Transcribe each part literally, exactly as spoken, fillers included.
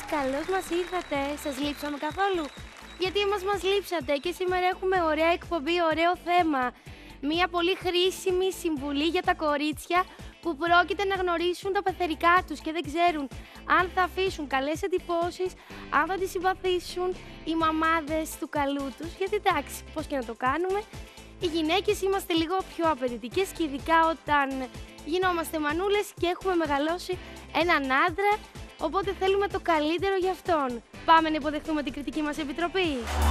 καλώς μας ήρθατε. Σας λείψαμε καθόλου? Γιατί μας μας λείψατε και σήμερα έχουμε ωραία εκπομπή, ωραίο θέμα. Μία πολύ χρήσιμη συμβουλή για τα κορίτσια που πρόκειται να γνωρίσουν τα πεθερικά τους και δεν ξέρουν αν θα αφήσουν καλές εντυπώσεις, αν θα τις συμπαθήσουν οι μαμάδες του καλού τους. Γιατί εντάξει, πώς και να το κάνουμε, οι γυναίκες είμαστε λίγο πιο απαιτητικές και ειδικά όταν γινόμαστε μανούλες και έχουμε μεγαλώσει έναν άντρα, οπότε θέλουμε το καλύτερο για αυτόν. Πάμε να υποδεχτούμε την κριτική μας επιτροπή.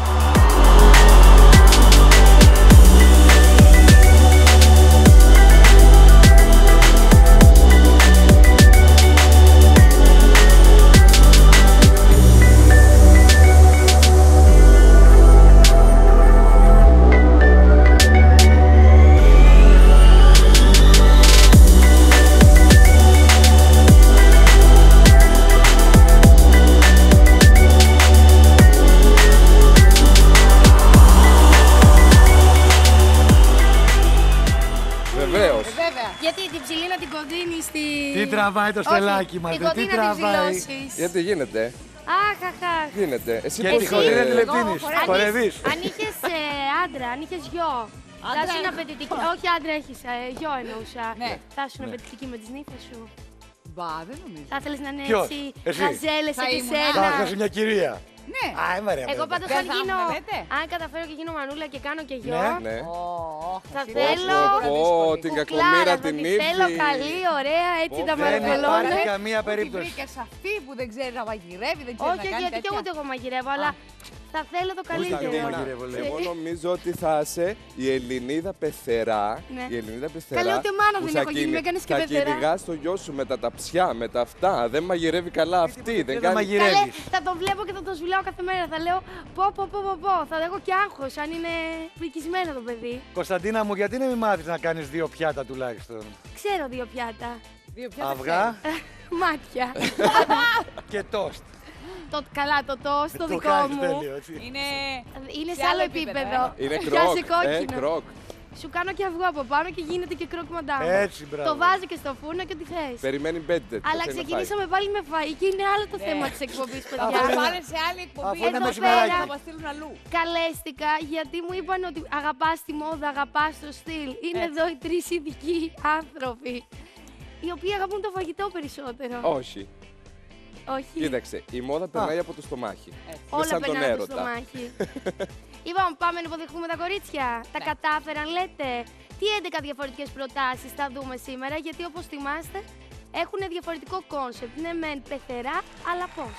Γιατί την ψηλίνα την κοντίνει στη... Τι τραβάει το στελάκι μας, την κοντίνα τι τραβάει. Γιατί γίνεται. Αχ, αχ, αχ. Γίνεται. Εσύ και τη χοντίνα τη λεπτίνεις, χορεύεις. Αν είχες ε, άντρα, αν είχες γιο, θα ήσουν απαιτητική. Όχι άντρα έχεις, ε, γιο εννοούσα. Ναι. Θα ήσουν απαιτητική με τις νύφες σου. Μπα, δεν νομίζω. Θα ήθελες να είναι Ποιος? έτσι, Εσύ? γαζέλεσαι και Θα σένα. είσαι μια κυρία. Ναι. Α, είμαι Εγώ πάντως αν θα γίνω, μου λέτε. αν καταφέρω και γίνω μανούλα και κάνω και γιο, Ναι. Ναι. θα Πω, θέλω Πω, την κακομοίρα θα την τη ύφη. θέλω καλή, ωραία, έτσι Πω, τα δεν μαρακολώνω. υπάρχει καμία Την περίπτωση. βρήκες αυτή που δεν ξέρει να μαγειρεύει, δεν ξέρει Όχι, να όχι, κάνει γιατί και τέτοια. ούτε εγώ μαγειρεύω, αλλά θα θέλω το Ούτε εγώ καλύτερο. μαγειρεύω, λέει. Εγώ νομίζω ότι θα είσαι η Ελληνίδα πεθερά. Ναι. Η Ελληνίδα πεθερά. Καλέ, ούτε μάνα που δεν θα έχω γίνει, κυνη- με έκανες και θα πεθερά. κυνηγάς το γιο σου με τα ταψιά, με τα αυτά. Δεν μαγειρεύει καλά αυτή. Δεν δεν κάνει. Καλέ, μαγειρεύεις. θα το βλέπω και θα το σβουλάω κάθε μέρα. Θα λέω πω, πω, πω, πω, πω. Θα έχω και άγχος αν είναι πρικισμένο το παιδί. Κωνσταντίνα μου, γιατί να μην μάθεις να κάνεις δύο πιάτα τουλάχιστον? Ξέρω δύο πιάτα. Δύο πιάτα Αυγά Μάτια. και τόστ. Το, καλά, το τόστ το Το δικό κάνεις μου. τέλειο, έτσι. Είναι... Είναι σε σε άλλο άλλο επίπεδο, επίπεδο. Είναι Πιάσε κροκ. Ε, κόκκινο. κροκ. Σου κάνω και αυγό από πάνω και γίνεται και κρόκ μαντάμ. Έτσι, μπράβο. Το βάζω και στο φούρνο και ό,τι θες. Περιμένει μπέντε. Αλλά ξεκινήσαμε πάλι με φαΐ και είναι άλλο το Ναι. θέμα της εκπομπής, Θα παιδιά. μας πάνε σε άλλη εκπομπή. Αφού είναι εδώ μεσημεράκι. πέρα, θα μας στείλουν αλλού. Καλέστηκα γιατί μου είπαν ότι αγαπάς τη μόδα, αγαπάς το στυλ. Είναι Έτσι. εδώ οι τρεις ειδικοί άνθρωποι, οι οποίοι αγαπούν το φαγητό περισσότερο. Όχι. Όχι. Κοίταξε, η μόδα περνάει από το στομάχι. Όλα σαν τον περνάνε στο έρωτα. στομάχι. Λοιπόν, πάμε να υποδεχτούμε τα κορίτσια. Τα Ναι. κατάφεραν, λέτε. Τι έντεκα διαφορετικές προτάσεις θα δούμε σήμερα, γιατί όπως θυμάστε έχουν διαφορετικό κόνσεπτ. Ναι, μεν πεθερά, αλλά πώς.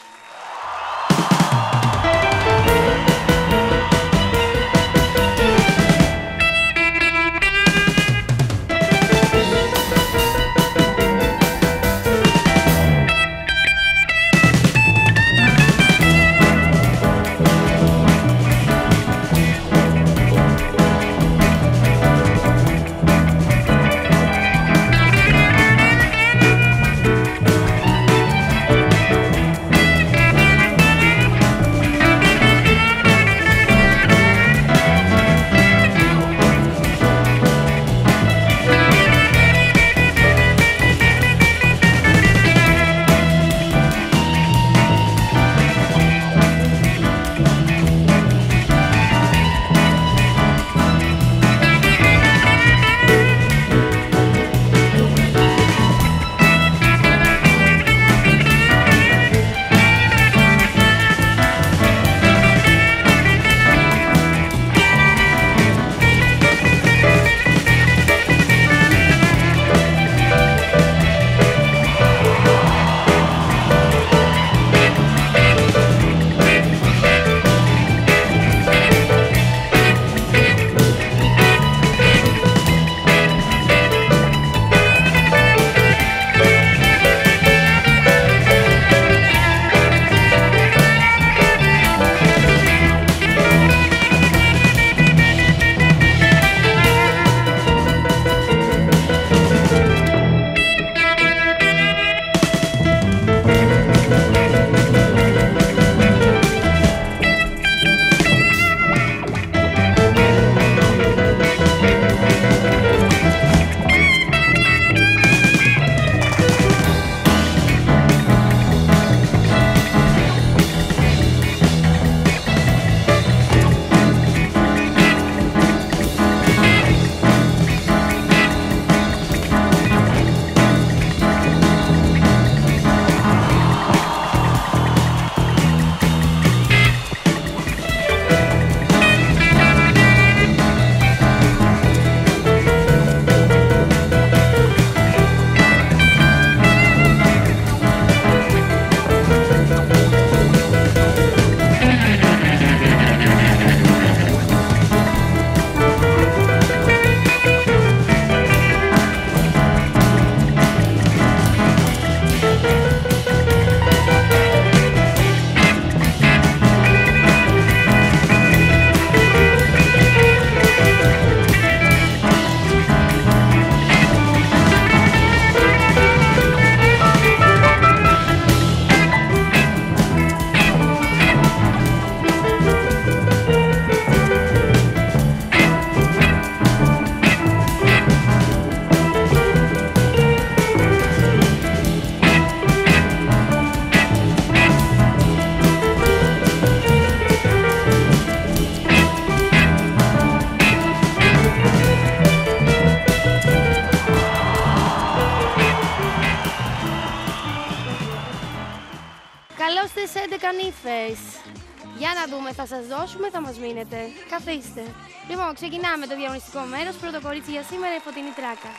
κάνετε κανίφες. Για να δούμε, θα σας δώσουμε, θα μας μείνετε. Καθίστε. Λοιπόν, ξεκινάμε το διαγωνιστικό μέρος. Πρώτο κορίτσι για σήμερα, η Φωτεινή Τράκα.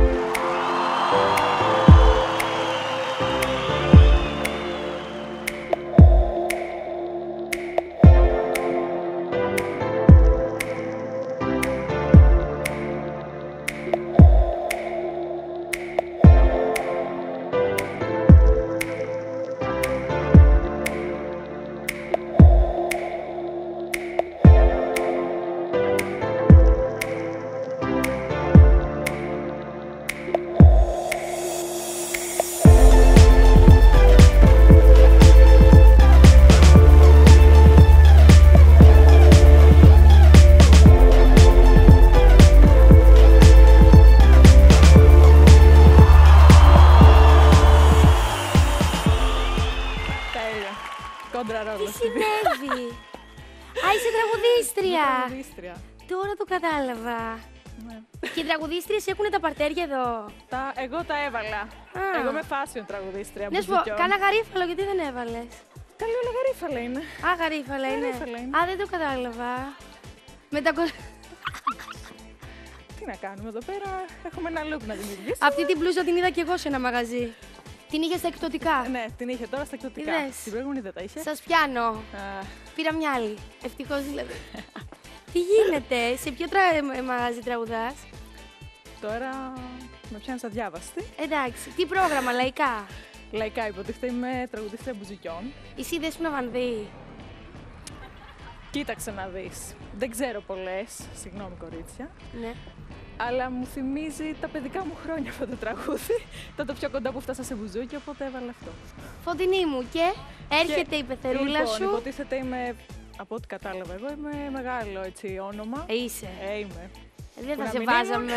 Τι συνέβη? Α, είσαι τραγουδίστρια. Τραγουδίστρια. Τώρα το κατάλαβα. Ναι. Και οι τραγουδίστριες έχουν τα παρτέρια εδώ. Τα, εγώ τα έβαλα. Α. Εγώ είμαι fashion τραγουδίστρια. Να σου πω, μπουζουκιών. κάνα γαρίφαλο, γιατί δεν έβαλες? Καλή, όλα γαρίφαλα είναι. Α, γαρίφαλα είναι. Γαρίφαλα είναι. Α, δεν το κατάλαβα. Με τα κο... Τι να κάνουμε εδώ πέρα, έχουμε ένα look να δημιουργήσουμε. Αυτή την μπλούζα την είδα κι εγώ σε ένα μαγαζί. Την είχε στα εκπτωτικά. Ναι, την είχε τώρα στα εκδοτικά. Είδες. Την προηγούμενη δεν τα είχε. Σας πιάνω. Α, Πήρα μια άλλη. Ευτυχώς δηλαδή. Τι γίνεται, σε ποιο τρα... ε, μαγαζί τραγουδάς? τώρα με πιάνεις αδιάβαστη. Εντάξει, τι πρόγραμμα, λαϊκά? Λαϊκά υποτίθεται είμαι τραγουδίστρια μπουζουκιών. Εσύ δεν σου να βανδύει? Κοίταξε να δεις. Δεν ξέρω πολλές, συγγνώμη κορίτσια. Ναι. Αλλά μου θυμίζει τα παιδικά μου χρόνια αυτό το τραγούδι. Ήταν το πιο κοντά που φτάσα σε μπουζούκι, οπότε έβαλα αυτό. Φωτεινή μου, και έρχεται Και, η πεθερούλα λοιπόν, σου. υποτίθεται είμαι, από ό,τι κατάλαβα εγώ, είμαι μεγάλο έτσι όνομα. Ε, είσαι. Ε, είμαι. Δεν που θα να σε μην βάζαμε.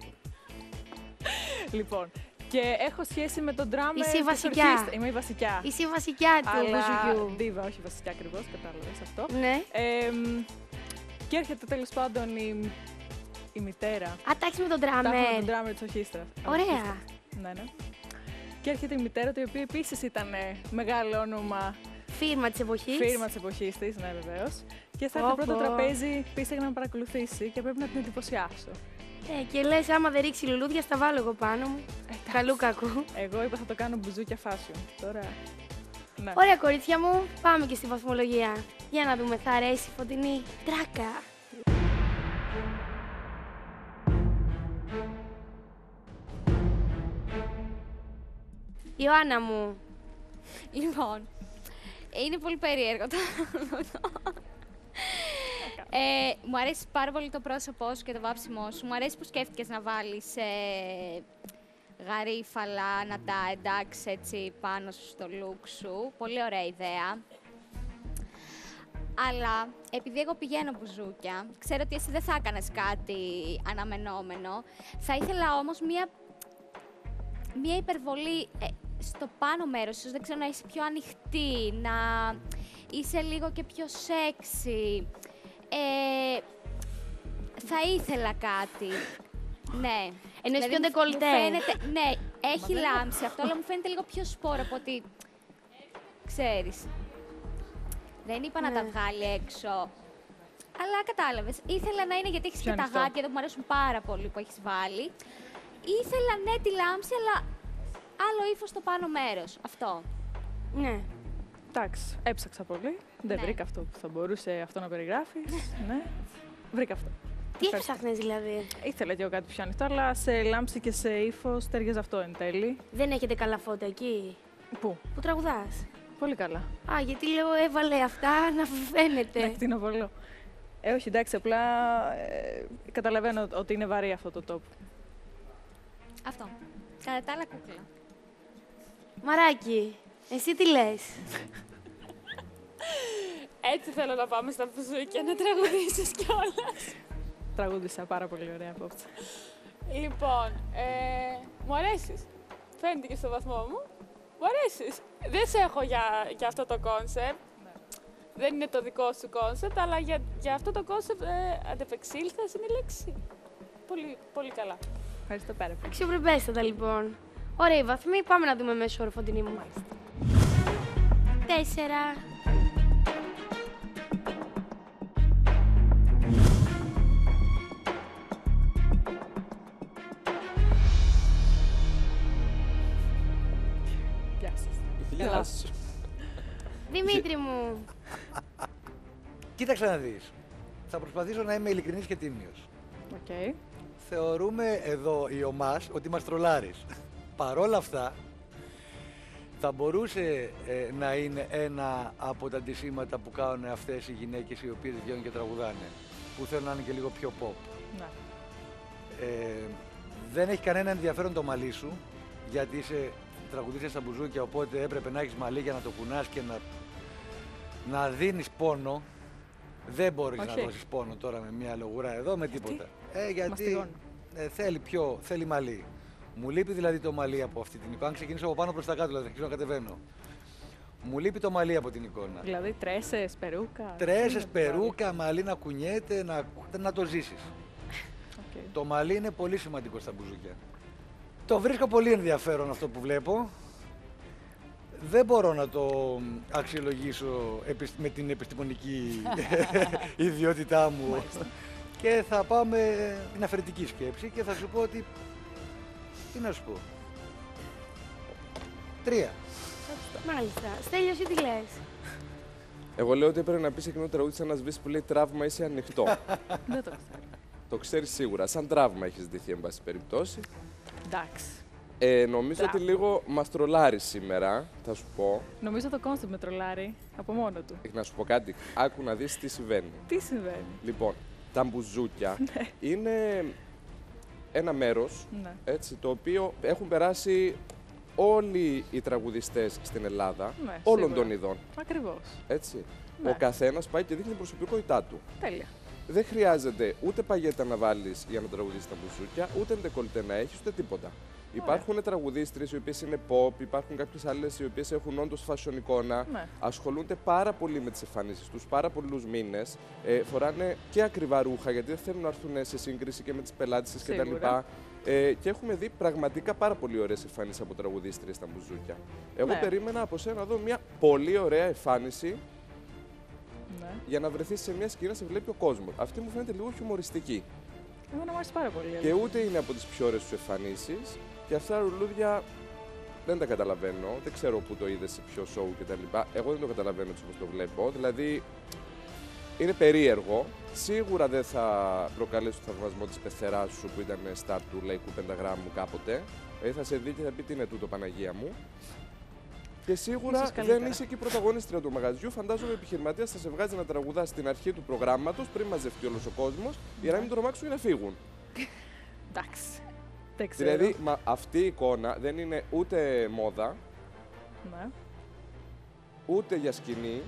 Λοιπόν, και έχω σχέση με τον drummer Είσαι η της βασικιά. ορχήστρα. Είμαι η βασικιά. Είσαι η βασικιά του Αλλά μπουζουκιού. ντίβα, όχι βασικιά ακριβώς, κατάλαβες αυτό. Ναι. Ε, μ, και έρχεται τέλος πάντων η, η μητέρα. Α, τα έχεις με τον Τα έχω με ντράμερ. τον drummer της ορχήστρας. Ωραία. Ναι, ναι. Και έρχεται η μητέρα του, η οποία επίσης ήταν μεγάλο όνομα, Φίρμα της εποχής. φίρμα της εποχής της, ναι βεβαίως. Και θα έρθει Πω, πρώτο πω. τραπέζι, πίστευε να με παρακολουθήσει και πρέπει να την εντυπωσιάσω. Ε, και λες, άμα δεν ρίξει λουλούδια, στα βάλω εγώ πάνω μου. Καλού κακού. Εγώ είπα θα το κάνω μπουζούκια fashion. Τώρα. Ναι. Ωραία, κορίτσια μου, πάμε και στη βαθμολογία. Για να δούμε, θα αρέσει η Φωτεινή Τράκα. Ιωάννα μου, Λοιπόν, είναι πολύ περίεργο το ε, μου αρέσει πάρα πολύ το πρόσωπό σου και το βάψιμό σου. Μου αρέσει που σκέφτηκες να βάλεις ε, γαρίφαλα, να τα εντάξει έτσι πάνω σου στο look σου. Πολύ ωραία ιδέα. Αλλά επειδή εγώ πηγαίνω μπουζούκια, ξέρω ότι εσύ δεν θα έκανες κάτι αναμενόμενο. Θα ήθελα όμως μία, μία υπερβολή ε, στο πάνω μέρος, ίσως δεν ξέρω, να είσαι πιο ανοιχτή, να είσαι λίγο και πιο σεξι. Ε, θα ήθελα κάτι. Ναι. εννοείς πιο μου- ντεκολτέ. μου φαίνεται, ναι, έχει λάμψη αυτό, αλλά μου φαίνεται λίγο πιο σπόρο από ότι, ξέρεις. Δεν είπα να Ναι. τα βγάλει έξω. Αλλά κατάλαβες. Ήθελα να είναι, γιατί έχεις Ποιο και τα είναι αυτό? γάτια εδώ που μου αρέσουν πάρα πολύ που έχεις βάλει. Ήθελα ναι τη λάμψη, αλλά άλλο ύφος στο πάνω μέρος. Αυτό. Ναι. Εντάξει, έψαξα πολύ. Δεν Ναι. βρήκα αυτό που θα μπορούσε αυτό να περιγράφει. Ναι. Βρήκα αυτό. Τι Ευχαριστώ. έψαχνες δηλαδή? Ήθελα και εγώ κάτι πιο ανοιχτό, αλλά σε λάμψη και σε ύφο ταιριάζει αυτό εν τέλει. Δεν έχετε καλά φώτα εκεί Πού? που τραγουδάς? Πολύ καλά. Α, γιατί λέω έβαλε αυτά να φαίνεται. Να ακτινοβολώ. Ε, όχι, εντάξει, απλά ε, καταλαβαίνω ότι είναι βαρύ αυτό το top. Αυτό. Κατά τα άλλα κούκλα. Μαράκι, εσύ τι λες? Έτσι θέλω να πάμε στα μπουζούκια, να τραγουδήσεις κιόλας. Τραγούδισα πάρα πολύ ωραία απόψε. Λοιπόν, ε, μου αρέσεις. Φαίνεται και στο βαθμό μου. Μου αρέσεις. Δεν σε έχω για, για αυτό το κόνσεπτ. Δεν είναι το δικό σου κόνσεπτ, αλλά για, για αυτό το κόνσεπτ ε, αντεπεξήλθες είναι η λέξη. Πολύ, πολύ καλά. Ευχαριστώ πάρα πολύ. Αξιοπρεπέστατα λοιπόν. Ωραία, οι βαθμοί. Πάμε να δούμε μέσο όρο, Φωτεινή μου. τέσσερα. Γεια σας. Γεια σου. Δημήτρη μου. Κοίταξε να δεις. Θα προσπαθήσω να είμαι ειλικρινής και τίμιος. Οκ. Θεωρούμε εδώ οι ομάς ότι μας τρολάρεις. Παρόλα αυτά, θα μπορούσε ε, να είναι ένα από τα αντισήματα που κάνουν αυτές οι γυναίκες οι οποίες βγαίνουν και τραγουδάνε. Που θέλουν να είναι και λίγο πιο pop. Ναι. Ε, δεν έχει κανένα ενδιαφέρον το μαλλί σου, γιατί είσαι τραγουδίστρια στα μπουζούκια, οπότε έπρεπε να έχεις μαλλί για να το κουνάς και να, να δίνεις πόνο. Δεν μπορείς Όχι. να δώσεις πόνο τώρα με μια λογουρά εδώ, με τίποτα. Ε, γιατί Μαστιγώνει. ε, θέλει πιο, θέλει μαλλί. Μου λείπει δηλαδή το μαλλί από αυτή την εικόνα. Αν ξεκινήσω από πάνω προς τα κάτω, δηλαδή αρχίζω να κατεβαίνω. Μου λείπει το μαλλί από την εικόνα. Δηλαδή τρέσες, περούκα. Τρέσες, τι είναι, περούκα, μαλλί να κουνιέται, να, να το ζήσεις. Οκ. Το μαλλί είναι πολύ σημαντικό στα μπουζούκια. Το βρίσκω πολύ ενδιαφέρον αυτό που βλέπω. Δεν μπορώ να το αξιολογήσω επισ- με την επιστημονική ιδιότητά μου. Και θα πάω με την αφαιρετική σκέψη και θα σου πω ότι... Τι να σου πω. Τρία. Μάλιστα. Στέλιο, εσύ τι λες? Εγώ λέω ότι έπρεπε να πει εκείνο το τραγούδι σαν να σβήσει που λέει τραύμα είσαι ανοιχτό. Δεν το ξέρω. Το ξέρεις σίγουρα. Σαν τραύμα έχει ζητηθεί, εν πάση περιπτώσει. Εντάξει. Ε, νομίζω ότι Τραύμα. λίγο μας τρολάρει σήμερα, θα σου πω. Νομίζω το κόνσεπτ με τρολάρει από μόνο του. Να σου πω κάτι. Άκου να δεις τι συμβαίνει. Τι συμβαίνει. Λοιπόν, τα μπουζούκια είναι ένα μέρος, Ναι. έτσι, το οποίο έχουν περάσει όλοι οι τραγουδιστές στην Ελλάδα, Ναι, όλων σίγουρα. των ειδών. Ακριβώς. Έτσι. Ναι. Ο καθένας πάει και δείχνει την προσωπικότητά του. Τέλεια. Δεν χρειάζεται ούτε παγέτα να βάλεις για να τραγουδήσεις τα μπουζούκια, ούτε ντεκολτέ να έχεις, ούτε τίποτα. Υπάρχουν τραγουδίστρες οι οποίες είναι pop, υπάρχουν κάποιες άλλες οι οποίες έχουν όντως fashion εικόνα, Ναι. ασχολούνται πάρα πολύ με τις εμφανίσεις τους, πάρα πολλούς μήνες, ε, φοράνε και ακριβά ρούχα γιατί δεν θέλουν να έρθουν σε σύγκριση και με τις πελάτες κτλ. Σίγουρα. Ε, και έχουμε δει πραγματικά πάρα πολύ ωραίες εμφανίσεις από τραγουδίστριες στα μπουζούκια. Εγώ Ναι. περίμενα από σένα να δω μια πολύ ωραία εμφάνιση Ναι. για να βρεθεί σε μια σκηνή να σε βλέπει ο κόσμος. Αυτή μου φαίνεται λίγο χιουμοριστική. Εμένα μου άρεσε πάρα πολύ. Και ούτε είναι από τις πιο ωραίες σου εμφανίσεις. Και αυτά τα ρουλούδια δεν τα καταλαβαίνω. Δεν ξέρω πού το είδες, σε ποιο σοου κτλ. Εγώ δεν το καταλαβαίνω έτσι όπως το βλέπω. Δηλαδή είναι περίεργο. Σίγουρα δεν θα προκαλέσει το θαυμασμό της πεθεράς σου που ήταν στάρ του λαϊκού πενταγράμμου κάποτε. Δηλαδή θα σε δει και θα πει τι είναι τούτο, Παναγία μου. Και σίγουρα Ίσως καλύτερα. δεν είσαι και η πρωταγωνίστρια του μαγαζιού. Φαντάζομαι ο επιχειρηματίας θα σε βγάζει να τραγουδάς στην αρχή του προγράμματος πριν μαζευτεί όλος ο κόσμος για να μην τρομάξουν ή να φύγουν. Εντάξει. Δεν ξέρω. Δηλαδή, μα, αυτή η εικόνα δεν είναι ούτε μόδα, Ναι. ούτε για σκηνή.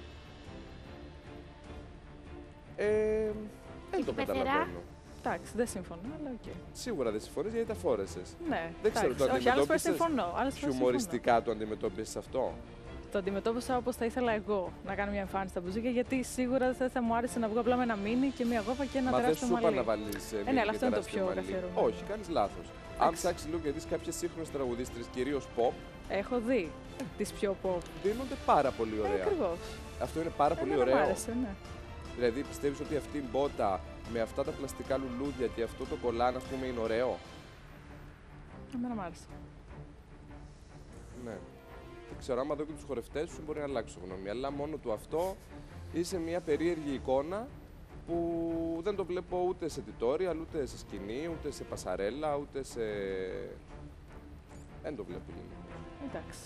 Ε, δεν το πεθερά. καταλαβαίνω. Εντάξει, δεν συμφωνώ, αλλά οκ. Σίγουρα δεν συμφωνείς γιατί τα φόρεσες. Ναι. Δεν ξέρω, το εντάξει. Όχι, άλλες φορές αντιμετώπισες συμφωνώ. Άλλες φορές Χιουμοριστικά το αντιμετώπισες αυτό. συμφωνώ. Το αντιμετώπισα όπως θα ήθελα εγώ να κάνω μια εμφάνιση στα μπουζούκια, γιατί σίγουρα δεν θα μου άρεσε να βγω απλά με ένα μίνι και μια γόβα και ένα Μα δεν τεράστιο σου είπα μαλλί. να βάλεις ε, ναι, αλλά μini αυτό είναι το τεράστιο πιο μαλλί. καθιερωμένο. Όχι, κάνεις λάθος. Αν ψάξεις λίγο γιατί κάποιες σύγχρονες τραγουδίστρες, κυρίως pop, Έχω δει τις πιο pop. δίνονται πάρα πολύ Ε, ωραία. ακριβώς. Αυτό είναι πάρα πολύ Εμένα μου ωραίο. άρεσε, ναι. Δηλαδή, πιστεύεις ότι αυτή η μπότα με αυτά τα πλαστικά λουλούδια και αυτό το κολάν, ας πούμε, είναι ωραίο. Εμένα μου άρεσε. Ναι. Δεν ξέρω, άμα δω και τους χορευτές σου μπορεί να αλλάξω γνώμη. Αλλά μόνο του αυτό είσαι μια περίεργη εικόνα που δεν το βλέπω ούτε σε tutorial, ούτε σε σκηνή, ούτε σε πασαρέλα, ούτε σε... Δεν το βλέπω γενικά. Εντάξει.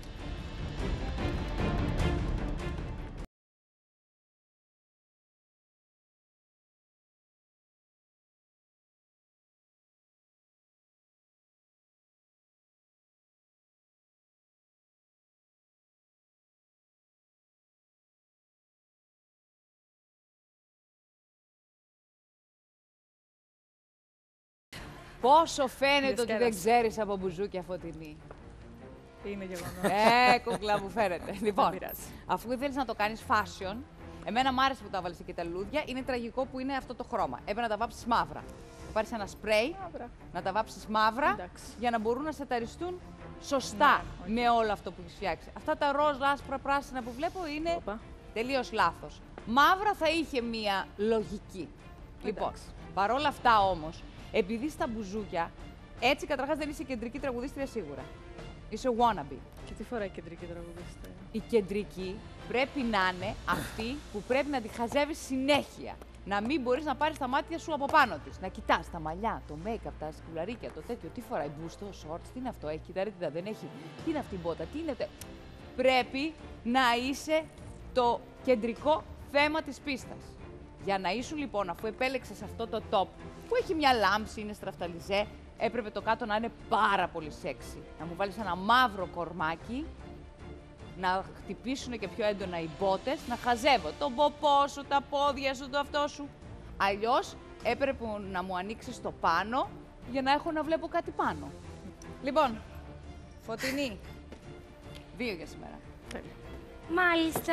Πόσο φαίνεται ότι δεν Διασκέδαση. ξέρεις από μπουζούκια, Φωτεινή. Είναι γεγονός. Ε, κουκλά μου φαίνεται. Λοιπόν, πειράζει. αφού ήθελες να το κάνεις fashion, εμένα μου άρεσε που τα βάλεις και τα λούδια, είναι τραγικό που είναι αυτό το χρώμα. Έπρεπε να τα βάψεις μαύρα. Θα πάρεις ένα σπρέι, Μαύρα. να τα βάψεις μαύρα, Εντάξει. για να μπορούν να σεταριστούν σωστά Ναι, με όλο αυτό που έχει φτιάξει. Αυτά τα ροζ, άσπρα, πράσινα που βλέπω είναι Οπα. τελείως λάθος. Μαύρα θα είχε μία λογική. Λοιπόν, παρόλα αυτά όμως, επειδή στα μπουζούκια, έτσι καταρχάς δεν είσαι κεντρική τραγουδίστρια σίγουρα. Είσαι wannabe. Και τι φοράει η κεντρική τραγουδίστρια. Η κεντρική πρέπει να είναι αυτή που πρέπει να τη χαζεύεις συνέχεια. Να μην μπορείς να πάρεις τα μάτια σου από πάνω της. Να κοιτάς τα μαλλιά, το make-up, τα σκουλαρίκια, το τέτοιο. Τι φοράει, μπούστο, shorts, τι είναι αυτό, έχει κυταρίτιδα, δεν έχει. Τι είναι αυτή η μπότα, τι είναι. τε- Πρέπει να είσαι το κεντρικό θέμα της πίστας. Για να ήσουν λοιπόν, αφού επέλεξες αυτό το top που έχει μια λάμψη, είναι στραφταλιζέ, έπρεπε το κάτω να είναι πάρα πολύ σεξι. Να μου βάλεις ένα μαύρο κορμάκι, να χτυπήσουν και πιο έντονα οι μπότες, να χαζεύω τον ποπό σου, τα πόδια σου, το αυτό σου. Αλλιώς έπρεπε να μου ανοίξεις το πάνω για να έχω να βλέπω κάτι πάνω. Λοιπόν, Φωτεινή, δύο για σήμερα. Μάλιστα.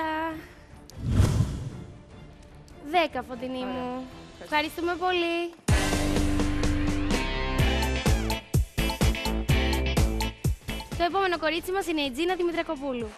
Δέκα, Φωτεινή Ωραία. μου. Ευχαριστούμε πολύ. Το επόμενο κορίτσι μας είναι η Τζίνα Δημητρακοπούλου.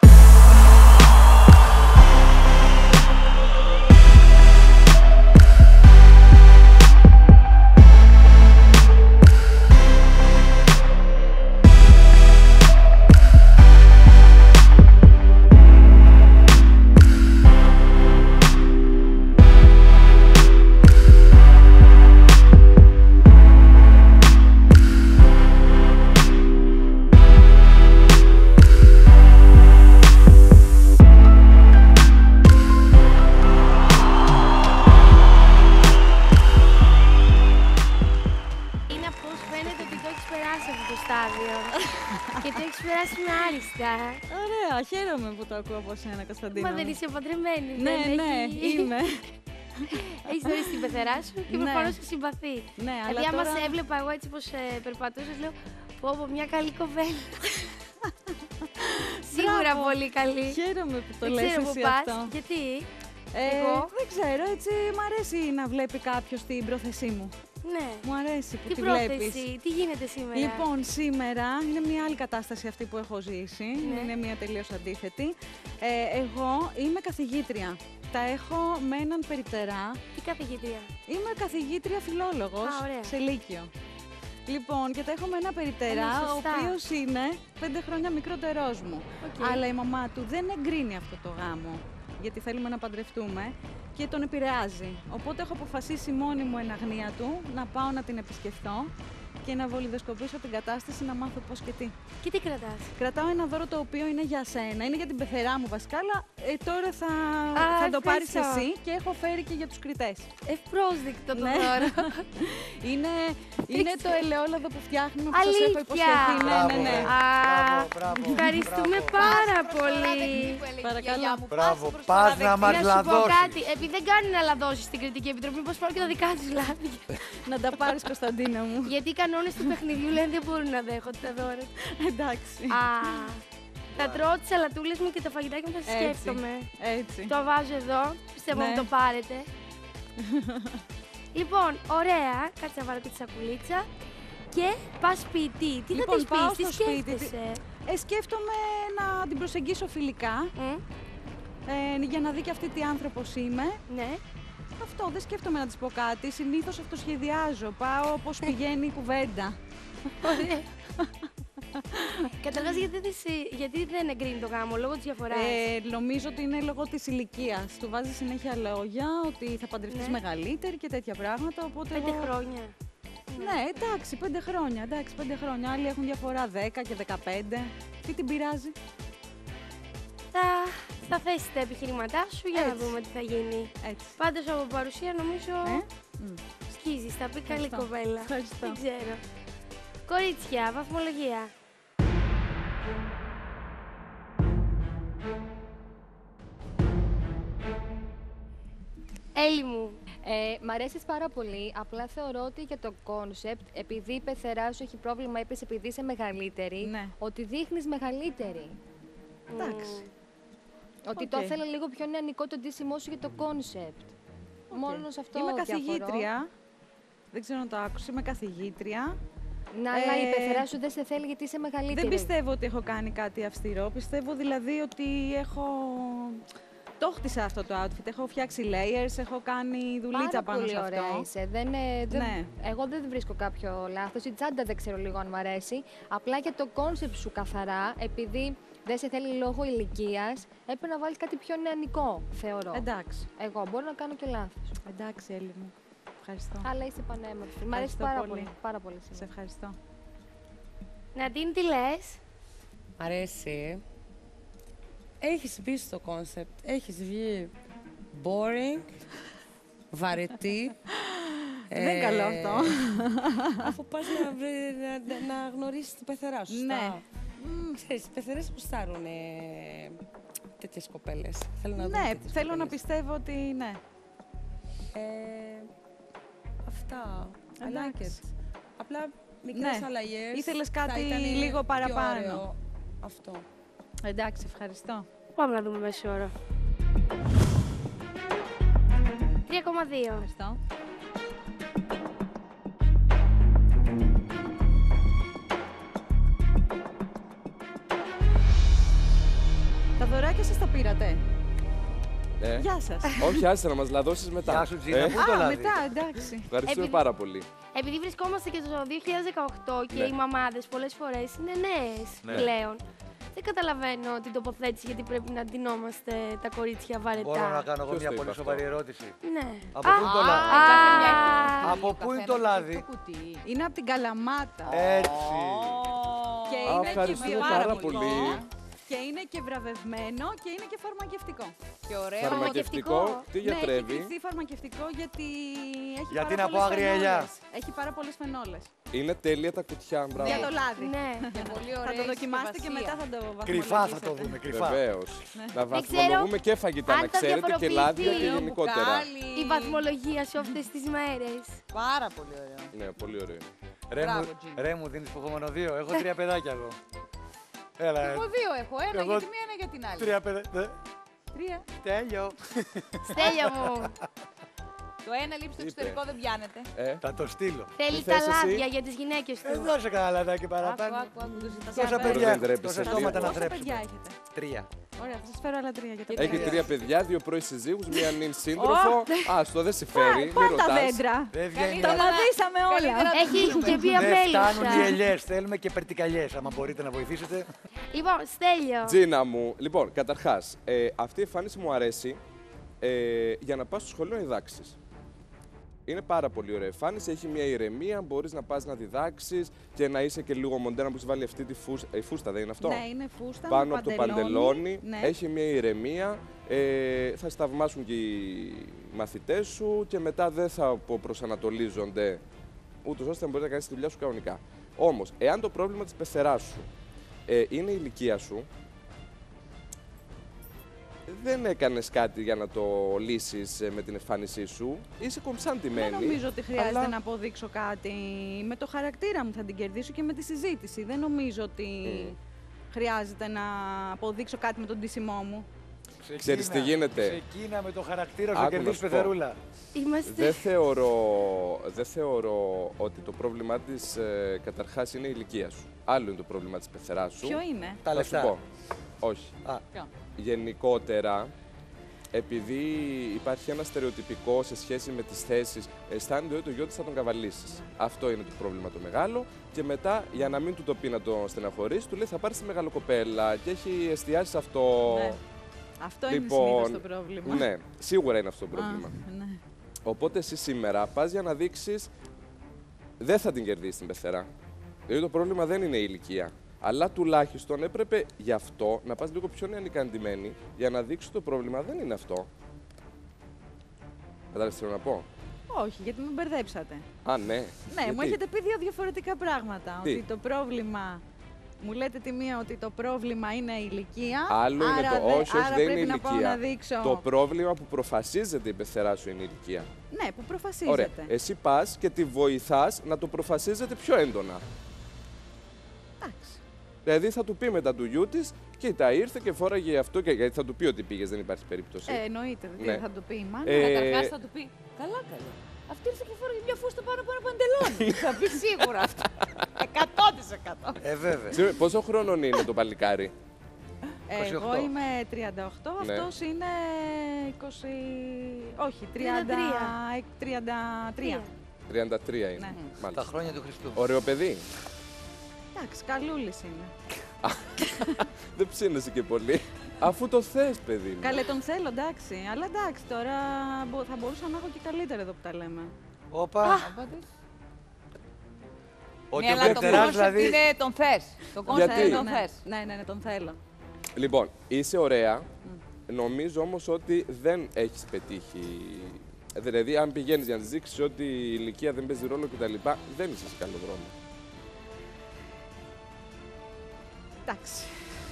Είναι πώς φαίνεται ότι το έχεις περάσει αυτό το στάδιο. Και το έχεις περάσει με άριστα. Ωραία, χαίρομαι που το ακούω από σένα, Κωνσταντίνα. Μα μου. δεν είσαι παντρεμένη. Ναι, δεν ναι, έχει- είμαι. Έχεις δωρήσει την πεθερά σου και Ναι. προφανώς σε συμπαθεί. Ναι, αλλά Δηλαδή, άμα τώρα... σε έβλεπα εγώ έτσι πως ε, περπατούσες, λέω πω πω μια καλή κοπέλα. Σίγουρα Μπράβο. πολύ καλή. Χαίρομαι που το Δεν λες ξέρω εσύ που πας. αυτό. Γιατί. Ε, Εγώ? Δεν ξέρω, έτσι μ' αρέσει να βλέπει κάποιος την πρόθεσή μου. Ναι. Μου αρέσει που Τι τη βλέπεις. πρόθεση, τι γίνεται σήμερα. Λοιπόν, σήμερα είναι μια άλλη κατάσταση αυτή που έχω ζήσει. Ναι. Είναι μια τελείως αντίθετη. Ε, εγώ είμαι καθηγήτρια. Τα έχω με έναν περιπτερά. Τι καθηγήτρια. Είμαι καθηγήτρια φιλόλογος Α, ωραία. σε Λύκειο. Λοιπόν, και τα έχω με ένα περιπτερά, Ναι, ο σωστά. οποίος είναι πέντε χρόνια μικρότερός μου. Οκ. Αλλά η μαμά του δεν εγκρίνει αυτό το γάμο, γιατί θέλουμε να παντρευτούμε και τον επηρεάζει. Οπότε έχω αποφασίσει μόνη μου εν αγνία του να πάω να την επισκεφτώ και να βολιδοσκοπήσω την κατάσταση, να μάθω πώς και τι. Και τι κρατάς. Κρατάω ένα δώρο το οποίο είναι για σένα, είναι για την πεθερά μου βασικά, αλλά ε, τώρα θα, Α, θα το πάρεις ευχαριστώ. εσύ και έχω φέρει και για τους κριτές. Ευπρόσδεκτο το Ναι. δώρο. Είναι, είναι το ελαιόλαδο που φτιάχνουμε, που σας Αλήθεια. έχω υποσχεθεί. Ναι, ναι, ναι. Α, Μπράβο, μπράβο, ευχαριστούμε μπράβο. πάρα Προσφορά πολύ. δεκτή που έλεγε η Παρακαλώ. γιαγιά μου. Μπράβο, Πάσε προσφορά πας να δεκτή. μας Να σου πω λαδώσεις. κάτι, επειδή δεν κάνει να λαδώσεις στην Κριτική Επιτροπή, πώς πάρω και τα δικά τους λάδια. Να τα πάρεις, Κωνσταντίνα μου. Γιατί οι κανόνες του παιχνιδιού λένε δεν μπορούν να δέχονται τα δώρα. Εντάξει. Α, θα τρώω τις σαλατούλες μου και τα φαγητάκια μου θα Έτσι. σκέφτομαι. Έτσι. Το βάζω εδώ, πιστεύω Ναι. να το πάρετε. Λοιπόν, ωραία, κάτσε να βάλω και τη σακουλίτσα. Και πας σπίτι. Τι Λοιπόν, θα της πάω πεις, τι στο σπίτι. σκέφτεσαι. Ε, σκέφτομαι να την προσεγγίσω φιλικά, Μμ, ε, για να δει και αυτή τι άνθρωπος είμαι. ναι. Αυτό, δεν σκέφτομαι να της πω κάτι. Συνήθως αυτοσχεδιάζω. Πάω όπως πηγαίνει η κουβέντα. Ωραία. Καταρχάς, γιατί, δεν σε- γιατί δεν εγκρίνει το γάμο, λόγω της διαφοράς. Ε, νομίζω ότι είναι λόγω της ηλικίας. Του βάζει συνέχεια λόγια ότι θα παντρευτείς Ναι. μεγαλύτερη και τέτοια πράγματα. Οπότε Πέντε εγώ... χρόνια. Ναι, εντάξει, πέντε χρόνια. Εντάξει, πέντε χρόνια. Άλλοι έχουν διαφορά δέκα και δεκαπέντε. Τι την πειράζει. Θα, θα θέσεις τα επιχειρηματά σου για να Έτσι. δούμε τι θα γίνει. Έτσι. Πάντως από παρουσία νομίζω Ε? Μμ. σκίζεις, θα πει καλή Ευχαριστώ. κοπέλα. Ευχαριστώ. Δεν ξέρω. Κορίτσια, βαθμολογία. Έλλη μου, Ε, μ' αρέσει πάρα πολύ. Απλά θεωρώ ότι για το κόνσεπτ, επειδή η πεθερά σου έχει πρόβλημα, είπες επειδή είσαι μεγαλύτερη, Ναι. ότι δείχνεις μεγαλύτερη. Εντάξει. Ότι Οκ. το ήθελα λίγο πιο νεανικό το ντύσιμό σου για το κόνσεπτ. Μόνο σε αυτό Είμαι διαφορώ. καθηγήτρια. Δεν ξέρω αν το άκουσα. Είμαι καθηγήτρια. Να, αλλά η Ε, πεθερά σου δεν σε θέλει γιατί είσαι μεγαλύτερη. Δεν πιστεύω ότι έχω κάνει κάτι αυστηρό. Πιστεύω δηλαδή ότι έχω. Το χτίσα αυτό το outfit. Έχω φτιάξει layers, έχω κάνει δουλίτσα Πάρα πάνω πολύ σε ωραία αυτό. είσαι. Δεν, ε, δεν, Ναι. Εγώ δεν βρίσκω κάποιο λάθος. Η τσάντα δεν ξέρω λίγο αν μου αρέσει. Απλά για το κόνσεπτ σου καθαρά, επειδή δεν σε θέλει λόγω ηλικίας, έπρεπε να βάλεις κάτι πιο νεανικό, θεωρώ. Εντάξει. Εγώ μπορώ να κάνω και λάθος. Εντάξει, Έλλη μου. Ευχαριστώ. Αλλά είσαι πανέμορφη. Μ' αρέσει Ευχαριστώ πάρα πολύ. πολύ. Πάρα πολύ Σε σήμερα. ευχαριστώ. Ναντίν, τι λες? Μ' αρέσει. Έχεις μπει στο κόνσεπτ. Έχεις βγει boring, βαρετή. Δεν είναι καλό αυτό. Αφού πας να, βρει- να, να γνωρίσεις την πεθερά σου. Ναι. σωστά. Ξέρεις, οι πεθερές γουστάρουν ε, τέτοιες κοπέλες. Θέλω να δουν Ναι, τέτοιες θέλω να κοπέλες. πιστεύω ότι ναι. Ε, αυτά. I like Εντάξει. it. Απλά μικρές Ναι. αλλαγές. Ήθελες θα κάτι ήταν λίγο πιο παραπάνω. ωραίο. Αυτό. Εντάξει, ευχαριστώ. Πάμε να δούμε μέση ώρα. τρία κόμμα δύο. Ευχαριστώ. Τα δωράκια σας τα πήρατε. Ε, Γεια σας. όχι, άσε να μας λαδώσεις μετά. Γεια σου, Τζίνα. Ε, Πού το Α, λάδι? μετά, εντάξει. ευχαριστούμε Επειδή- πάρα πολύ. Επειδή βρισκόμαστε και το δύο χιλιάδες δεκαοκτώ και Ναι. οι μαμάδες πολλές φορές είναι νέες Ναι. πλέον, δεν καταλαβαίνω την τοποθέτηση γιατί πρέπει να ντυνόμαστε τα κορίτσια βαρετά. Μπορώ να κάνω εγώ Ποιος μια το πολύ είπε σοβαρή αυτό? ερώτηση. Ναι. Από Α, πού είναι το λάδι? α, κάθε μια έχει το κουτί, Από ο πού είναι καθένας το έχει λάδι? το κουτί. Είναι από την Καλαμάτα. Έτσι. Και Α, είναι και ευχαριστούμε πάρα πάρα πολύ. πολύ. Και είναι και βραβευμένο και είναι και φαρμακευτικό. Και ωραίο. Φαρμακευτικό, τι Ναι, έχει γιατρεύει? κρυφθεί φαρμακευτικό γιατί έχει Γιατί πάρα να πω πολλές άγρια ελιά. φενόλες. Έχει πάρα πολλές φενόλες. Είναι τέλεια τα κουτιά, μπράβο. Για το λάδι. Ναι. Και πολύ Θα ωραία το δοκιμάσετε και μετά θα το βαθμολογήσετε. Κρυφά θα το δούμε, κρυφά. Βεβαίως. Ναι. Να ξέρω βαθμολογούμε και φαγητά, αν να θα ξέρετε, και λάδια και διαφοροποιηθεί γενικότερα. Η βαθμολογία σου αυτές τις μέρες. Πάρα πολύ ωραίο. Ναι, πολύ ωραίο. Ρε μου, Μπράβο, Τζίνι. ρε μου δίνεις υποχωμένο δύο. Έχω τρία παιδάκια εδώ. Έλα, Εγώ δύο έχω. Ένα Εγώ- για τη μία, ένα για την άλλη. τρία παιδάκια. Τρία. Τέλειο. Στέλιο μου, Το ένα λείψει στο Είπε. εξωτερικό δεν πιάνεται. Ε, Θα το στείλω. θέλει Τι τα θες εσύ? λάδια για τις γυναίκες Ε, του. δώσε κανένα λαδάκι Άκου, παραπάνω. άκου, άκου, το ζητάς. Τόσα Άκου, παιδιά, δεν τρέπεσαι τόσα λίγο. στόματα να Πόσα παιδιά θρέψουμε. έχετε. Τρία. Ωραία, θα σας φέρω άλλα τρία για τα Και έχει παιδιά. τρία παιδιά, δύο πρώην συζύγους, μία νυν σύντροφο. Άστο, δεν συμφέρει, μη Πάνε τα ρωτάς. δέντρα. Δεν βγαίνει. Τα μαδίσαμε όλα. Καλύτερα να Έχει δίνουμε. και μία Δεν φτάνουν οι μέλισσα. ελιές. Θέλουμε και περτικαλιές. Άμα μπορείτε να βοηθήσετε. Λοιπόν, Στέλιο, Τζίνα μου, λοιπόν, καταρχάς, ε, αυτή η εμφάνιση μου αρέσει ε, για να πας στο σχολείο να διδάξεις. Είναι πάρα πολύ ωραία εμφάνιση, έχει μια ηρεμία, μπορείς να πας να διδάξεις και να είσαι και λίγο μοντέρνα που έχει βάλει αυτή τη φούστα, η φούστα δεν είναι αυτό? Ναι, είναι φούστα. Πάνω με από το παντελόνι, Ναι. έχει μια ηρεμία, ε, θα σταυμάσουν και οι μαθητές σου και μετά δεν θα προσανατολίζονται, ούτως ώστε να μπορείς να κάνεις τη δουλειά σου κανονικά. Όμως, εάν το πρόβλημα της πεθεράς σου ε, είναι η ηλικία σου, δεν έκανες κάτι για να το λύσεις ε, με την εμφάνισή σου, είσαι κομψαντημένη. Δεν νομίζω ότι χρειάζεται αλλά- να αποδείξω κάτι. Με το χαρακτήρα μου θα την κερδίσω και με τη συζήτηση. Δεν νομίζω ότι Mm. χρειάζεται να αποδείξω κάτι με τον ντύσιμό μου. Ξέρεις τι Ξεκίνα. γίνεται? Ξεκίνα με το χαρακτήρα σου Άκου και να κερδίσεις σου πω. πεθερούλα. είμαστε. Δεν θεωρώ, δεν θεωρώ ότι το πρόβλημά της ε, καταρχάς είναι η ηλικία σου. Άλλο είναι το πρόβλημα της πεθεράς σου. Ποιο είναι? Τα Θα σου λεφτά. πω. Όχι. Α, Γενικότερα, επειδή υπάρχει ένα στερεοτυπικό σε σχέση με τις θέσεις, αισθάνεται ότι το γιο της θα τον καβαλήσεις. Αυτό είναι το πρόβλημα το μεγάλο. Και μετά, για να μην του το πει να τον στεναχωρήσει, του λέει θα πάρεις τη μεγαλοκοπέλα και έχει εστιάσει σε αυτό. Ναι. Αυτό είναι Λοιπόν, συνήθως το πρόβλημα. Ναι, σίγουρα είναι αυτό το Α, πρόβλημα. ναι. Οπότε εσύ σήμερα πας για να δείξεις, δεν θα την κερδίσει την πεθερά. Δηλαδή το πρόβλημα δεν είναι η ηλικία. Αλλά τουλάχιστον έπρεπε γι' αυτό να πας λίγο πιο νεανικά ντυμένη για να δείξεις το πρόβλημα δεν είναι αυτό. Κατάλαβες τι θέλω να πω? Όχι, γιατί με μπερδέψατε. Α, ναι. Ναι, Γιατί? μου έχετε πει δύο διαφορετικά πράγματα. Τι? Ότι το πρόβλημα. Μου λέτε τη μία ότι το πρόβλημα είναι η ηλικία. Άλλο είναι άρα το δε- όχι, όχι, άρα δεν πρέπει είναι να πάω ηλικία. να δείξω. Το πρόβλημα που προφασίζεται η πεθερά σου είναι η ηλικία. Ναι, που προφασίζεται. Ωραία. Εσύ πας και τη βοηθάς να το προφασίζεται πιο έντονα. Εντάξει. Δηλαδή θα του πει μετά του γιού τη, κοίτα, ήρθε και φόραγε αυτό και γιατί θα του πει ότι πήγε, δεν υπάρχει περίπτωση. Ε, εννοείται. Ναι. Δεν θα το πει η μάνα. Ε, Καταρχάς θα του πει, καλά καλά. Αυτή ήρθε και φόραγε μια φούστα πάνω από ένα παντελόνι. Θα πει σίγουρα αυτό. εκατό τοις εκατό. Ε, βέβαια. Συγγνώμη, πόσο χρονών είναι το παλικάρι? Εγώ είμαι τριάντα οκτώ, Ναι. αυτός είναι είκοσι... όχι, τριάντα τρία. τριάντα τρία είναι. Ναι. Μάλιστα. Τα χρόνια του Χριστού. Ωραίο παιδί. Εντάξει, καλούλης είναι. Δεν ψήνεσαι και πολύ. Αφού το θες, παιδί μου. Καλέ, τον θέλω, εντάξει. Αλλά εντάξει, τώρα μπο- θα μπορούσα να έχω και καλύτερα εδώ που τα λέμε. Όπα. Ότι Ναι, ο αλλά το Πετεράς κόνσεπτ δηλαδή... είναι τον θες. Το κόνσεπτ Γιατί? είναι τον ναι, θες. ναι, ναι, ναι, τον θέλω. Λοιπόν, είσαι ωραία. Νομίζω όμως ότι δεν έχεις πετύχει. Δηλαδή, αν πηγαίνεις για να της δείξεις ότι η ηλικία δεν παίζει ρόλο κτλ., δεν είσαι σε καλό δρόμο. Εντάξει.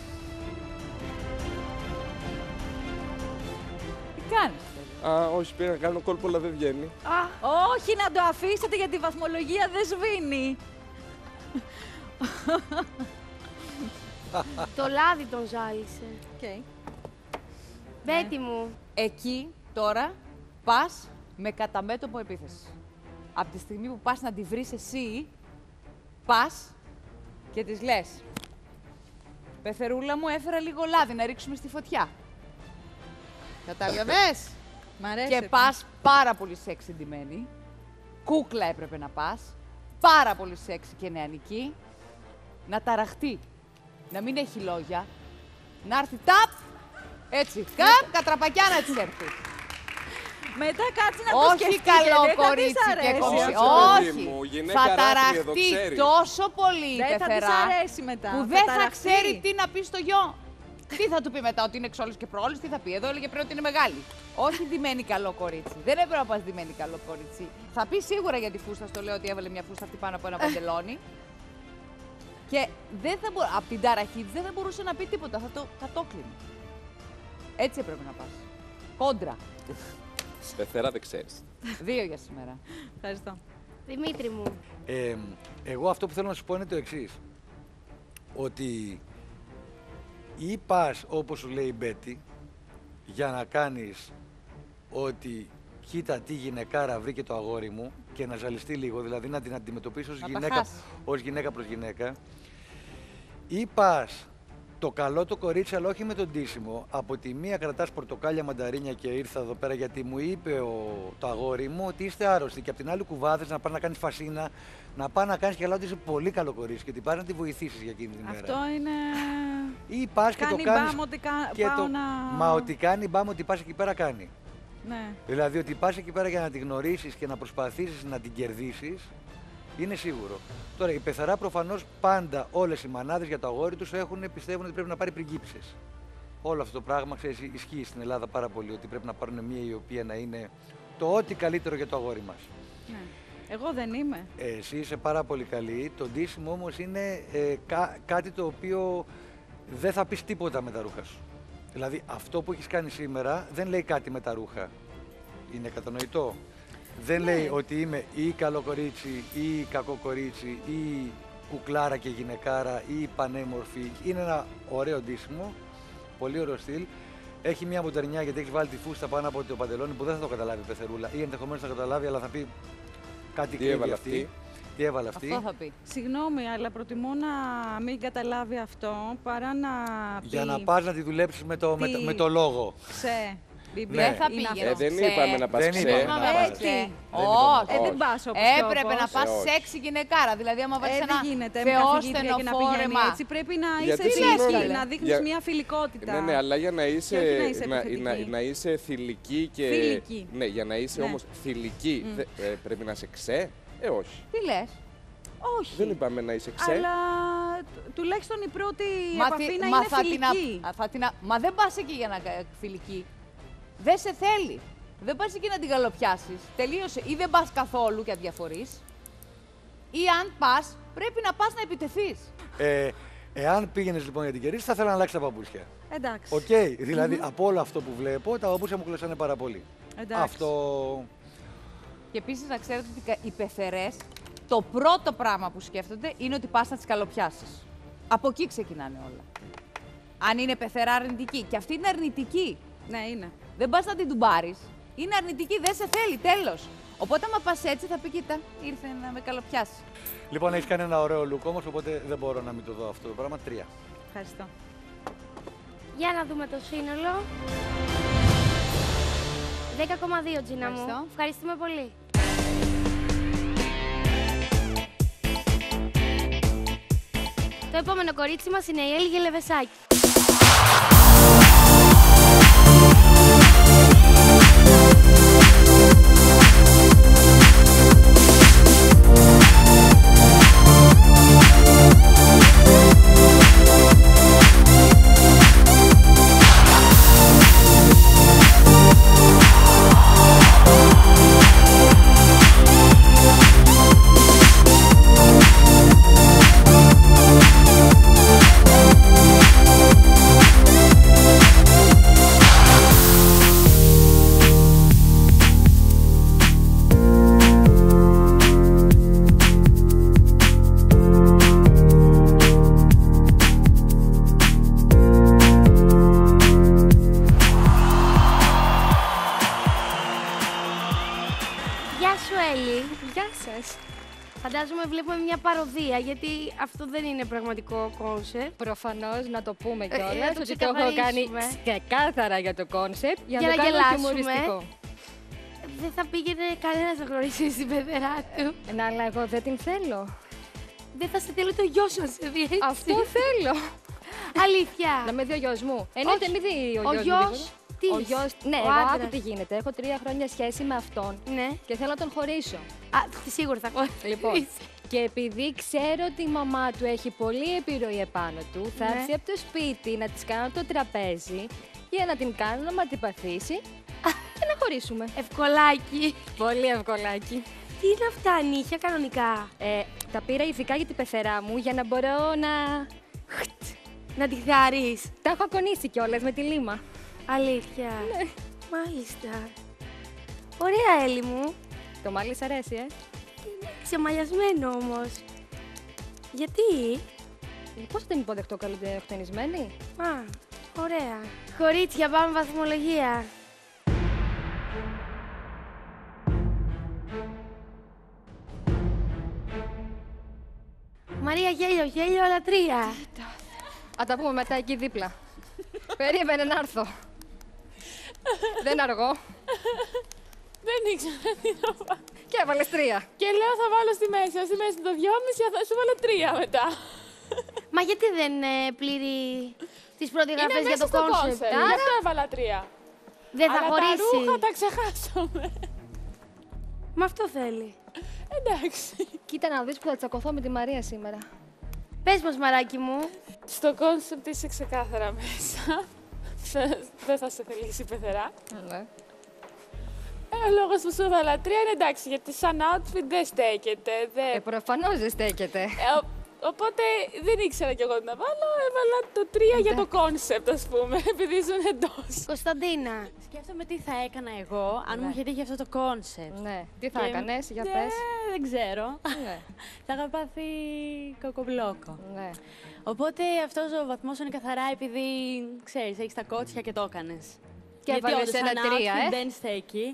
Τι κάνεις, παιδί? Α, όχι, πήγα να κάνω κόλπο, αλλά δεν βγαίνει. Όχι, να το αφήσετε γιατί η βαθμολογία δεν σβήνει. Το λάδι τον ζάλισε. Okay. Μπέτη μου. Εκεί τώρα πας με καταμέτωπο επίθεση. Από τη στιγμή που πας να τη βρεις εσύ, πας και της λες «Πεθερούλα μου, έφερα λίγο λάδι να ρίξουμε στη φωτιά». Κατάλαβες? Μ' αρέσει. Και πας πάρα πολύ σεξι ντυμένη. Κούκλα έπρεπε να πας. Πάρα πολύ σεξι και νεανική. Να ταραχτεί. Να μην έχει λόγια. Να έρθει ταπ. Έτσι. Καπ, κατραπακιά να της έρθει. Μετά κάτσε να το Όχι σκεφτεί καλό και δεν θα της κορίτσι και αρέσει. κομψή. Όχι, παιδί Όχι. μου, γυναίκα Θα ράχνη εδώ, ταραχτεί ξέρει. τόσο πολύ η Δεν θα της πεθερά αρέσει μετά. που θα δεν θα ταραχτεί. ξέρει τι να πει στο γιο. Τι θα του πει μετά, ότι είναι εξόλους και πρόλης, τι θα πει. Εδώ έλεγε πριν ότι είναι μεγάλη. Όχι ντυμένη καλό κορίτσι. Δεν έπρεπε να πας ντυμένη καλό κορίτσι. Θα πει σίγουρα για τη φούστα, στο λέω ότι έβαλε μια φούστα αυτή πάνω από ένα παντελόνι. Και δεν θα μπο... από την ταραχή της δεν θα μπορούσε να πει τίποτα. Θα το κατόκλεινε. Έτσι έπρεπε να πας. Κόντρα. Πεθερά δεν ξέρεις. Δύο για σήμερα. Ευχαριστώ. Δημήτρη μου. Ε, εγώ αυτό που θέλω να σου πω είναι το εξής. Ότι ή πας όπως σου λέει η Μπέτη για να κάνεις ότι κοίτα τι γυναικάρα βρήκε το αγόρι μου και να ζαλιστεί λίγο, δηλαδή να την αντιμετωπίσεις ως Να τα γυναίκα, χάσει. ως γυναίκα προς γυναίκα, ή πας το καλό το κορίτσι, αλλά όχι με τον ντύσιμο. Από τη μία κρατάς πορτοκάλια, μανταρίνια και ήρθα εδώ πέρα γιατί μου είπε ο, το αγόρι μου ότι είστε άρρωστοι. Και από την άλλη κουβάδες να πας να κάνεις φασίνα, να πας να κάνεις και ότι είσαι πολύ καλό κορίτσι και ότι πας να τη βοηθήσεις για εκείνη την μέρα. Αυτό είναι... Ή πας και κάνει το κάνεις. μπάμ ότι κα... και πάω το... να... Μα ότι κάνει μπάμ ότι πας εκεί πέρα κάνει. Ναι. Δηλαδή ότι πας εκεί πέρα για να τη γνωρίσεις και να προσπαθήσεις να την κερδίσεις, είναι σίγουρο. Τώρα, η πεθαρά προφανώς πάντα όλες οι μανάδες για το αγόρι τους έχουν, πιστεύουν ότι πρέπει να πάρει πριγκίψες. Όλο αυτό το πράγμα, ξέρεις, ισχύει στην Ελλάδα πάρα πολύ, ότι πρέπει να πάρουν μία η οποία να είναι το ό,τι καλύτερο για το αγόρι μας. Ναι. Εγώ δεν είμαι. Ε, εσύ είσαι πάρα πολύ καλή, το ντύσιμο όμως είναι ε, κά- κάτι το οποίο δεν θα πεις τίποτα με τα ρούχα σου. Δηλαδή, αυτό που έχεις κάνει σήμερα δεν λέει κάτι με τα ρούχα. Είναι κατανοητό. Δεν Ναι. λέει ότι είμαι ή καλό κορίτσι ή κακό κορίτσι ή κουκλάρα και γυναικάρα ή πανέμορφη. Είναι ένα ωραίο ντύσιμο, πολύ ωραίο στυλ. Έχει μια μουτερνιά γιατί έχει βάλει τη φούστα πάνω από το παντελόνι που δεν θα το καταλάβει η πεθερούλα ή ενδεχομένως θα καταλάβει, αλλά θα πει κάτι Τι κρύβει έβαλε αυτή. αυτή. Τι έβαλε αυτή. Αυτό θα πει. Συγγνώμη, αλλά προτιμώ να μην καταλάβει αυτό παρά να πει... Για να πας να τη δουλέψεις με το, με, το- Τι- με το λόγο. Ξέ. Μπιμπι, Ναι. Δεν θα είναι πήγαινε. Ε, αυτό. δεν Ξέ. είπαμε να πας Δεν ξέ. είπαμε να πας. Ε, τι. Δεν Όχι. Ε, δεν πας όπως κι Έπρεπε όπως. να πας Ε, όχι. σεξι γυναικάρα. Δηλαδή, άμα Ε, βάλεις δεν ένα γίνεται με θεό καθηγήτρια και να πηγαίνει στενοφόρεμα. έτσι. Πρέπει να είσαι Γιατί φιλική, συγγνώμη, να δείχνεις για- μια φιλικότητα. Ναι, ναι, αλλά για να είσαι, όχι να είσαι να, επιθετική. να, να είσαι θηλυκή και... Φιλική. Ναι, για να είσαι Ναι. όμως θηλυκή, Μμ. δε- ε, πρέπει να είσαι ξέ. Ε, όχι. Τι λες? Όχι. Δεν είπαμε να είσαι ξέ. Αλλά του- τουλάχιστον η πρώτη Μα επαφή τι- να μα είναι θα την α- φιλική. α, θα την α- Μα δεν πας εκεί για να κα- φιλική. Δεν σε θέλει. Δεν πας εκεί να την καλοπιάσεις. Τελείωσε. Ή δεν πας καθόλου και αδιαφορείς. Ή αν πας, πρέπει να πας να επιτεθείς. Ε, εάν πήγαινες λοιπόν για την κερδίση, θα ήθελα να αλλάξει τα παπούτσια. Εντάξει. Οκ, δηλαδή από όλο αυτό που βλέπω, τα παπούτσια μου κλεισάνε πάρα πολύ. Εντάξει. Αυτό. Και επίσης να ξέρετε ότι κα- οι πεθερές, το πρώτο πράγμα που σκέφτονται είναι ότι πας να τις καλοπιάσεις. Από εκεί ξεκινάνε όλα. Αν είναι πεθερά αρνητική. Και αυτή είναι αρνητική. Ναι, είναι. Δεν πας να την τουμπάρεις. Είναι αρνητική, δεν σε θέλει, τέλος. Οπότε, άμα πας έτσι, θα πει: κοίτα, ήρθε να με καλοπιάσει. Λοιπόν, έχεις κάνει ένα ωραίο look όμως, οπότε δεν μπορώ να μην το δω αυτό το πράγμα. Τρία. Ευχαριστώ. Για να δούμε το σύνολο. δέκα κόμμα δύο, Τζίνα μου. Ευχαριστώ. Ευχαριστούμε πολύ. Το επόμενο κορίτσι μας είναι η Έλλη Γελεβεσάκη. Φαντάζομαι βλέπουμε μια παροδία, γιατί αυτό δεν είναι πραγματικό κόνσεπτ. Προφανώς να το πούμε κιόλας, Ε, να το ότι το έχω κάνει ξεκαθαρίσουμε. ξεκάθαρα για το κόνσεπτ, για, Για να να το κάνω γελάσουμε. χιουμοριστικό. Δεν θα πήγαινε κανένας να γνωρίσει την παιδερά του. Ναι, αλλά εγώ δεν την θέλω. Δεν θα σε θέλω το γιο σου να σε δει έτσι. Αυτό θέλω. Αλήθεια. Να με δει ο γιος μου. Εννοείται Όχι. μη δει ο Ο γιος μου. γιος τίποτα. της. Ο γιος, ναι, Ο εγώ άντρας. άκου τι γίνεται. Έχω τρία χρόνια σχέση με αυτόν Ναι. και θέλω να τον χωρίσω. Α, σίγουρα θα χωρίσει. Λοιπόν, και επειδή ξέρω ότι η μαμά του έχει πολύ επιρροή επάνω του, θα Ναι. έρθει από το σπίτι να της κάνω το τραπέζι για να την κάνω να μ' αντιπαθήσει και να χωρίσουμε. Ευκολάκι. Πολύ ευκολάκι. Τι είναι αυτά, νύχια κανονικά. Ε, τα πήρα ειδικά για την πεθερά μου για να μπορώ να... Να τη χαρείς. Τα έχω ακονίσει κιόλας με τη λίμα. Αλήθεια. Ναι. Μάλιστα. Ωραία, Έλλη μου. Το μάλι σ' αρέσει, ε. Ξεμαλιασμένο όμως. Γιατί? Πώς θα την υποδεχτώ καλοτεχνισμένη. Α, ωραία. Κορίτσια, πάμε βαθμολογία. Μαρία, γέλιο, γέλιο, αλλά τρία. Θα τα πούμε μετά εκεί δίπλα. Περίμενε να έρθω. Δεν αργώ. Δεν ήξερα τι να βάλω. Και έβαλες τρία. Και λέω θα βάλω στη μέση. Στη μέση το δυόμιση, θα σου βάλω τρία μετά. Μα γιατί δεν ε, πλήρει τις προδιαγραφές Είναι για μέσα το στο κόνσεπτ. concept. Γι' αυτό έβαλα τρία. Δεν θα Αλλά χωρίσει. τα ρούχα τα ξεχάσαμε. Μα αυτό θέλει. Εντάξει. Κοίτα να δεις που θα τσακωθώ με τη Μαρία σήμερα. Πες μας, μαράκι μου. Στο κόνσεπτ είσαι ξεκάθαρα μέσα. Δεν θα σε θελήσει η πεθερά. Ναι. Ε, ο λόγος που σου έβαλα τρία είναι εντάξει, γιατί σαν outfit δεν στέκεται. Δεν... Ε, προφανώς δεν στέκεται. Ε, ο- οπότε δεν ήξερα κι εγώ τι να βάλω. Έβαλα το τρία για το κόνσεπτ, ας πούμε, επειδή ζουν εντός. Κωνσταντίνα. Σκέφτομαι τι θα έκανα εγώ αν μου είχε τύχει αυτό το κόνσεπτ. Ναι. Τι θα Και- έκανες, για Ναι, πες. δεν ξέρω. Ναι. Θα είχα πάθει κοκομπλόκο. Ναι. Οπότε αυτός ο βαθμός είναι καθαρά επειδή, ξέρεις, έχεις τα κότσια και το έκανες. Και Γιατί έβαλες όντως ένα σαν τρία, outfit ε. δεν στέκει.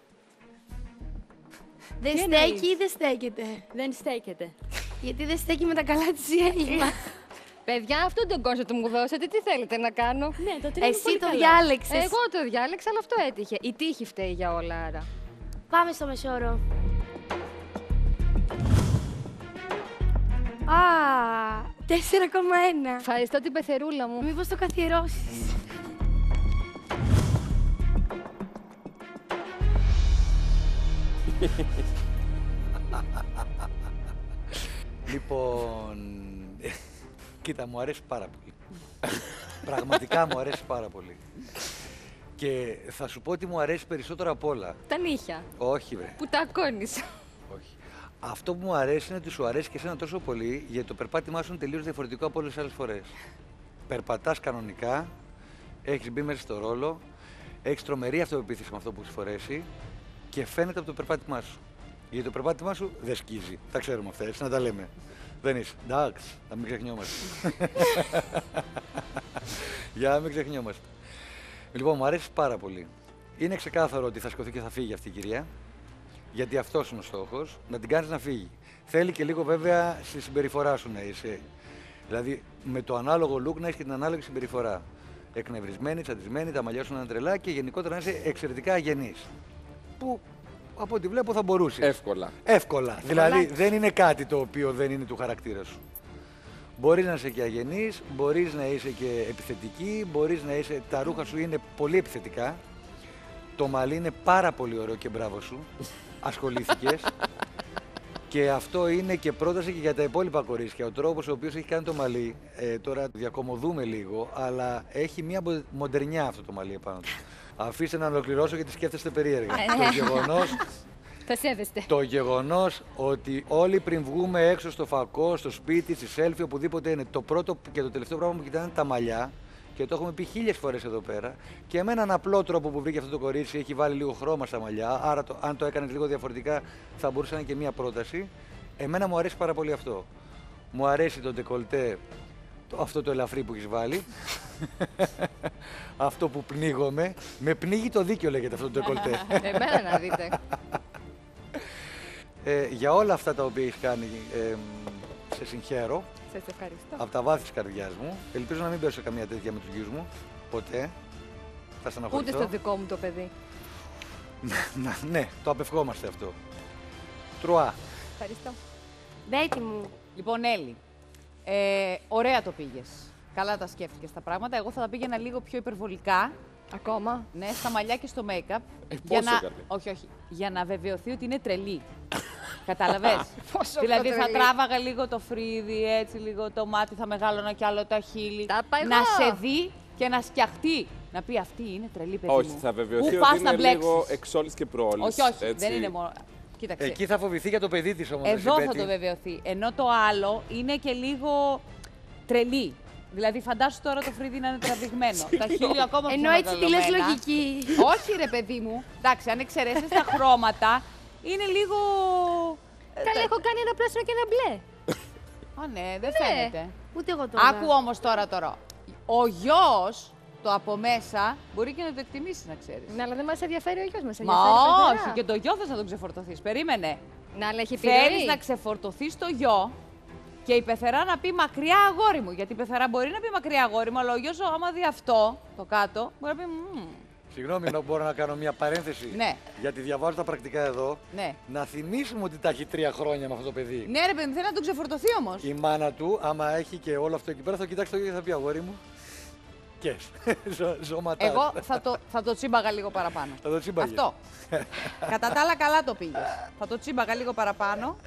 Δεν Τι στέκει εννοείς? ή δεν στέκεται. Δεν στέκεται. Γιατί δεν στέκει με τα καλά της η Έλλη. Παιδιά, αυτό το κόνσεπτ μου δώσατε, τι θέλετε να κάνω. Ναι, το τρία είναι Εσύ πολύ το καλό. διάλεξες. Εγώ το διάλεξα, αλλά αυτό έτυχε. Η τύχη φταίει για όλα, άρα. Πάμε στο μεσόρο. Α, τέσσερα κόμμα ένα. Ευχαριστώ την πεθερούλα μου. Μήπως το καθιερώσεις. Λοιπόν, κοίτα, μου αρέσει πάρα πολύ. Πραγματικά μου αρέσει πάρα πολύ. Και θα σου πω ότι μου αρέσει περισσότερο απ' όλα. Τα νύχια. Όχι, βρε. Που τα ακόνεις. Όχι. Αυτό που μου αρέσει είναι ότι σου αρέσει και εσένα τόσο πολύ, γιατί το περπάτημά σου είναι τελείως διαφορετικό από όλες τις άλλες φορές. Περπατάς κανονικά, έχεις μπει μέσα στο ρόλο, έχεις τρομερή αυτοπεποίθηση με αυτό που έχεις φορέσει και φαίνεται από το περπάτημά σου. Γιατί το περπάτημά σου δεν σκίζει. Τα ξέρουμε αυτά, έτσι να τα λέμε. Δεν είσαι. Εντάξει, να μην ξεχνιόμαστε. Για να μην ξεχνιόμαστε. Λοιπόν, μου αρέσει πάρα πολύ. είναι ξεκάθαρο ότι θα σηκωθεί και θα φύγει αυτή η κυρία. Γιατί αυτός είναι ο στόχος, να την κάνεις να φύγει. Θέλει και λίγο βέβαια στη συμπεριφορά σου να είσαι. Δηλαδή με το ανάλογο look να έχεις και την ανάλογη συμπεριφορά. Εκνευρισμένη, τσαντισμένη, τα μαλλιά σου να είναι τρελά και γενικότερα να είσαι εξαιρετικά αγενής. Που από ό,τι βλέπω θα μπορούσε. Εύκολα. Εύκολα. Δηλαδή δεν είναι κάτι το οποίο δεν είναι του χαρακτήρα σου. Μπορείς να είσαι και αγενής, μπορείς να είσαι και επιθετική, μπορείς να είσαι. Τα ρούχα σου είναι πολύ επιθετικά. Το μαλλί είναι πάρα πολύ ωραίο και μπράβο σου. Ασχολήθηκες. Και αυτό είναι και πρόταση και για τα υπόλοιπα κορίτσια. Ο τρόπος ο οποίος έχει κάνει το μαλλί, ε, τώρα διακομωδούμε λίγο, αλλά έχει μια μοντερνιά αυτό το μαλλί επάνω του. Αφήστε να ολοκληρώσω γιατί σκέφτεστε περίεργα. το γεγονός, Θα σέβεστε. το γεγονός ότι όλοι πριν βγούμε έξω στο φακό, στο σπίτι, στη selfie, οπουδήποτε είναι, το πρώτο και το τελευταίο πράγμα που κοιτάνε είναι τα μαλλιά. Και το έχουμε πει χίλιες φορές εδώ πέρα. Και με έναν απλό τρόπο που βρήκε αυτό το κορίτσι, έχει βάλει λίγο χρώμα στα μαλλιά. Άρα, το, αν το έκανες λίγο διαφορετικά, θα μπορούσε να είναι και μία πρόταση. Εμένα μου αρέσει πάρα πολύ αυτό. Μου αρέσει το ντεκολτέ, το, αυτό το ελαφρύ που έχεις βάλει. αυτό που πνίγομαι. Με πνίγει το δίκιο, λέγεται αυτό το ντεκολτέ. Εμένα να δείτε. ε, για όλα αυτά τα οποία έχεις κάνει, ε, σε συγχαίρω. Σας ευχαριστώ. Από τα βάθη της καρδιάς μου. Ελπίζω να μην πέσω σε καμία τέτοια με τους γιους μου. Ποτέ. Θα στεναχωρηθώ. Ούτε στο δικό μου το παιδί. Ναι, το απευχόμαστε αυτό. Τρουά. Ευχαριστώ. Μπέτη μου. Λοιπόν, Έλλη, ε, ωραία το πήγες. Καλά τα σκέφτηκες τα πράγματα. Εγώ θα τα πήγαινα λίγο πιο υπερβολικά. Ακόμα. Ναι, στα μαλλιά και στο make-up. Ε, για πόσο να... καλή. Όχι, όχι. Για να βεβαιωθεί ότι είναι τρελή. Κατάλαβες. Πόσο Δηλαδή πιο θα τρελή. τράβαγα λίγο το φρύδι, έτσι λίγο το μάτι, θα μεγάλωνα κι άλλο τα χείλη. Τα είπα Να εγώ. σε δει και να σκιαχτεί. Να πει αυτή είναι τρελή παιδί Όχι, μου. θα βεβαιωθεί Πού ότι πας να είναι λίγο μπλέξεις. εξόλης και προόλης. Όχι, όχι, έτσι. δεν είναι μόνο. Κοίταξε. Εκεί θα φοβηθεί για το παιδί της όμως. Εδώ εσύ, θα Πέτη. το βεβαιωθεί. Ενώ το άλλο είναι και λίγο τρελή. Δηλαδή, φαντάσου τώρα το φρύδι να είναι τραβηγμένο. Τα χείλη ακόμα πιο Ενώ έτσι τη λες μεγαλωμένα. λογική. Όχι, ρε παιδί μου. Εντάξει, αν εξαιρέσεις τα χρώματα, είναι λίγο. Καλά, έχω κάνει ένα πράσινο και ένα μπλε. Α, ναι, δεν φαίνεται. Ούτε εγώ το Άκου όμως τώρα τώρα. Ο γιος, το από μέσα, μπορεί και να το εκτιμήσει, να ξέρεις. Ναι, αλλά δεν μας ενδιαφέρει ο γιος μας. Μα ενδιαφέρει η πεθερά. όχι, και το γιο θες να τον ξεφορτωθείς. Περίμενε. Να, αλλά έχει Θέλεις επιρροή. να ξεφορτωθείς το γιο και η πεθερά να πει μακριά αγόρι μου. Γιατί η πεθερά μπορεί να πει μακριά αγόρι μου, αλλά ο γιος, άμα δει αυτό το κάτω, μπορεί να πει. «Μμμ». Συγγνώμη, να μπορώ να κάνω μια παρένθεση. Ναι. Γιατί διαβάζω τα πρακτικά εδώ. Ναι. Να θυμίσουμε ότι τα έχει τρία χρόνια με αυτό το παιδί. Ναι, ρε παιδί μου, θέλει να τον ξεφορτωθεί όμως. Η μάνα του, άμα έχει και όλο αυτό εκεί πέρα, θα κοιτάξει το ίδιο και θα πει αγόρι μου. Και Ζω, ζωματά. Εγώ θα το, θα το τσίμπαγα λίγο παραπάνω. Θα το τσίμπαγες. Αυτό. Κατά τα άλλα, καλά το πήγες. Θα το τσίμπαγα λίγο παραπάνω.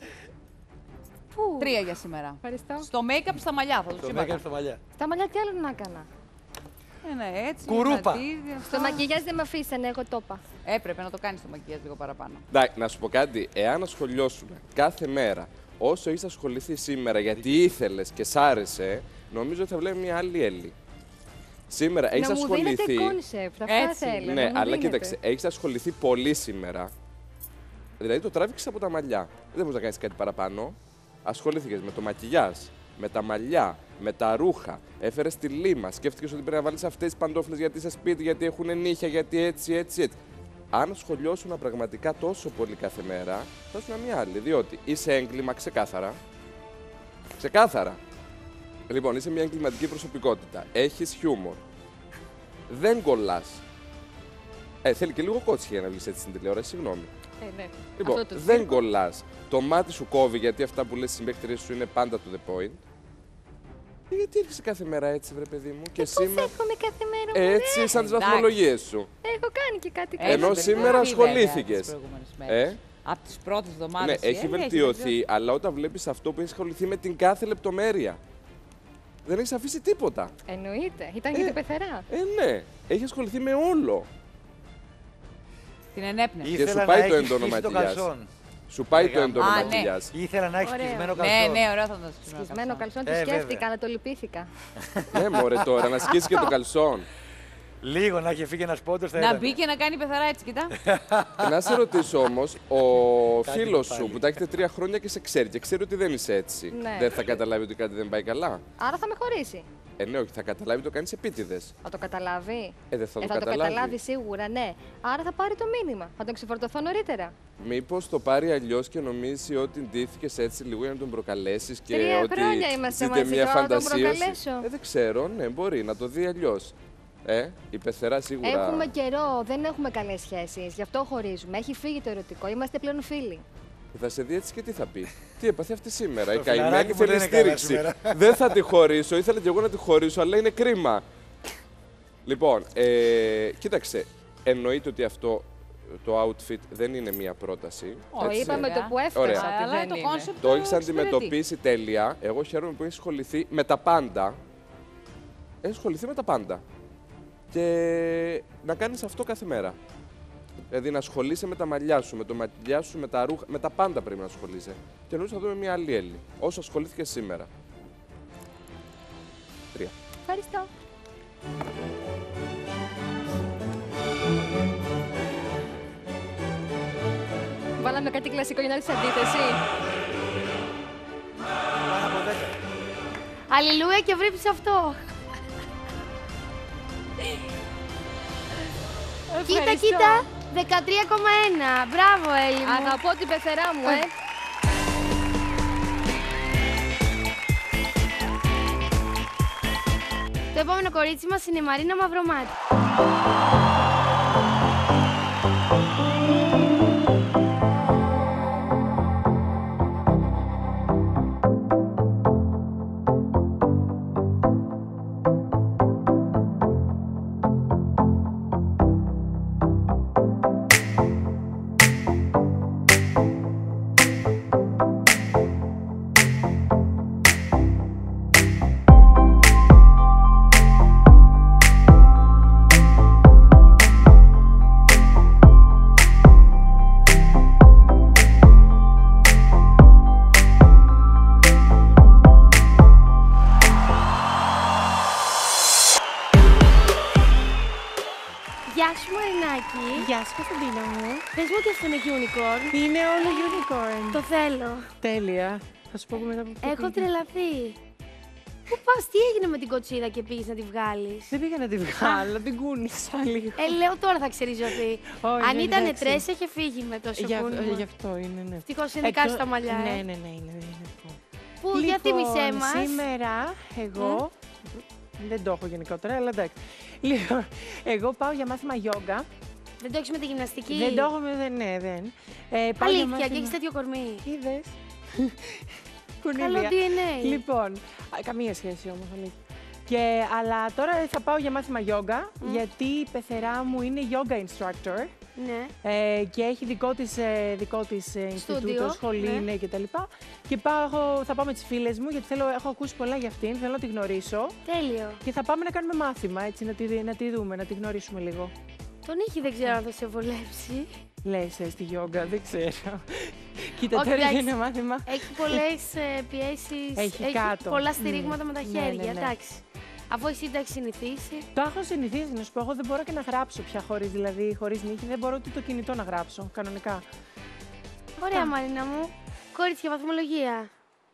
Πού? Τρία για σήμερα. Ευχαριστώ. Στο make-up στα μαλλιά θα το Το τσίμπαγα. μέγανε στα μαλλιά. Στα μαλλιά τι άλλο να έκανα. Ε, ναι, έτσι. Κουρούπα. δυνατή, αυτό. Στο μακιγιάζ δεν με αφήσανε, εγώ το είπα. Έπρεπε να το κάνεις το μακιγιάζ λίγο παραπάνω. Εντάξει, να σου πω κάτι. Εάν ασχολιώσουμε κάθε μέρα όσο είσαι ασχοληθεί σήμερα γιατί ήθελες και σ' άρεσε, νομίζω ότι θα βλέπει μια άλλη Έλλη. Σήμερα έχει Να μου δίνετε ασχοληθεί. κόνσεπτ, αυτά Έτσι. θέλω. να Ναι, μου αλλά δίνετε. κοίταξε, έχει ασχοληθεί πολύ σήμερα. Δηλαδή το τράβηξε από τα μαλλιά. Δεν μπορεί να κάνει κάτι παραπάνω. Ασχολήθηκε με το μακιγιάζ, με τα μαλλιά, με τα ρούχα. Έφερε τη λίμα. Σκέφτηκε ότι πρέπει να βάλει αυτέ τι παντόφλες γιατί είσαι σπίτι, γιατί έχουν νύχια, γιατί έτσι, έτσι, έτσι. Αν σχολιώσουν πραγματικά τόσο πολύ κάθε μέρα, θα ήσουν μια άλλη. Διότι είσαι έγκλημα ξεκάθαρα. Ξεκάθαρα. Λοιπόν, είσαι μια εγκληματική προσωπικότητα. Έχεις χιούμορ. Δεν κολλάς. Ε, θέλει και λίγο κότσι για να βγεις έτσι στην τηλεόραση, συγγνώμη. Ε, ναι. Λοιπόν, Αυτό το δεν τσίρκο. κολλάς. Το μάτι σου κόβει γιατί αυτά που λες στις συμπαίκτριες σου είναι πάντα to the point. Ε, γιατί έρχεσαι κάθε μέρα έτσι, βρε παιδί μου, και Πώς σήμερα. έρχομαι κάθε μέρα, Έτσι, σαν τις Εντάξει. βαθμολογίες σου. Έχω κάνει και κάτι Ενώ καλό. σήμερα ασχολήθηκες. Ε? Ε, Από τις πρώτες ναι, εβδομάδες. έχει βελτιωθεί, αλλά όταν βλέπεις αυτό που έχει ασχοληθεί με την κάθε λεπτομέρεια. Δεν έχει αφήσει τίποτα. Εννοείται. Ήταν Ε. και την πεθερά. Ε, ναι, έχει ασχοληθεί με όλο. Την ενέπνευση. Και σου Ήθελα πάει να το έχει έντονο σκίσει το μακιγιάζ. καλσόν. Σου πάει το Λέγαμε. έντονο Α, ναι. μακιγιάζ. Ήθελα να έχει Ωραία. σκισμένο Ναι, καλσόν. ναι, ωραία θα το Σκισμένο καλσόν, το Ε, σκέφτηκα, βέβαια. αλλά το λυπήθηκα. Ναι, μωρέ τώρα, να σκίσει και το καλσόν. Λίγο να έχει φύγει ένα πόντο. Να μπει και να κάνει πεθαρά έτσι, κοιτά. Να σε ρωτήσω όμως, ο Κάτι φίλος πάλι. σου που τα έχετε τρία χρόνια και σε ξέρει και ξέρει ότι δεν είσαι έτσι, Ναι. δεν θα καταλάβει ότι κάτι δεν πάει καλά. Άρα θα με χωρίσει. Ε, ναι, όχι, θα καταλάβει το κάνεις επίτηδες. Θα το καταλάβει. Ε, δεν θα ε, το θα καταλάβει. το καταλάβει σίγουρα, ναι. Άρα θα πάρει το μήνυμα. Θα τον ξεφορτωθώ νωρίτερα. Μήπως το πάρει αλλιώς και νομίζει ότι ντύθηκες έτσι λίγο για να τον προκαλέσεις και Τρία ότι χρόνια είμαστε ζείτε μαζί, μια τώρα να τον φαντασίωση. προκαλέσω. Ε, δεν ξέρω, ναι, μπορεί να το δει αλλιώς. Ε, η πεθερά σίγουρα. Έχουμε καιρό, δεν έχουμε καλές σχέσεις. Γι' αυτό χωρίζουμε. Έχει φύγει το ερωτικό. Είμαστε πλέον φίλοι. Θα σε δει έτσι και τι θα πει. Τι έπαθε αυτή σήμερα. Η Το καημένη φιλαράκι μου θέλει δεν είναι καλά στήριξη. σήμερα. Δεν θα τη χωρίσω. Ήθελα και εγώ να τη χωρίσω, αλλά είναι κρίμα. Λοιπόν, ε, κοίταξε. Εννοείται ότι αυτό το outfit δεν είναι μία πρόταση. Το έτσι. είπαμε το που έφτασα. Ωραία. ότι Αλλά δεν το είναι. concept Το έχει εξυπηρετεί. αντιμετωπίσει τέλεια. Εγώ χαίρομαι που έχει ασχοληθεί με τα πάντα. Έχει ασχοληθεί με τα πάντα. Και να κάνεις αυτό κάθε μέρα. Δηλαδή να ασχολείσαι με τα μαλλιά σου, με το μαλλιά σου, με τα ρούχα, με τα πάντα πρέπει να ασχολείσαι. Και νομίζω θα δούμε μια άλλη Έλλη, όσο ασχολήθηκε σήμερα. Τρία. Ευχαριστώ. Βάλαμε κάτι κλασικό για να δεις αντίθεση. Πάνω από δέκα. Αλληλούια και βρήψεις αυτό. Κοίτα, Ευχαριστώ. κοίτα. δεκατρία κόμμα ένα. Μπράβο, Έλλη μου. Αγαπώ την πεθερά μου, ε. Το επόμενο κορίτσι μας είναι η Μαρίνα Μαυρομάτη. Γεια σου, Μαρινάκη. Γεια σου, Κωνσταντίνα μου. Πες μου ότι αυτό είναι unicorn. Είναι όλο unicorn. Το θέλω. Τέλεια. Θα σου πω μετά από το Έχω πήγα. τρελαθεί. Πού πας, τι έγινε με την κοτσίδα και πήγες να τη βγάλεις. Δεν πήγα να τη βγάλω, την κούνησα λίγο. Ε, λέω τώρα θα ξεριζωθεί. Όχι, Αν ναι, ήταν εντάξει. τρες, είχε φύγει με το Για, σοκούνημα. γι' αυτό είναι, ναι. Ευτυχώς είναι κάτι στα μαλλιά, ε. Ναι, ναι, ναι, είναι, είναι αυτό. Πού, για θύμισέ μας. Σήμερα εγώ. Δεν το έχω γενικότερα, αλλά εντάξει. Λοιπόν, εγώ πάω για μάθημα γιόγκα. Δεν το έχεις με τη γυμναστική. Δεν το έχω, με- δεν, ναι, δεν. Ε, πάω για Αλήθεια, μάθημα- και έχεις τέτοιο κορμί. Είδες. Καλό Κουνίδια. ντι εν έι. Λοιπόν, α, καμία σχέση όμως, αλήθεια. Και, αλλά τώρα θα πάω για μάθημα γιόγκα, γιατί η πεθερά μου είναι yoga instructor. Ναι. Ε, και έχει δικό της, ε, δικό της ε, Ινστιτούτο, σχολή, ναι. ναι, και τα λοιπά. Και πάω, έχω- θα πάω με τις φίλες μου, γιατί θέλω, έχω ακούσει πολλά για αυτήν, θέλω να τη γνωρίσω. Τέλειο. Και θα πάμε να κάνουμε μάθημα, έτσι, να τη, δει- να τη δούμε, να τη γνωρίσουμε λίγο. Τον είχε, δεν ξέρω αν θα σε βολέψει. Λες, ε, στη γιόγκα, δεν ξέρω. Κοίτα, Όχι, τώρα εντάξει. είναι μάθημα. Έχει πολλές ε, πιέσεις. Έχει κάτω. πολλά στηρίγματα με τα Ναι, χέρια. ναι, ναι. Εντάξει. Αφού εσύ τα έχει συνηθίσει. Το έχω συνηθίσει, να σου πω, εγώ δεν μπορώ και να γράψω πια χωρίς, δηλαδή, χωρίς νύχη, δεν μπορώ ούτε το κινητό να γράψω, κανονικά. Ωραία, Μαρίνα μου. Κορίτσια, βαθμολογία.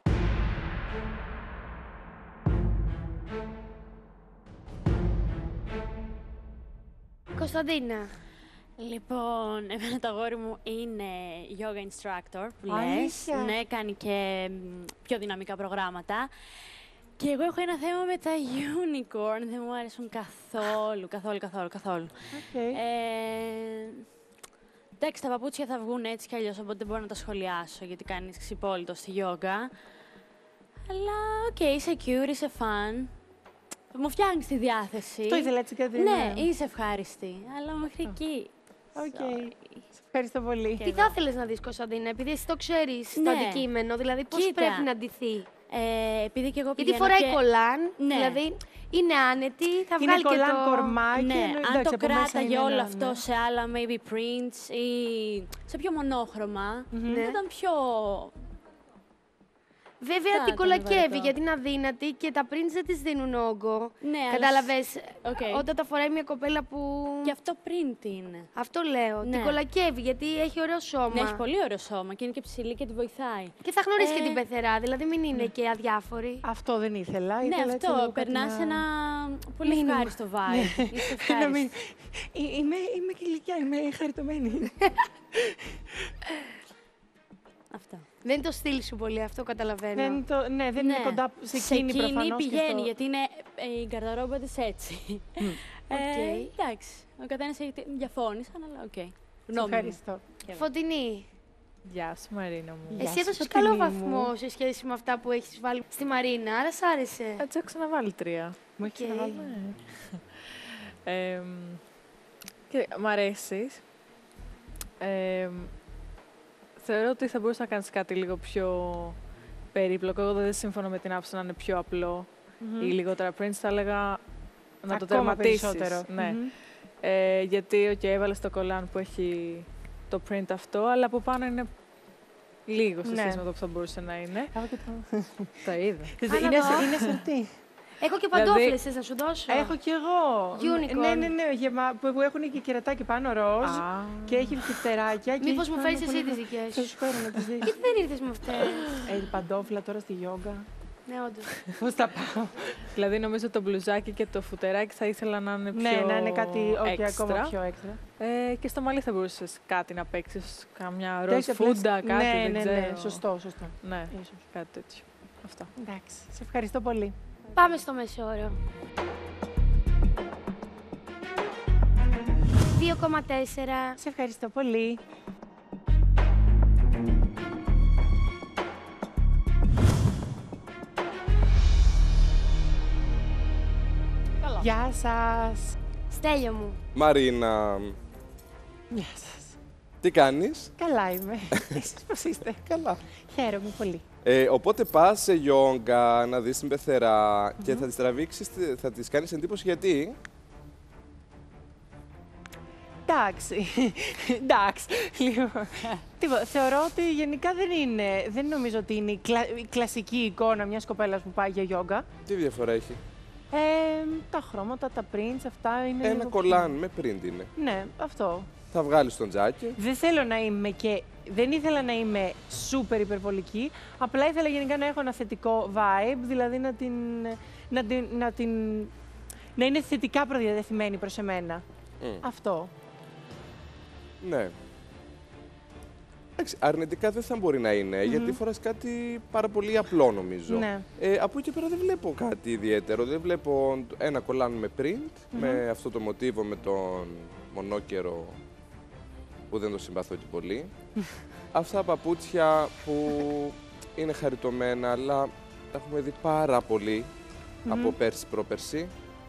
Κωνσταντίνα. Λοιπόν, εμένα το αγόρι μου είναι yoga instructor που λες. Αλήθεια? Ναι, κάνει και μ, πιο δυναμικά προγράμματα. Και εγώ έχω ένα θέμα με τα unicorn. Δεν μου αρέσουν καθόλου, καθόλου, καθόλου, καθόλου. Okay. Ε, εντάξει, τα παπούτσια θα βγουν έτσι κι αλλιώς, οπότε δεν μπορώ να τα σχολιάσω, γιατί κάνεις ξυπόλυτο στη yoga. Αλλά, οκ, okay, είσαι cute, είσαι fun. Μου φτιάχνεις τη διάθεση. Το ήθελα έτσι κάτι. Ναι, είσαι ευχάριστη, αλλά μέχρι εκεί. Οκ. Sorry. Σε ευχαριστώ πολύ. Τι θα ήθελε να δει, Κωνσταντίνα, επειδή εσύ το ξέρει στο Ναι. αντικείμενο, δηλαδή πώ Κοίτα. πρέπει να ντυθεί. Ε, επειδή και εγώ Γιατί πηγαίνω φοράει και... κολάν, Ναι. δηλαδή είναι άνετη, θα Είναι βγάλει και κολάν το... κορμάκι. Ναι, εννοεί- αν εντάξει, το από μέσα κράταγε είναι όλο ένα, αυτό ναι. σε άλλα maybe prints ή σε πιο μονόχρωμα, Ναι. θα ήταν πιο... Βέβαια Αυτά, την το κολακεύει βαρετό. γιατί είναι αδύνατη και τα prints δεν της δίνουν όγκο. Ναι, αλλά Κατάλαβες, σ- οκ. όταν τα φοράει μια κοπέλα που... Και αυτό print είναι. Αυτό λέω, Ναι. την κολακεύει γιατί έχει ωραίο σώμα. Ναι, έχει πολύ ωραίο σώμα και είναι και ψηλή και τη βοηθάει. Και θα γνωρίσει Ε, και την πεθερά, δηλαδή μην είναι και αδιάφορη. Αυτό δεν ήθελα. Ναι, ήθελα έτσι αυτό. λίγο κάτι Περνά να- ένα πολύ Μήνυμα. ευχάριστο vibe. Είσαι Να μην- ευχάριστη. Ε, Είμαι, είμαι και ηλικιά, είμαι χαριτωμένη. Αυτό. Δεν είναι το στυλ σου πολύ, αυτό καταλαβαίνω. δεν, είναι το, ναι, δεν είναι κοντά σε σε εκείνη εκείνη προφανώς. και πηγαίνει, στο- γιατί είναι ε, η γκαρδαρόμπα της έτσι. Ε, Οκ. εντάξει, ο καθένας έχει τη- διαφώνησαν, αλλά οκ. Σε Γνώμη μου. ευχαριστώ. Φωτεινή, Γεια σου Μαρίνα μου. Γεια εσύ σου, έδωσες Φωτεινή καλό μου. βαθμό σε σχέση με αυτά που έχεις βάλει στη Μαρίνα, άρα σ' άρεσε. Έτσι έχω ξαναβάλει τρία. Μου έχει Οκ. ξαναβάλει. Ε, και μ' αρέσεις. Ε, θεωρώ ότι θα μπορούσε να κάνεις κάτι λίγο πιο περίπλοκο. Εγώ δεν συμφωνώ με την άποψη να είναι πιο απλό ή λιγότερα prints. Θα έλεγα να το Ακόμα τερματίσεις. περισσότερο. Ναι. Μμμ. Ε, γιατί, οκ, έβαλες το κολάν που έχει το print αυτό, αλλά από πάνω είναι λίγο σε Ναι. σχέση με το που θα μπορούσε να είναι. Έχω και το- Το είδα. Άνα Είναι, δω. είναι σερτή. Έχω και Δηλαδή- παντόφλες, θες να σου δώσω. Έχω κι εγώ. Unicorn. Ναι, ναι, ναι, γεμα- που, που έχουν και κερατάκι πάνω ροζ Α. και έχει φτεράκια. και Μήπως έχει μου πάνω φέρεις εσύ πολύ- τις δικές Θα σου. σου φέρω να τις δεις. Γιατί δεν ήρθες με αυτές. Ε, παντόφλα τώρα στη γιόγκα. Ναι, όντως. Πώς τα πάω. Δηλαδή, νομίζω το μπλουζάκι και το φουτεράκι θα ήθελα να είναι πιο Ναι, να είναι κάτι όχι, έξτρα. ακόμα πιο έξτρα. Ε, και στο μαλλί θα μπορούσε κάτι να παίξει. Καμιά ροζ Τέτοια φούντα, πλασ- κάτι. Ναι, δεν ναι, ξέρω. ναι, σωστό, σωστό. Ναι, Ίσως. κάτι τέτοιο. Αυτό. Εντάξει, σε ευχαριστώ πολύ. Πάμε στο μεσόωρο. δύο κόμμα τέσσερα. Σε ευχαριστώ πολύ. Καλά. Γεια σας. Στέλιο μου. Μαρίνα, Γεια σας. τι κάνεις? Καλά είμαι. Εσείς πώς είστε? Καλά. Χαίρομαι πολύ. Ε, οπότε πας σε γιόγκα να δεις την πεθερά και θα τις τραβήξεις, θα τις κάνεις εντύπωση γιατί. Εντάξει. Εντάξει. Λοιπόν, τίποτα, θεωρώ ότι γενικά δεν είναι, δεν νομίζω ότι είναι η, κλα- η κλασική εικόνα μιας κοπέλας που πάει για γιόγκα. Τι διαφορά έχει? Ε, τα χρώματα, τα prints, αυτά είναι Ένα λίγο κολάν με print είναι. πιο- Ναι, αυτό. Θα βγάλεις τον τζάκι. Δεν θέλω να είμαι και. Δεν ήθελα να είμαι σούπερ υπερβολική. Απλά ήθελα γενικά να έχω ένα θετικό vibe, δηλαδή να την. να, την, να, την, να είναι θετικά προδιαδεθειμένη προς εμένα. Μμ. Αυτό. Ναι. Εντάξει, αρνητικά δεν θα μπορεί να είναι, γιατί φοράς κάτι πάρα πολύ απλό νομίζω. Ναι. Ε, από εκεί και πέρα δεν βλέπω κάτι ιδιαίτερο. Δεν βλέπω ένα κολάν με print, με αυτό το μοτίβο με τον μονόκερο που δεν το συμπαθώ και πολύ. Αυτά παπούτσια που είναι χαριτωμένα, αλλά τα έχουμε δει πάρα πολύ από πέρσι πρόπερσι.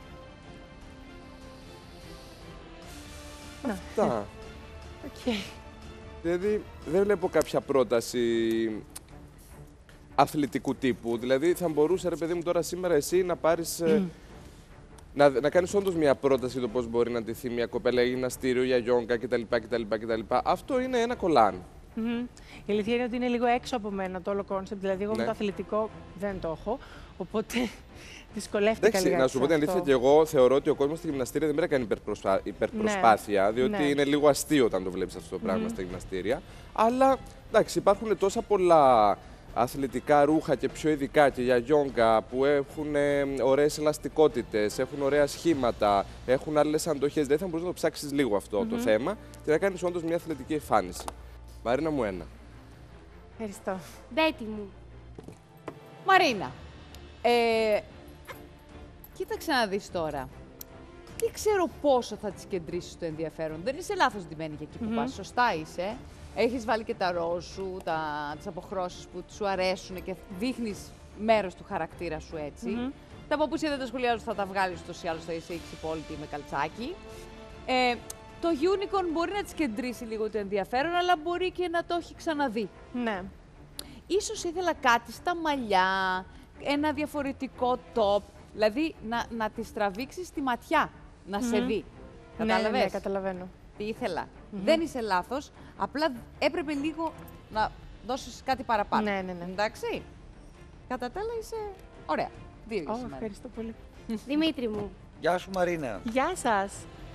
Να. Αυτά. Οκ. Δηλαδή δεν βλέπω κάποια πρόταση αθλητικού τύπου. Δηλαδή θα μπορούσε, ρε παιδί μου, τώρα σήμερα εσύ να πάρεις... ε, να, να κάνεις όντως μια πρόταση για το πώς μπορεί να ντυθεί μια κοπέλα για γυμναστήριο, για γιόγκα κτλ, κτλ, κτλ. Αυτό είναι ένα κολάν. Μμμ. Η αλήθεια είναι ότι είναι λίγο έξω από μένα το όλο κόνσεπτ. Δηλαδή, εγώ Ναι. με το αθλητικό δεν το έχω. Οπότε δυσκολεύτηκα Εντάξει, λίγα να σου πω την αλήθεια, και εγώ θεωρώ ότι ο κόσμος στη γυμναστήρια δεν πρέπει να κάνει υπερπροσπά... υπερπροσπάθεια, διότι Ναι. είναι λίγο αστείο όταν το βλέπεις αυτό το πράγμα στα γυμναστήρια. Αλλά εντάξει, υπάρχουν τόσα πολλά αθλητικά ρούχα και πιο ειδικά και για γιόγκα που έχουν ε, ωραίες ελαστικότητες, έχουν ωραία σχήματα, έχουν άλλες αντοχές. Δεν θα μπορείς να το ψάξεις λίγο αυτό το θέμα και να κάνεις όντως μια αθλητική εμφάνιση. Μαρίνα μου ένα. Ευχαριστώ. Μπέτη μου. Μαρίνα, ε, κοίταξε να δεις τώρα. Δεν ξέρω πόσο θα τις κεντρίσεις το ενδιαφέρον. Δεν είσαι λάθος ντυμένη για εκεί που πας. Σωστά είσαι. Έχεις βάλει και τα ροζ σου, τα, τις αποχρώσεις που σου αρέσουν και δείχνεις μέρος του χαρακτήρα σου έτσι. Τα παπούτσια δεν τα σχολιάζω, θα τα βγάλεις ούτως ή άλλως, θα είσαι εξυπόλυτη με καλτσάκι. Ε, το unicorn μπορεί να της κεντρήσει λίγο το ενδιαφέρον, αλλά μπορεί και να το έχει ξαναδεί. Ναι. Ίσως ήθελα κάτι στα μαλλιά, ένα διαφορετικό top, δηλαδή να, να της τραβήξεις τη ματιά, να σε δει. Ναι, ναι, Κατάλαβες? ναι, καταλαβαίνω. Τι ήθελα. Δεν είσαι λάθος, απλά έπρεπε λίγο να δώσεις κάτι παραπάνω. Ναι, ναι, ναι. Εντάξει. Κατά τα άλλα είσαι ωραία. Δύο για Ω, σήμερα. ευχαριστώ πολύ. Δημήτρη μου. Γεια σου Μαρίνα. Γεια σας.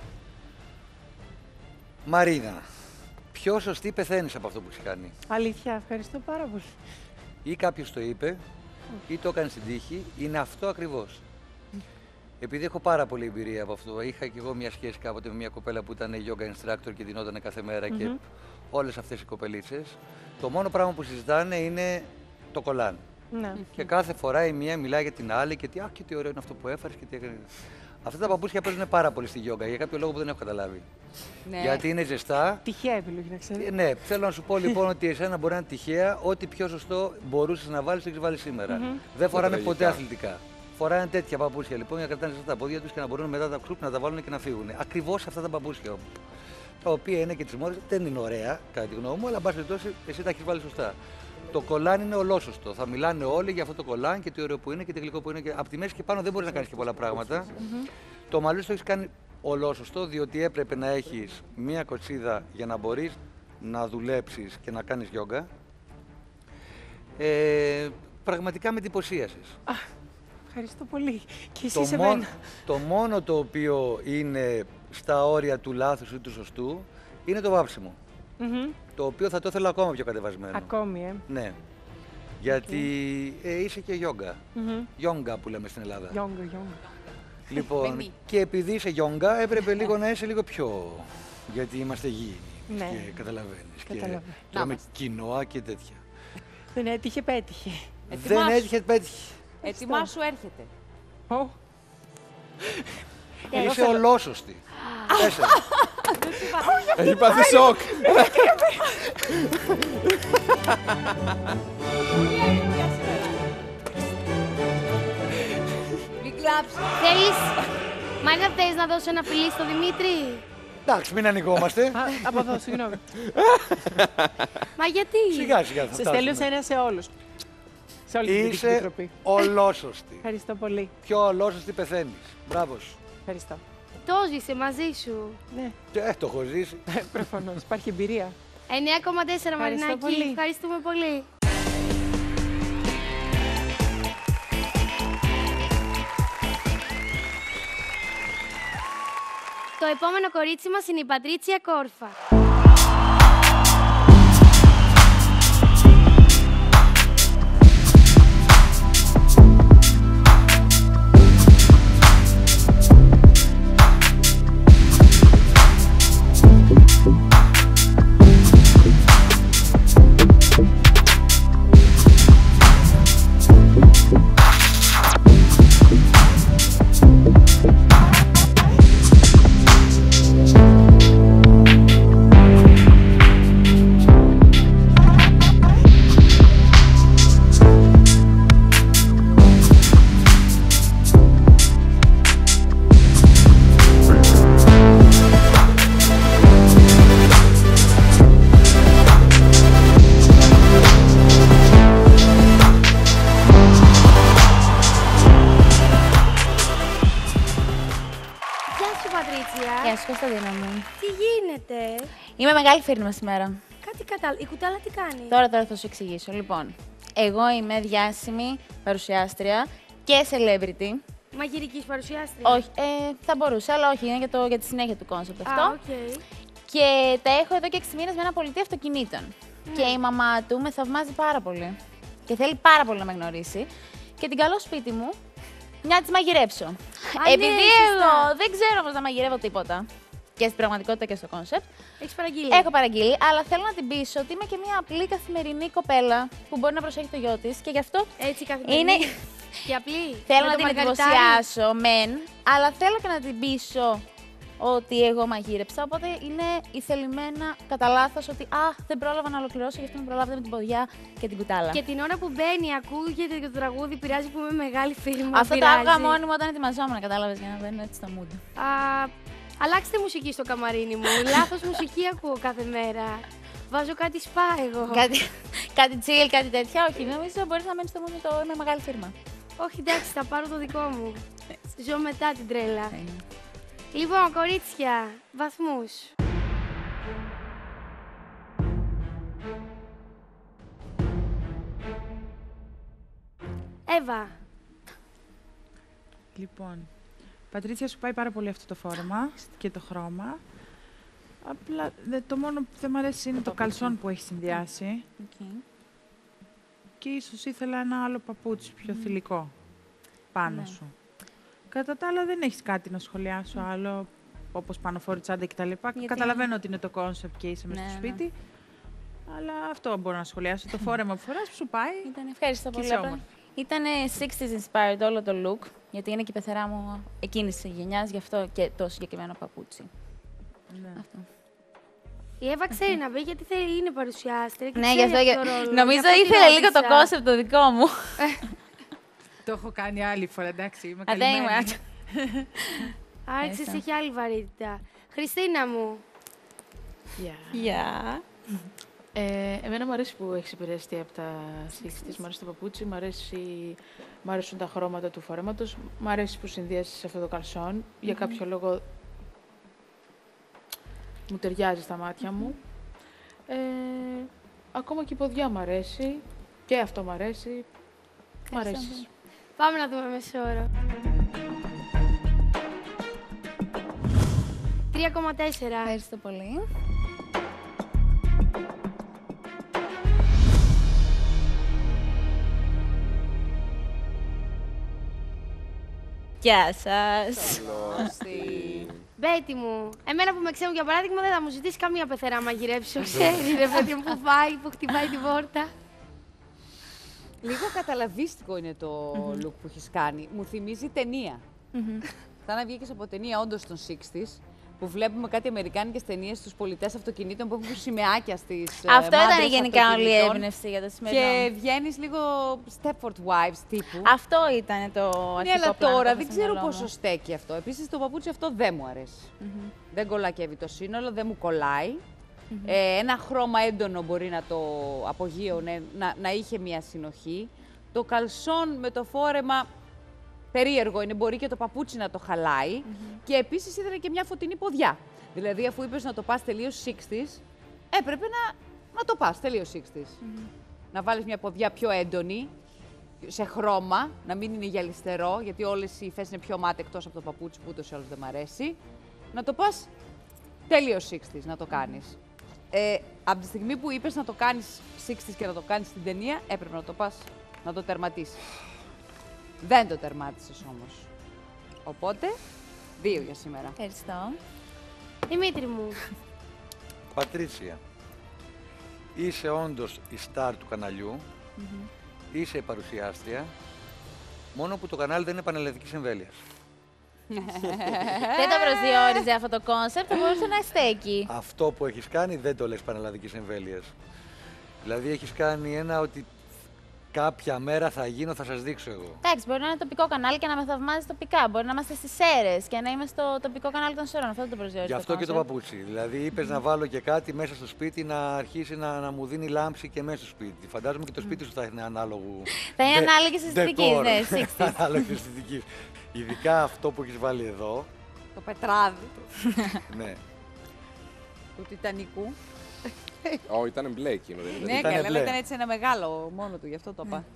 Μαρίνα, πιο σωστή πεθαίνεις από αυτό που έχεις κάνει. Αλήθεια, ευχαριστώ πάρα πολύ. Ή κάποιος το είπε, ή το έκανε στην τύχη, είναι αυτό ακριβώς. Επειδή έχω πάρα πολλή εμπειρία από αυτό, είχα και εγώ μια σχέση κάποτε με μια κοπέλα που ήταν yoga instructor και δινότανε κάθε μέρα και Μμμ. όλες αυτές οι κοπελίτσες. Το μόνο πράγμα που συζητάνε είναι το κολάν. Ναι. Και κάθε φορά η μία μιλάει για την άλλη και τι, αχ, και τι ωραίο είναι αυτό που έφερες και τι έκανε. Αυτά τα παπούτσια παίζουν πάρα πολύ στη γιόγκα για κάποιο λόγο που δεν έχω καταλάβει. Ναι. Γιατί είναι ζεστά. Τυχαία επιλογή, να ξέρεις. Ε, Ναι, θέλω να σου πω λοιπόν ότι εσένα μπορεί να είναι τυχαία ό,τι πιο σωστό μπορούσε να βάλει, το έχει βάλει σήμερα. Μμμ. Δεν φοράνε τραγικά. ποτέ αθλητικά. Φοράνε τέτοια παπούτσια λοιπόν για να κρατάνε ζεστά τα πόδια του και να μπορούν μετά τα ξούπ να τα βάλουν και να φύγουν. Ακριβώς αυτά τα παπούτσια. Τα οποία είναι και τη μόδα, δεν είναι ωραία κατά τη γνώμη μου, αλλά εν πάση περιπτώσει εσύ τα έχει βάλει σωστά. Το κολάν είναι ολόσωστο. Θα μιλάνε όλοι για αυτό το κολάν και τι ωραίο που είναι και τι γλυκό που είναι. Και από τη μέση και πάνω δεν μπορεί να κάνει και πολλά πράγματα. Το μαλλί σου το έχει κάνει ολόσωστο, διότι έπρεπε να έχει μία κοτσίδα για να μπορεί να δουλέψει και να κάνει γιόγκα. Ε, πραγματικά με εντυπωσίασες. Ευχαριστώ πολύ. Και εσύ Το, σε μόνο- μένα. το μόνο το οποίο είναι στα όρια του λάθους ή του σωστού είναι το βάψιμο. Μμμ. Το οποίο θα το ήθελα ακόμα πιο κατεβασμένο. Ακόμη, ε. Ναι. Γιατί ε, είσαι και γιόγκα. Μμμ. Γιόγκα που λέμε στην Ελλάδα. Γιόγκα, γιόγκα. Λοιπόν, Μπαίνει. και επειδή είσαι γιόγκα, έπρεπε λίγο να είσαι λίγο πιο. Γιατί είμαστε γήινοι. Ναι. Και καταλαβαίνεις. Και Καταλαβαίνω. τρώμε Να είμαστε. κοινόα και τέτοια. Δεν έτυχε, πέτυχε. Δεν Ετοιμάσου. έτυχε, πέτυχε. Ετοιμάσου έρχεται. Ω, Είσαι ολόσωστη. Τέσσερα. Έχει πάθει σοκ. Μην κλάψει. Θέλεις, Μαρίνα, θες να δώσω ένα φιλί στο Δημήτρη? Εντάξει, μην ανοιγόμαστε. α, από εδώ, συγγνώμη. Μα γιατί? Σιγά σιγά θα Σε στέλνω σε φτάσουμε. ένα σε όλους. Σε όλη την Δυτική Είσαι Επιτροπή. ολόσωστη. Ευχαριστώ πολύ. Πιο ολόσωστη πεθαίνεις. Μπράβο σου. Ευχαριστώ. Το ζήσε μαζί σου. Ναι, Ε, το έχω ζήσει. προφανώς. Υπάρχει εμπειρία. εννιά κόμμα τέσσερα Ευχαριστώ Μαρινάκη. πολύ. Ευχαριστούμε πολύ. Το επόμενο κορίτσι μας είναι η Πατρίτσια Κόρφα. Γεια σου Πατρίτσια. Γεια σου, Κωνσταντίνα μου. Τι γίνεται? Είμαι μεγάλη φίλη μας σήμερα. Κάτι κατά... Η κουτάλα τι κάνει? Τώρα, τώρα θα σου εξηγήσω. Λοιπόν, εγώ είμαι διάσημη παρουσιάστρια και celebrity. Μαγειρικής παρουσιάστρια. Όχι, ε, θα μπορούσα, αλλά όχι, είναι για, το, για τη συνέχεια του κόνσεπτ αυτό. Α, οκ. Και τα έχω εδώ και έξι μήνες με ένα πολιτή αυτοκινήτων. Ναι. Και η μαμά του με θαυμάζει πάρα πολύ. Και θέλει πάρα πολύ να με γνωρίσει. Και την καλώ σπίτι μου, μια να τη μαγειρέψω. ναι, Επειδή σωστά. εγώ δεν ξέρω πώς να μαγειρεύω τίποτα. Και στην πραγματικότητα και στο κόνσεπτ. Έχεις παραγγείλει. Έχω παραγγείλει, αλλά θέλω να την πείσω ότι είμαι και μια απλή καθημερινή κοπέλα που μπορεί να προσέχει το γιο της και γι' αυτό Έτσι καθημερινή. είναι. Και απλή. Θέλω Με να το την μαργαριτάρι. εντυπωσιάσω, μεν, αλλά θέλω και να την πείσω ότι εγώ μαγείρεψα. Οπότε είναι ηθελημένα κατά λάθος ότι α, δεν πρόλαβα να ολοκληρώσω, γι' αυτό με προλάβετε με την ποδιά και την κουτάλα. Και την ώρα που μπαίνει, ακούγεται και το τραγούδι πειράζει που είμαι μεγάλη φίλη μου. Αυτό το πειράζει. άκουγα μόνη μου όταν ετοιμαζόμουν, κατάλαβες, για να μπαίνω έτσι στο mood. Α, αλλάξτε μουσική στο καμαρίνι μου. Λάθος μουσική ακούω κάθε μέρα. Βάζω κάτι σπα εγώ. κάτι, κάτι chill, κάτι τέτοια. Όχι, νομίζω μπορείς να μένεις στο mood με το είμαι μεγάλη φίρμα. Όχι, εντάξει, θα πάρω το δικό μου. Ζω μετά την τρέλα. Λοιπόν, κορίτσια, βαθμούς. Εύα. Λοιπόν, Πατρίτσια, σου πάει πάρα πολύ αυτό το φόρεμα και το χρώμα. Απλά δε, το μόνο που δεν μου αρέσει είναι το καλσόν που έχει συνδυάσει. Okay. Και ίσως ήθελα ένα άλλο παπούτσι πιο θηλυκό πάνω Ναι. σου. Κατά τα άλλα δεν έχεις κάτι να σχολιάσω άλλο, όπως πάνω φόρη τσάντα κτλ. Καταλαβαίνω ότι είναι το κόνσεπτ και είσαι μες Ναι, στο ναι. σπίτι. Αλλά αυτό μπορώ να σχολιάσω. Το φόρεμα που φοράς που σου πάει. Ήταν ευχαριστώ και πολύ. είσαι απλά. όμορφη. Ήταν εξήντα inspired όλο το look, γιατί είναι και η πεθερά μου εκείνης της γενιάς, γι' αυτό και το συγκεκριμένο παπούτσι. Ναι. Αυτό. Η Εύα ξέρει να πει γιατί θέλει, είναι παρουσιάστρια. Και Ναι, ξέρει γι' αυτό, αυτό για- το ρόλο. νομίζω Γι' αυτό την ήθελε λίγο το ρώτησα. κόνσεπτ το δικό μου. Το έχω κάνει άλλη φορά, εντάξει, είμαι Α, δεν είμαι. καλυμμένη. Άρχισε, Μέσα. έχει άλλη βαρύτητα. Χριστίνα μου. Γεια. Ε, εμένα μου αρέσει που έχει επηρεαστεί από τα εξήντα, μου αρέσει το παπούτσι, μου, αρέσει, μου αρέσουν τα χρώματα του φορέματος, μου αρέσει που συνδύασες αυτό το καλσόν. Για κάποιο λόγο μου ταιριάζει στα μάτια μου. Ε, ακόμα και η ποδιά μου αρέσει και αυτό μου αρέσει. Μ' αρέσει. Πάμε να δούμε μεσόωρο. τρία κόμμα τέσσερα. Ευχαριστώ πολύ. Γεια σας. Μπέτη μου, εμένα που με ξέρουν για παράδειγμα δεν θα μου ζητήσει καμία πεθερά να μαγειρέψω. Ξέρει ρε παιδί μου που πάει, που χτυπάει την πόρτα. Λίγο καταλαβίστικο είναι το look που έχεις κάνει. Μου θυμίζει ταινία. Σαν να βγήκες από ταινία όντως των εξήντα, που βλέπουμε κάτι αμερικάνικες ταινίες στους πολιτές αυτοκινήτων που έχουν σημαίακια στις Αυτό μάντρες ήταν γενικά όλη η αυτοκινήτων. έμπνευση για το σημερινό. Και βγαίνεις λίγο Stepford Wives τύπου. Αυτό ήταν το αρχικό Ναι, αλλά πλάνο που τώρα είχα δεν στο ξέρω μυαλό μου. πόσο στέκει αυτό. Επίσης το παπούτσι αυτό δεν μου αρέσει. Δεν κολλάκευει το σύνολο, δεν μου κολλάει. Ε, ένα χρώμα έντονο μπορεί να το απογείωνε, να, να είχε μια συνοχή. Το καλσόν με το φόρεμα περίεργο είναι, μπορεί και το παπούτσι να το χαλάει. Και επίσης ήθελε και μια φωτεινή ποδιά. Δηλαδή, αφού είπες να το πας τελείως εξήντα, έπρεπε να, να το πας τελείως εξήντα. Να βάλεις μια ποδιά πιο έντονη, σε χρώμα, να μην είναι γυαλιστερό, γιατί όλες οι υφές είναι πιο μάται εκτός από το παπούτσι που ούτως ή άλλως δεν μ' αρέσει. Να το πας τελείως εξήντα, να το κάνεις. Ε, από τη στιγμή που είπες να το κάνεις εξήντα και να το κάνεις στην ταινία, έπρεπε να το πας, να το τερματίσεις. Δεν το τερμάτισες όμως. Οπότε, δύο για σήμερα. Ευχαριστώ. Δημήτρη μου. Πατρίτσια, είσαι όντως η στάρ του καναλιού, είσαι η παρουσιάστρια, μόνο που το κανάλι δεν είναι πανελλαδικής εμβέλειας. Δεν το προσδιορίζει αυτό το κόνσεπτ, θα μπορούσε να στέκει. Αυτό που έχεις κάνει δεν το λες πανελλαδικής εμβέλειας. Δηλαδή έχεις κάνει ένα ότι κάποια μέρα θα γίνω, θα σας δείξω εγώ. Εντάξει, μπορεί να είναι τοπικό κανάλι και να με θαυμάζει τοπικά. Μπορεί να είμαστε στις Σέρρες και να είμαι στο τοπικό κανάλι των Σέρρων. Αυτό δεν το προσδιορίζει. Γι' αυτό και το concept. παπούτσι. Δηλαδή είπες να βάλω και κάτι μέσα στο σπίτι να αρχίσει να, να μου δίνει λάμψη και μέσα στο σπίτι. Φαντάζομαι και το σπίτι σου θα είναι ανάλογο. Θα είναι δε- ανάλογης αισθητικής, decor. ναι, εξήντα. Ανάλογης αισθητικής. Ειδικά αυτό που έχεις βάλει εδώ. Το πετράδι Ναι. του Τιτανικού. Ω, ήταν μπλε εκείνο, δεν Ναι, ήταν. Ήτανε καλά, αλλά μπλε. ήταν έτσι ένα μεγάλο μόνο του, γι' αυτό το είπα.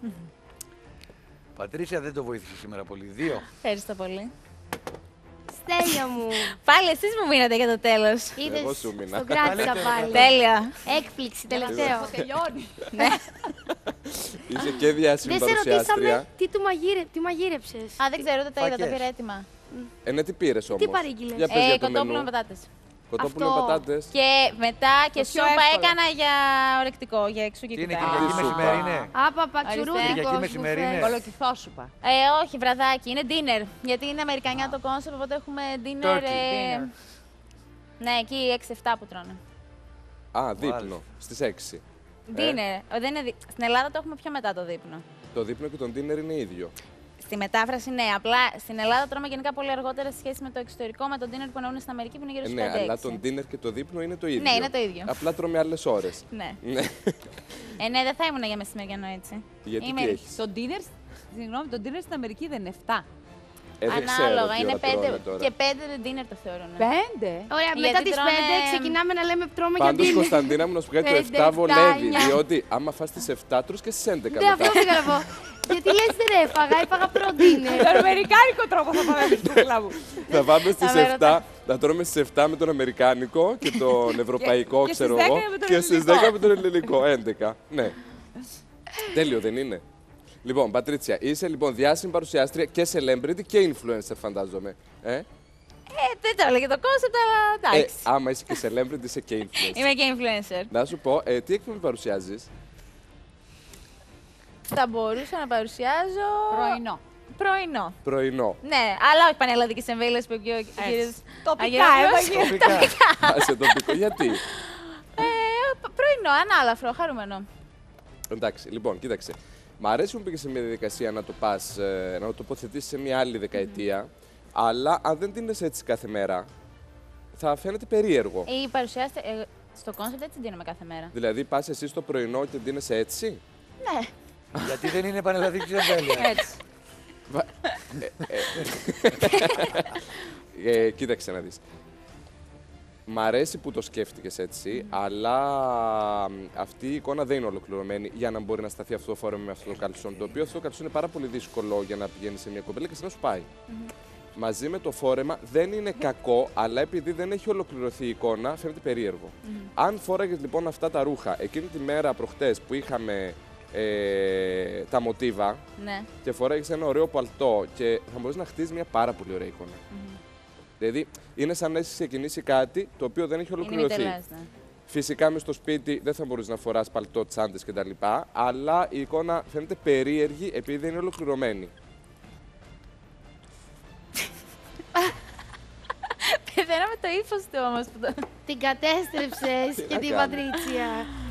Πατρίσια δεν το βοήθησε σήμερα πολύ. Δύο. Ευχαριστώ πολύ. Στέλιο μου. Πάλι εσείς μου μείνατε για το τέλος. Είδες, Εγώ σου μείνα. στον κράτησα πάλι. Τέλεια. Έκπληξη, τελευταίο. Τελειώνει. Είσαι και διάσημη Δεν σε παρουσιάστρια. ρωτήσαμε τι, του μαγείρε, τι μαγείρεψες. Α, δεν ξέρω, δεν τα είδα, τα Φακές. πήρα έτοιμα. Ε, ναι, τι πήρες όμως. παρήγγειλες? Για πες Ε, για το κοτόπουλο μενού. με πατάτες. Κοτόπουλο με Αυτό. πατάτες. Και μετά και Το πιο σούπα εύκολο. έκανα για ορεκτικό, για εξούκη Τι είναι κουτά. Κυριακή Σούπα. μεσημέρι είναι. Άπα, πατσουρούδικος Κυριακή που μεσημερινή. θες. Κολοκυθόσουπα. Ε, όχι, βραδάκι, είναι dinner. Γιατί είναι Αμερικανιά το κόνσεπτ, οπότε έχουμε dinner. Turkey. ε, Dinner. Ναι, εκεί έξι εφτά που τρώνε. Α, δίπνο. Στις έξι. Dinner. Ε, Δεν είναι δι- Στην Ελλάδα το έχουμε πιο μετά το δείπνο. Το δείπνο και τον dinner είναι ίδιο. Στη μετάφραση, ναι. Απλά στην Ελλάδα τρώμε γενικά πολύ αργότερα σε σχέση με το εξωτερικό, με τον dinner που εννοούν στην Αμερική που είναι γύρω Ε, στους ναι, πέντε αλλά έξι. τον dinner και το δείπνο είναι το ίδιο. Ναι, είναι το ίδιο. Απλά τρώμε άλλες ώρες. Ναι. Ναι. Ε, ναι, δεν θα ήμουν για μεσημεριανό έτσι. Γιατί Είμαι- τι έχεις. Το dinner, συγγνώμη, το dinner στην Αμερική δεν είναι εφτά. Ε, δεν ξέρω Ανάλογα, τι είναι ώρα πέντε. τρώνε τώρα. Και πέντε dinner το θεωρώ. Ναι. Πέντε. Ωραία, Γιατί μετά τις τρώνε- πέντε ξεκινάμε να λέμε τρώμε για Πάντως, dinner. Κωνσταντίνα μου, να σου πω κάτι, το Πέντε, επτά επτά, βολεύει. εννιά. Διότι άμα φας τις επτά, τρως και στις έντεκα Ναι, αυτό μετά. πήγα να πω. Γιατί λες δεν έφαγα, έφαγα πρώτο dinner. Τον αμερικάνικο τρόπο θα πάμε εμείς, κουκλά μου. Θα πάμε στις με επτά, να τρώμε στις επτά με τον αμερικάνικο και τον ευρωπαϊκό, και ξέρω στις εγώ. δέκα με τον Και στις ελληνικό. δέκα με τον ελληνικό, έντεκα. Ναι. Τέλειο, δεν είναι. Λοιπόν, Πατρίτσια, είσαι λοιπόν διάσημη παρουσιάστρια και celebrity και influencer, φαντάζομαι. Ε, Ε, δεν το έλεγε το concept, αλλά ε, εντάξει. άμα είσαι και celebrity, είσαι και influencer. Είμαι και influencer. Να σου πω, ε, τι εκπομπή παρουσιάζεις? Θα μπορούσα να παρουσιάζω. Πρωινό. Πρωινό. Πρωινό. Ναι, αλλά όχι πανελλαδικές εμβέλειες που είπε ο κύριος Τοπικά, Αγγέλος. εγώ Τοπικά. Α, σε τοπικό, γιατί? Ε, πρωινό, ανάλαφρο, χαρούμενο. Εντάξει, λοιπόν, κοίταξε. Μ' αρέσει που πήγε σε μια διαδικασία να το πας, ε, να το τοποθετήσεις σε μια άλλη δεκαετία, αλλά αν δεν την έτσι κάθε μέρα, θα φαίνεται περίεργο. Η παρουσιάστε, ε, στο concept έτσι δίνουμε κάθε μέρα. Δηλαδή, πας εσύ στο πρωινό και ντύνεσαι έτσι. Ναι, Γιατί δεν είναι πανελλαδική εμβέλεια. έτσι. Βα- ε, ε, ε, κοίταξε να δεις. Μ' αρέσει που το σκέφτηκες έτσι, αλλά μ, αυτή η εικόνα δεν είναι ολοκληρωμένη για να μπορεί να σταθεί αυτό το φόρεμα με αυτό το καλσόν. Το οποίο αυτό το καλσόν είναι πάρα πολύ δύσκολο για να πηγαίνει σε μια κοπέλα και σε να σου πάει. Μαζί με το φόρεμα δεν είναι κακό, αλλά επειδή δεν έχει ολοκληρωθεί η εικόνα, φαίνεται περίεργο. Αν φόραγες λοιπόν αυτά τα ρούχα εκείνη τη μέρα προχτές που είχαμε ε, τα μοτίβα Ναι. και φοράγες ένα ωραίο παλτό και θα μπορείς να χτίσεις μια πάρα πολύ ωραία εικόνα. Δηλαδή, είναι σαν να έχεις ξεκινήσει κάτι το οποίο δεν έχει Είναι ολοκληρωθεί. μητελάς, ναι. Φυσικά, μες στο σπίτι δεν θα μπορείς να φοράς παλτό, τσάντες κτλ. Αλλά η εικόνα φαίνεται περίεργη επειδή δεν είναι ολοκληρωμένη. Πεθαίναμε το ύφος του όμως. Που το... Την κατέστρεψες Τι και να την κάνω. Πατρίτσια.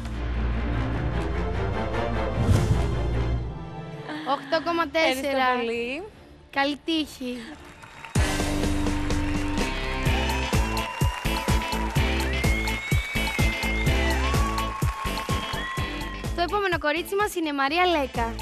οκτώ κόμμα τέσσερα. Ευχαριστώ πολύ. Καλή τύχη. Το επόμενο κορίτσι μας είναι η Μαρία Λέκα.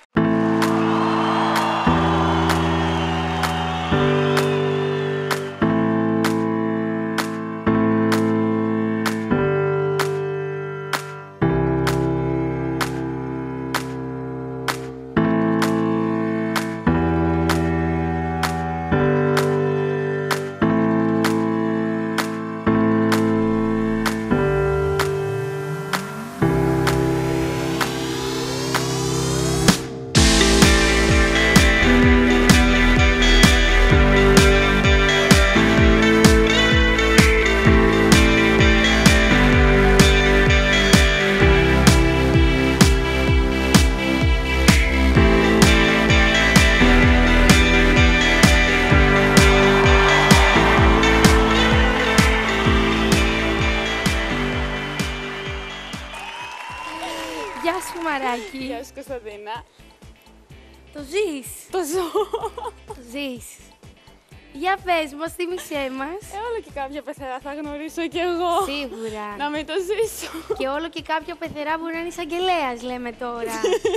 Γεια σου Μαράκι. Γεια σου Κωνσταντίνα. Το ζεις. Το ζω. Το ζεις. Για πες μας, θύμισέ μας. Ε, όλο και κάποια πεθερά θα γνωρίσω κι εγώ. Σίγουρα. Να μην το ζήσω. Και όλο και κάποιο πεθερά μπορεί να είναι εισαγγελέας, λέμε τώρα.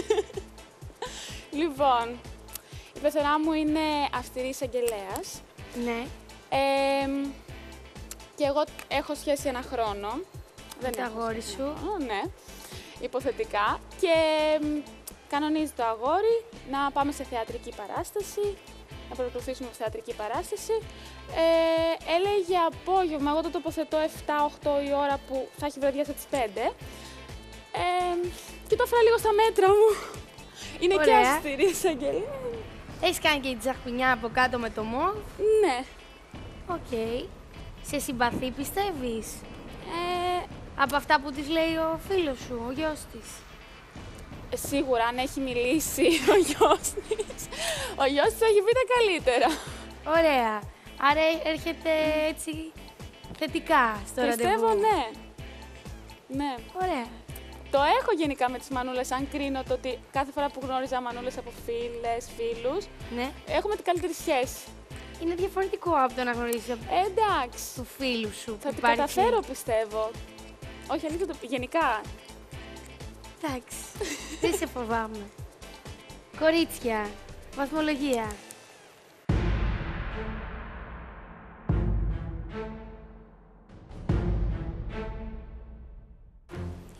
Λοιπόν, η πεθερά μου είναι αυστηρή εισαγγελέας. Ναι. Ε, και εγώ έχω σχέση ένα χρόνο. Με το έχω αγόρι σχέση σου. ένα χρόνο, ναι. Υποθετικά. Και μ, κανονίζει το αγόρι να πάμε σε θεατρική παράσταση. Να παρακολουθήσουμε θεατρική παράσταση. Ε, έλεγε απόγευμα, εγώ το τοποθετώ επτά οχτώ η ώρα που θα έχει βραδιά στις πέντε. Ε, και το έφερα λίγο στα μέτρα μου. Είναι και Ωραία. αυστηρή εισαγγελέα. Έχεις κάνει και την τσαχπινιά από κάτω με το μοβ. Ναι. Οκ. Σε συμπαθεί πιστεύεις? Ε, Από αυτά που της λέει ο φίλος σου, ο γιος της. Ε, Σίγουρα, αν έχει μιλήσει ο γιος της, ο γιος της θα έχει πει τα καλύτερα. Ωραία. Άρα έρχεται έτσι θετικά στο Πιστεύω, ραντεβού. ναι. Ναι. Ωραία. Το έχω γενικά με τις μανούλες, αν κρίνω το ότι κάθε φορά που γνώριζα μανούλες από φίλες, φίλους, Ναι. έχουμε την καλύτερη σχέση. Είναι διαφορετικό από το να γνωρίσεις από Ε, εντάξει. του φίλου σου. Θα που την υπάρχει. καταφέρω, πιστεύω. Όχι, αλήθεια, το... γενικά. Εντάξει. Δεν σε φοβάμαι. Κορίτσια, βαθμολογία.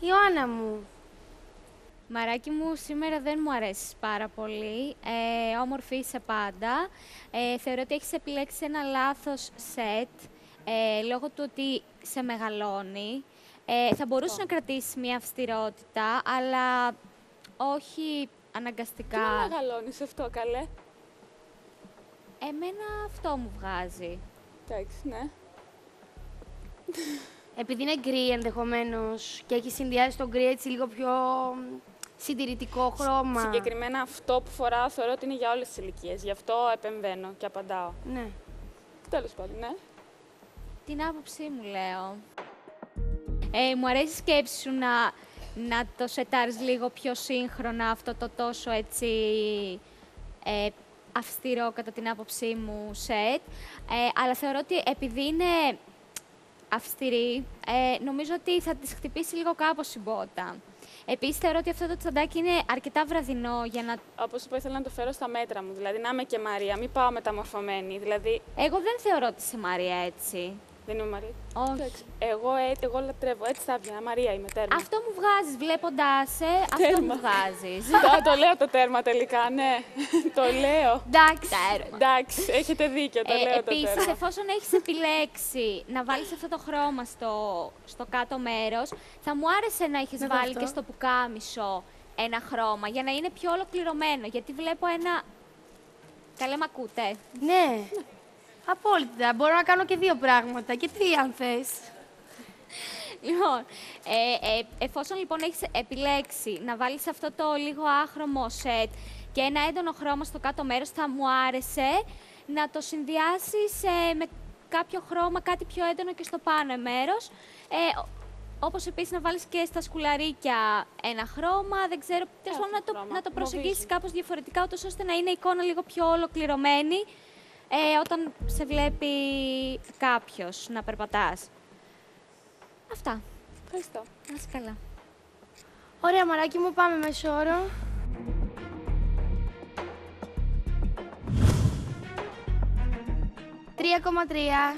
Ιωάννα μου. Μαράκι μου, σήμερα δεν μου αρέσεις πάρα πολύ. Ε, όμορφη είσαι πάντα. Ε, θεωρώ ότι έχεις επιλέξει ένα λάθος σετ, ε, λόγω του ότι σε μεγαλώνει. Ε, θα μπορούσε να κρατήσεις μια αυστηρότητα, αλλά όχι αναγκαστικά. Τι με μεγαλώνεις αυτό, καλέ. Εμένα αυτό μου βγάζει. Εντάξει, ναι. Επειδή είναι γκρι ενδεχομένως και έχει συνδυάσει το γκρι έτσι λίγο πιο συντηρητικό χρώμα. Συγκεκριμένα αυτό που φοράω θεωρώ ότι είναι για όλες τις ηλικίες. Γι' αυτό επεμβαίνω και απαντάω. Ναι. Τέλος πάντων, ναι. Την άποψή μου λέω. Ε, μου αρέσει η σκέψη σου να, να το σετάρεις λίγο πιο σύγχρονα αυτό το τόσο έτσι ε, αυστηρό κατά την άποψή μου σετ. Ε, αλλά θεωρώ ότι επειδή είναι αυστηρή, ε, νομίζω ότι θα της χτυπήσει λίγο κάπως η μπότα. Επίσης, θεωρώ ότι αυτό το τσαντάκι είναι αρκετά βραδινό για να... Όπως είπα, ήθελα να το φέρω στα μέτρα μου. Δηλαδή, να είμαι και Μαρία, μην πάω μεταμορφωμένη. Δηλαδή... Εγώ δεν θεωρώ ότι είσαι Μαρία έτσι. Δεν είμαι Μαρία. Όχι. Εγώ, ε, εγώ λατρεύω. Έτσι θα έβγαινα. Μαρία είμαι, τέρμα. Αυτό μου βγάζεις, βλέποντάς σε, αυτό μου βγάζεις. Το, το λέω το τέρμα τελικά, ναι. Το λέω. Εντάξει. Εντάξει, έχετε δίκιο, το Ε, λέω επίσης, το τέρμα. εφόσον έχεις επιλέξει να βάλεις αυτό το χρώμα στο, στο κάτω μέρος, θα μου άρεσε να έχεις Να δω βάλει αυτό. και στο πουκάμισο ένα χρώμα, για να είναι πιο ολοκληρωμένο. Γιατί βλέπω ένα... Καλέ, μ' ακούτε? Ναι. Απόλυτα. Μπορώ να κάνω και δύο πράγματα. Και τρία, αν θες. Λοιπόν, ε, ε, εφόσον λοιπόν έχεις επιλέξει να βάλεις αυτό το λίγο άχρωμο σετ και ένα έντονο χρώμα στο κάτω μέρος, θα μου άρεσε να το συνδυάσεις ε, με κάποιο χρώμα, κάτι πιο έντονο και στο πάνω μέρος. Ε, ο- όπως επίσης να βάλεις και στα σκουλαρίκια ένα χρώμα, δεν ξέρω, τέλος πάντων να το, χρώμα, να το προσεγγίσεις μοβίζι. κάπως διαφορετικά, ούτως ώστε να είναι η εικόνα λίγο πιο ολοκληρωμένη ε, όταν σε βλέπει κάποιος να περπατάς. Αυτά. Ευχαριστώ. Να είσαι καλά. Ωραία, μαράκι μου, πάμε μεσόωρο. Τρία κόμμα τρία.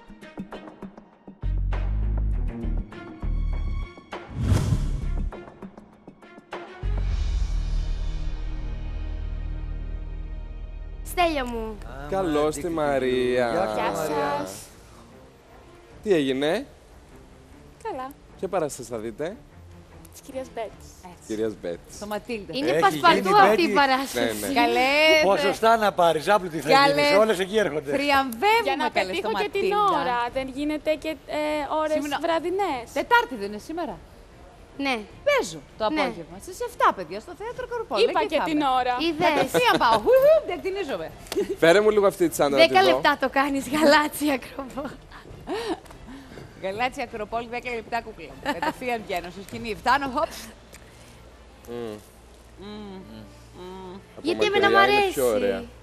Στέλιο μου. Καλώς τη Μαρία. Γεια Γεια Μαρία. σας. Τι έγινε, Καλά. ποια παράσταση θα δείτε, Της κυρίας Μπέτς. κυρίας Μπέτς. Στο Ματίλντα. Είναι Έχει πασπαλτού γίνει αυτή η Μπέτη. παράσταση. Ναι, ναι. Καλέ, Ποσοστά να πάρεις, άπλωτη θα Καλέ. γίνεις, όλες εκεί έρχονται. Για θριαμβεύουμε να καλέ στο πετύχω και την Ματίλντα. ώρα. Δεν γίνεται και ε, ώρες Σήμερα- βραδινές. Τετάρτη δεν είναι σήμερα. Ναι. Παίζω το Ναι. απόγευμα. Στις επτά, παιδιά, στο θέατρο Καροπόλη. Είπα Εκεί και θα την είμαι. ώρα. Είδες. Κατευθείαν πάω. Χουιου, διακτηνίζομαι. Φέρε μου λίγο αυτή τη τσάντα να τη Δέκα δω. λεπτά το κάνεις γαλάτσι ακροβό. Γαλάτσι Ακροπόλη, δέκα λεπτά κούκλα. Κατευθείαν βγαίνω στο σκηνή. Φτάνω, χοπ. Μμ. Από Γιατί μακριά εμένα μ' είναι πιο ωραία. αρέσει.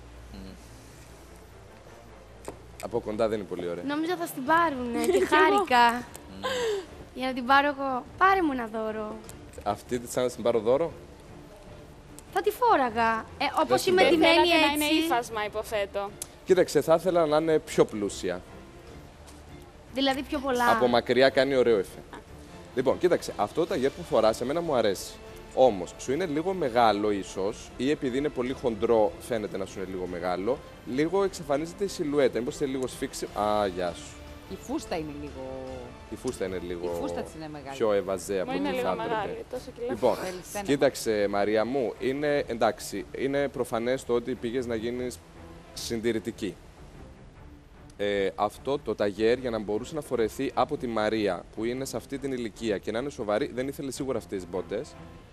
Από κοντά δεν είναι πολύ ωραία. Νόμιζα θα στην πάρουνε και χάρηκα. Για να την πάρω εγώ. Πάρε μου ένα δώρο. Αυτή τη τσάντα την πάρω δώρο. Θα τη φόραγα. Ε, όπως Δεν είμαι την Δεν ντυμένη θέλατε να είναι έτσι. ύφασμα, υποθέτω. Κοίταξε, θα ήθελα να είναι πιο πλούσια. Δηλαδή πιο πολλά. Από μακριά κάνει ωραίο εφέ. Λοιπόν, κοίταξε, αυτό το ταγέρ που φοράς εμένα μου αρέσει. Όμως, σου είναι λίγο μεγάλο ίσως, ή επειδή είναι πολύ χοντρό φαίνεται να σου είναι λίγο μεγάλο, λίγο εξαφανίζεται η σιλουέτα. Μήπως θέλει λίγο σφίξη. Α, γεια σου. Η φούστα είναι λίγο. Η φούστα είναι λίγο Η φούστα της είναι μεγάλη. πιο εβαζέ από Μου είναι ό,τι λίγο θα έπρεπε. μεγάλη. Τόσο κιλά. Λοιπόν, Θέλεις ένα. κοίταξε Μαρία μου, είναι εντάξει, είναι προφανές το ότι πήγες να γίνεις συντηρητική. Ε, αυτό το ταγέρ για να μπορούσε να φορεθεί από τη Μαρία που είναι σε αυτή την ηλικία και να είναι σοβαρή, δεν ήθελε σίγουρα αυτές τις μπότες.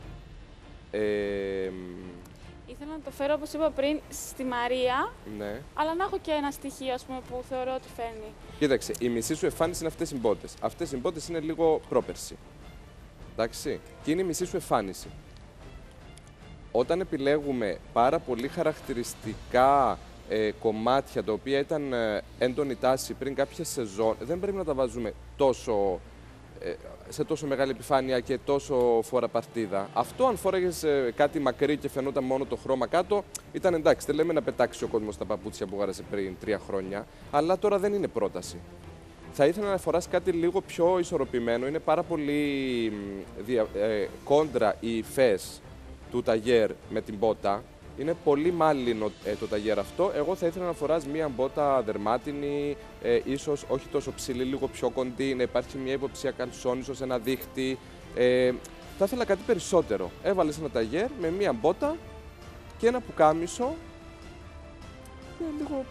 Ε, Ήθελα να το φέρω, όπως είπα πριν, στη Μαρία, ναι. αλλά να έχω και ένα στοιχείο, ας πούμε, που θεωρώ ότι φέρνει. Κοίταξε, η μισή σου εμφάνιση είναι αυτές οι μπότες. Αυτές οι μπότες είναι λίγο πρόπερση. Εντάξει. Και είναι η μισή σου εμφάνιση. Όταν επιλέγουμε πάρα πολύ χαρακτηριστικά ε, κομμάτια τα οποία ήταν ε, έντονη τάση πριν κάποια σεζόν, δεν πρέπει να τα βάζουμε τόσο, ε, σε τόσο μεγάλη επιφάνεια και τόσο φοραπαρτίδα. Αυτό αν φόραγες ε, κάτι μακρύ και φαινόταν μόνο το χρώμα κάτω, ήταν εντάξει. Δεν λέμε να πετάξει ο κόσμος τα παπούτσια που γάρασε πριν τρία χρόνια, αλλά τώρα δεν είναι πρόταση. θα ήθελα να φοράς κάτι λίγο πιο ισορροπημένο. Είναι πάρα πολύ δια, ε, κόντρα οι υφές του ταγέρ με την μπότα. Είναι πολύ μάλινο ε, το ταγέρ αυτό. Εγώ θα ήθελα να φοράς μία μπότα δερμάτινη, ε, ίσως όχι τόσο ψηλή, λίγο πιο κοντή, να υπάρχει μια υποψία καλσόν, ίσως ένα δίχτυ. Ε, θα ήθελα κάτι περισσότερο. Έβαλες ένα ταγέρ με μία μπότα και ένα πουκάμισο. Είναι λίγο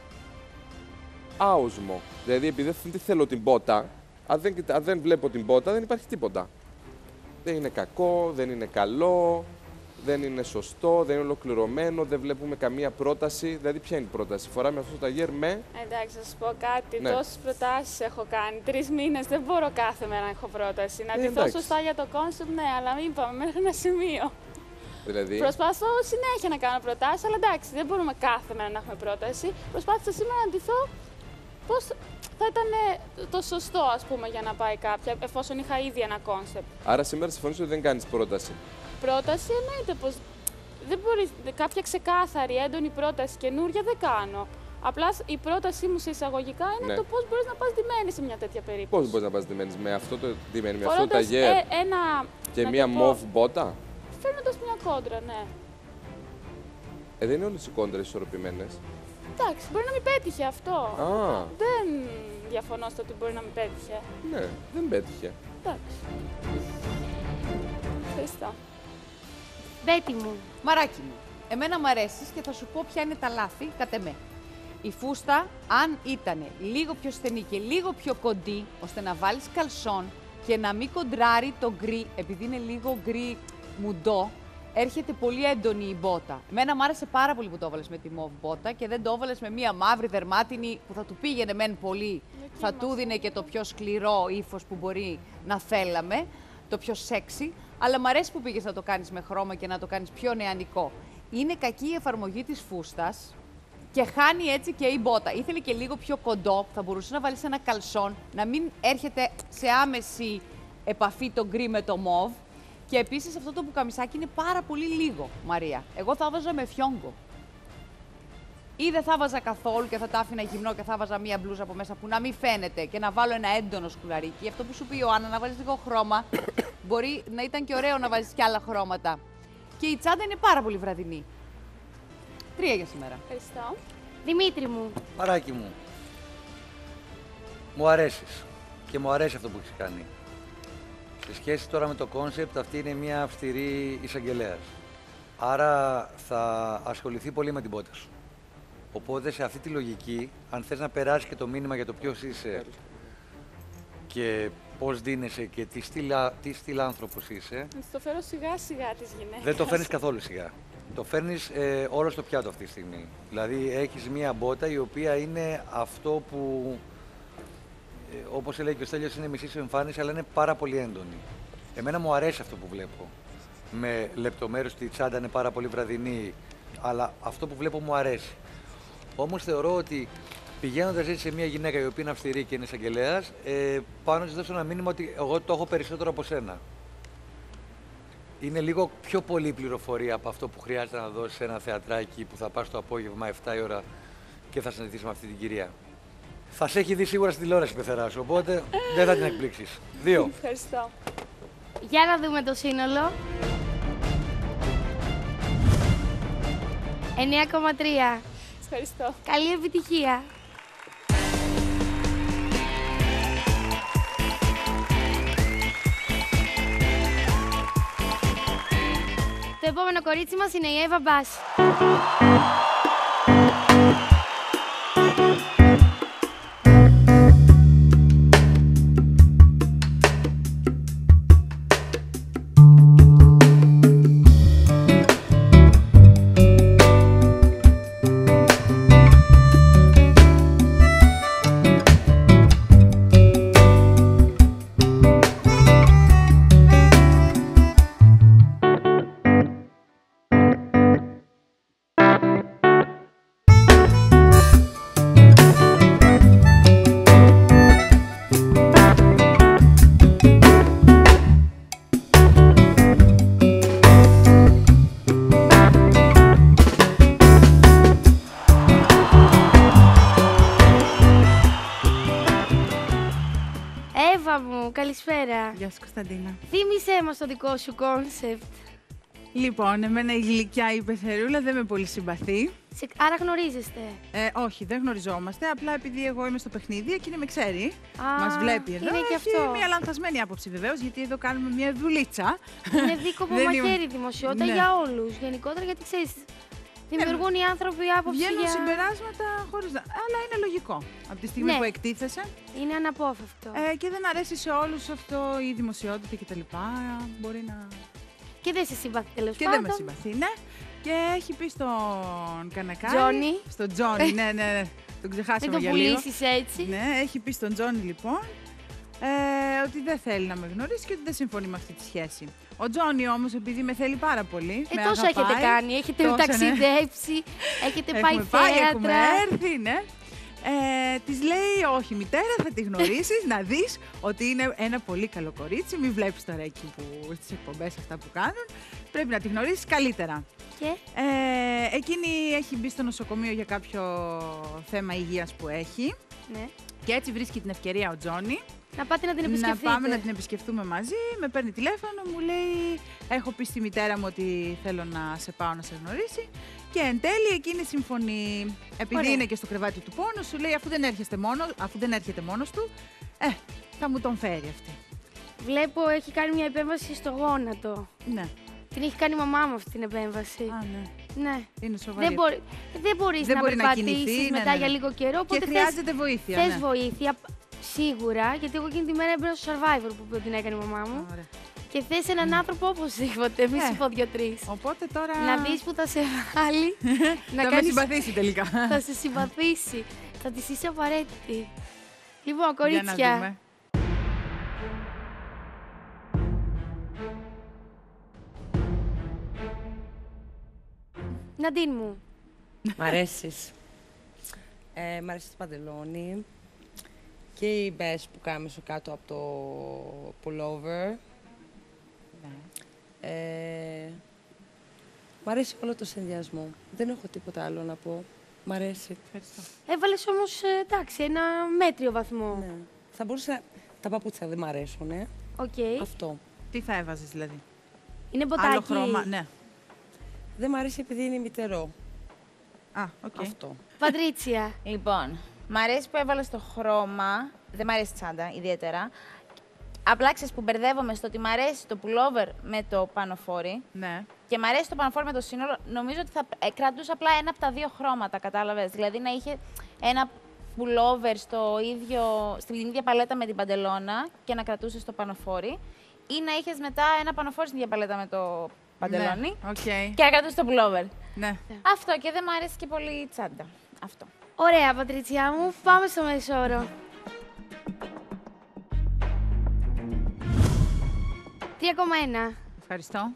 άοσμο. Δηλαδή, επειδή δεν θέλω την μπότα, αν δεν, αν δεν βλέπω την μπότα, δεν υπάρχει τίποτα. Δεν είναι κακό, δεν είναι καλό, δεν είναι σωστό, δεν είναι ολοκληρωμένο, δεν βλέπουμε καμία πρόταση. Δηλαδή, ποια είναι η πρόταση? Φοράμε αυτό το ταγέρ με. Εντάξει, θα σου πω κάτι. Ναι. Τόσες προτάσεις έχω κάνει. Τρεις μήνες δεν μπορώ κάθε μέρα να έχω πρόταση. Να Ε, ντυθώ εντάξει. σωστά για το κόνσεπτ, ναι, αλλά μην πάμε μέχρι ένα σημείο. Δηλαδή. Προσπαθώ συνέχεια να κάνω προτάσεις, αλλά εντάξει, δεν μπορούμε κάθε μέρα να έχουμε πρόταση. Προσπάθησα σήμερα να ντυθώ πώς θα ήταν το σωστό, ας πούμε, για να πάει κάποια, εφόσον είχα ήδη ένα κόνσεπτ. Άρα, σήμερα συμφωνείς ότι δεν κάνεις πρόταση. Πρόταση εννοείται πως δεν μπορεί, κάποια ξεκάθαρη, έντονη πρόταση καινούρια δεν κάνω. Απλά η πρότασή μου σε εισαγωγικά είναι Ναι. το πώς μπορείς να πας ντυμένη σε μια τέτοια περίπτωση. Πώς μπορείς να πας ντυμένης με αυτό το ντυμένη, με αυτό το Φορώντας, ταγέρ ε, ένα, και να μία το πω, μοβ μπότα. Φέρνοντας μια κόντρα, ναι. Ε, δεν είναι όλες οι κόντρες ισορροπημένες. Εντάξει, μπορεί να μην πέτυχε αυτό. Α. Δεν διαφωνώ στο ότι μπορεί να μην πέτυχε. Ναι, δεν πέτυχε. Εντάξει. Ευχαριστώ. Μπέτη μου. Μαράκι μου, εμένα μ' αρέσεις και θα σου πω ποια είναι τα λάθη κατ' εμέ. Η φούστα, αν ήταν λίγο πιο στενή και λίγο πιο κοντή, ώστε να βάλεις καλσόν και να μην κοντράρει το γκρι, επειδή είναι λίγο γκρι μουντό, έρχεται πολύ έντονη η μπότα. Εμένα μου άρεσε πάρα πολύ που το έβαλες με τη μοβ μπότα και δεν το έβαλες με μία μαύρη δερμάτινη που θα του πήγαινε μεν πολύ, θα του δίνε και το πιο σκληρό ύφος που μπορεί να θέλαμε, το πιο σεξι, αλλά μου αρέσει που πήγες να το κάνεις με χρώμα και να το κάνεις πιο νεανικό. Είναι κακή η εφαρμογή της φούστας και χάνει έτσι και η μπότα. Ήθελε και λίγο πιο κοντό, θα μπορούσε να βάλεις ένα καλσόν, να μην έρχεται σε άμεση επαφή το γκρι με το μοβ. Και επίσης αυτό το πουκαμισάκι είναι πάρα πολύ λίγο, Μαρία. Εγώ θα βάζα με φιόγκο. Ή δεν θα βάζα καθόλου και θα τα άφηνα γυμνό και θα βάζα μία μπλούζα από μέσα που να μην φαίνεται και να βάλω ένα έντονο σκουλαρίκι. Αυτό που σου πει η Ιωάννα, να βάλεις λίγο χρώμα, μπορεί να ήταν και ωραίο να βάζεις κι άλλα χρώματα. Και η τσάντα είναι πάρα πολύ βραδινή. Τρία για σήμερα. Ευχαριστώ. Δημήτρη μου. Μαράκι μου, μου αρέσεις και μου αρέσει αυτό που έχεις κάνει. Σε σχέση τώρα με το κόνσεπτ, αυτή είναι μια αυστηρή εισαγγελέας. Άρα θα ασχοληθεί πολύ με την πότα σου. Οπότε σε αυτή τη λογική, αν θες να περάσεις και το μήνυμα για το ποιος είσαι και πώς δίνεσαι και τι στυλ, τι στυλ άνθρωπος είσαι, Να της το φέρω σιγά σιγά τις γυναίκες. δεν το φέρνεις καθόλου σιγά. Το φέρνεις ε, όλο στο πιάτο αυτή τη στιγμή. Δηλαδή έχεις μία μπότα η οποία είναι αυτό που, ε, όπως λέει και ο Στέλιος, είναι μισή σου εμφάνιση, αλλά είναι πάρα πολύ έντονη. Εμένα μου αρέσει αυτό που βλέπω. Με λεπτομέρειες, τη τσάντα είναι πάρα πολύ βραδινή, αλλά αυτό που βλέπω μου αρέσει. Όμως θεωρώ ότι πηγαίνοντας έτσι σε μια γυναίκα η οποία είναι αυστηρή και είναι εισαγγελέας, ε, πάνω της δώσω ένα μήνυμα ότι εγώ το έχω περισσότερο από σένα. Είναι λίγο πιο πολύ πληροφορία από αυτό που χρειάζεται να δώσεις σε ένα θεατράκι που θα πας το απόγευμα επτά η ώρα και θα συναντήσεις με αυτή την κυρία. Θα σε έχει δει σίγουρα στην τηλεόραση, πεθερά σου, οπότε δεν θα την εκπλήξεις. Δύο. Ευχαριστώ. Για να δούμε το σύνολο. εννιά κόμμα τρία. Ευχαριστώ. Καλή επιτυχία. Το επόμενο κορίτσι μας είναι η Εύα Μπάση. καλησπέρα. Γεια σου, Κωνσταντίνα. Θύμησέ μας το δικό σου κόνσεπτ. Λοιπόν, εμένα η γλυκιά η πεθερούλα δεν με πολύ συμπαθεί. Σε... Άρα γνωρίζεστε. Ε, όχι, δεν γνωριζόμαστε. Απλά επειδή εγώ είμαι στο παιχνίδι, εκείνη με ξέρει. Α, μας βλέπει εδώ. είναι και Έχει αυτό. μια λανθασμένη άποψη βεβαίως, γιατί εδώ κάνουμε μια δουλίτσα. Είναι δίκοπο Δεν μαχαίρι είμαι- δημοσιότητα Ναι. για όλους. Γενικότερα, γιατί ξέρεις, δημιουργούν οι άνθρωποι άποψη Βγαίνουν για... συμπεράσματα χωρίς να. Αλλά είναι λογικό. Από τη στιγμή Ναι. που εκτίθεσαι. Είναι αναπόφευκτο. Ε, και δεν αρέσει σε όλους αυτό η δημοσιότητα κτλ. Μπορεί να. Και δεν σε συμπαθεί τέλος Και πάντων. δεν με συμπαθεί, ναι. Και έχει πει στον Κανακάρη. Τζόνι. Στον Τζόνι, ναι, ναι, ναι. Τον ξεχάσαμε Μην για το λίγο. πουλήσεις έτσι. Ναι, έχει πει στον Τζόνι λοιπόν ε, ότι δεν θέλει να με γνωρίσει και ότι δεν συμφωνεί με αυτή τη σχέση. Ο Τζόνι όμως, επειδή με θέλει πάρα πολύ. Ε, με τόσο αγαπάει, έχετε κάνει. Έχετε τόσα, ναι. ταξιδέψει, έχετε πάει Έχουμε πάει, θέατρα. έχουμε έρθει, ναι. Ε, της λέει, όχι μητέρα, θα τη γνωρίσεις, να δεις ότι είναι ένα πολύ καλό κορίτσι. Μην βλέπεις τώρα εκεί που, στις εκπομπές αυτά που κάνουν. Πρέπει να τη γνωρίσεις καλύτερα. Και? Ε, εκείνη έχει μπει στο νοσοκομείο για κάποιο θέμα υγείας που έχει. Ναι. Και έτσι βρίσκει την ευκαιρία ο Τζόνι. Να πάτε να την επισκεφτείτε. Να πάμε να την επισκεφτούμε μαζί. Με παίρνει τηλέφωνο, μου λέει: έχω πει στη μητέρα μου ότι θέλω να σε πάω να σε γνωρίσει. Και εν τέλει εκείνη συμφωνεί. Επειδή Ωραία. είναι και στο κρεβάτι του πόνου, σου λέει: αφού δεν έρχεται μόνο, αφού δεν έρχεται μόνος του, ε, θα μου τον φέρει αυτή. Βλέπω έχει κάνει μια επέμβαση στο γόνατο. Ναι. Την έχει κάνει η μαμά μου αυτή την επέμβαση. Α, ναι. Ναι. Είναι σοβαρή. Δεν, μπορεί, δεν μπορείς Δεν να μπορεί να περπατήσεις κινηθεί, ναι, μετά ναι. για λίγο καιρό. Και Οπότε χρειάζεται θες, βοήθεια, Θες ναι. βοήθεια, σίγουρα, γιατί εγώ εκείνη τη μέρα έμπαινα στο Survivor που την έκανε η μαμά μου. Ωραία. Και θες έναν άνθρωπο οπωσδήποτε, μη Ε. σου πω δύο-τρεις. Οπότε τώρα. Να δεις που θα σε βάλει. να Θα με συμπαθήσει τελικά. θα σε συμπαθήσει. Θα της είσαι απαραίτητη. Λοιπόν, Για να κορίτσια. δούμε. Ναντίν μου. Μ' αρέσεις. Ε, μ' αρέσει το παντελόνι και η μπες που κάμισο κάτω από το pullover. Ναι. Ε, μ' αρέσει όλο το συνδυασμό. Δεν έχω τίποτα άλλο να πω. Μ' αρέσει. Ευχαριστώ. Έβαλες όμως, ε, εντάξει, ένα μέτριο βαθμό. Ναι. Θα μπορούσα... Τα παπούτσια δεν μ' αρέσουν, ε. Οκ. Αυτό. Τι θα έβαζες δηλαδή. Είναι ποτάκι. Άλλο χρώμα, ναι. Δεν μ' αρέσει επειδή είναι μητερό. Α, οκ. Αυτό. Πατρίτσια. Λοιπόν, μ' αρέσει που έβαλε το χρώμα. Δεν μ' αρέσει η τσάντα ιδιαίτερα. Απλά ξέρεις που μπερδεύομαι στο ότι μ' αρέσει το pullover με το πανοφόρι. Ναι. Και μ' αρέσει το πανοφόρι με το σύνολο. Νομίζω ότι θα ε, κρατούσε απλά ένα από τα δύο χρώματα, κατάλαβες. Δηλαδή να είχε ένα pullover στο ίδιο, στην ίδια παλέτα με την παντελώνα και να κρατούσε το πανοφόρι. Ή να είχες μετά ένα πανοφόρι στην ίδια παλέτα με το παντελόνι. Ναι, οκ. Και να κρατούσε το pullover. Ναι. Αυτό και δεν μ' αρέσει και πολύ η τσάντα. Αυτό. Ωραία, Πατρίτσια μου. Πάμε στο μεσόωρο. τρία κόμμα ένα. Ευχαριστώ.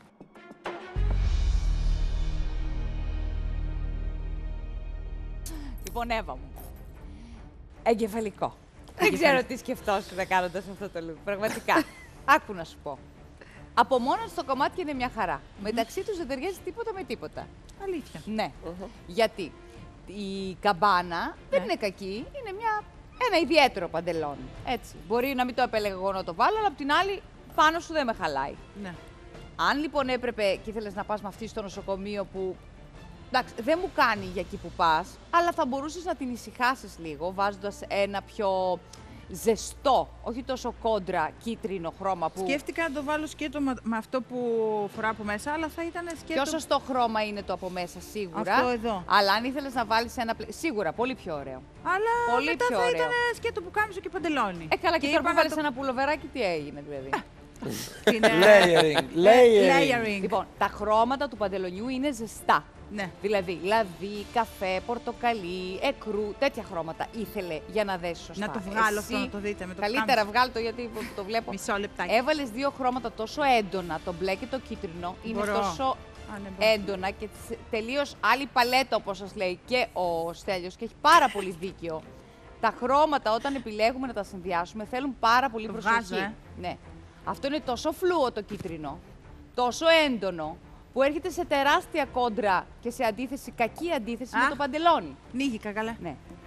Λοιπόν, Εύα μου. Εγκεφαλικό. Δεν ξέρω τι σκεφτόσουν κάνοντας αυτό το look. Πραγματικά. Άκου να σου πω. Από μόνο στο κομμάτι είναι μια χαρά. Μεταξύ τους δεν ταιριάζει τίποτα με τίποτα. Αλήθεια. Ναι. Γιατί η καμπάνα δεν είναι κακή. Είναι μια, ένα ιδιαίτερο παντελόνι. Έτσι. Μπορεί να μην το επέλεγα εγώ να το βάλω, αλλά απ' την άλλη πάνω σου δεν με χαλάει. Ναι. Αν λοιπόν έπρεπε και ήθελες να πας με αυτή στο νοσοκομείο που. Εντάξει, δεν μου κάνει για εκεί που πας, αλλά θα μπορούσες να την ησυχάσεις λίγο, βάζοντας ένα πιο ζεστό, όχι τόσο κόντρα κίτρινο χρώμα που. Σκέφτηκα να το βάλω σκέτο με, με αυτό που φορά από μέσα, αλλά θα ήταν σκέτο. Πιο σωστό χρώμα είναι το από μέσα, σίγουρα. Αυτό εδώ. Αλλά αν ήθελες να βάλεις ένα. πλε- Σίγουρα, πολύ πιο ωραίο. Αλλά Πολύ μετά πιο θα ωραίο. ήταν σκέτο που κάμισο και παντελόνι. Ε, καλά, και, τώρα είπα που να βάλεις το- ένα πουλοβεράκι, τι έγινε δηλαδή. Είναι- Layering, layering. Layering. Λοιπόν, τα χρώματα του παντελονιού είναι ζεστά. Ναι. Δηλαδή, λαδί, καφέ, πορτοκαλί, εκρού, τέτοια χρώματα ήθελε για να δέσει σωστά. Να το βγάλω Εσύ, αυτό, να το δείτε με το Καλύτερα κάμισο. βγάλω το γιατί το βλέπω. Μισό λεπτάκι. Έβαλες δύο χρώματα τόσο έντονα, το μπλε και το κίτρινο. Είναι Μπορώ. τόσο Α, ναι, μπορώ. έντονα και τελείως άλλη παλέτα, όπως σας λέει και ο Στέλιος, και έχει πάρα πολύ δίκιο. Τα χρώματα όταν επιλέγουμε να τα συνδυάσουμε θέλουν πάρα πολύ Το προσοχή. βγάζω, ε. Ναι. Αυτό είναι τόσο φλούο το κίτρινο, τόσο έντονο, που έρχεται σε τεράστια κόντρα και σε αντίθεση, κακή αντίθεση Α. με το παντελόνι. Νίγηκα καλά. Ναι.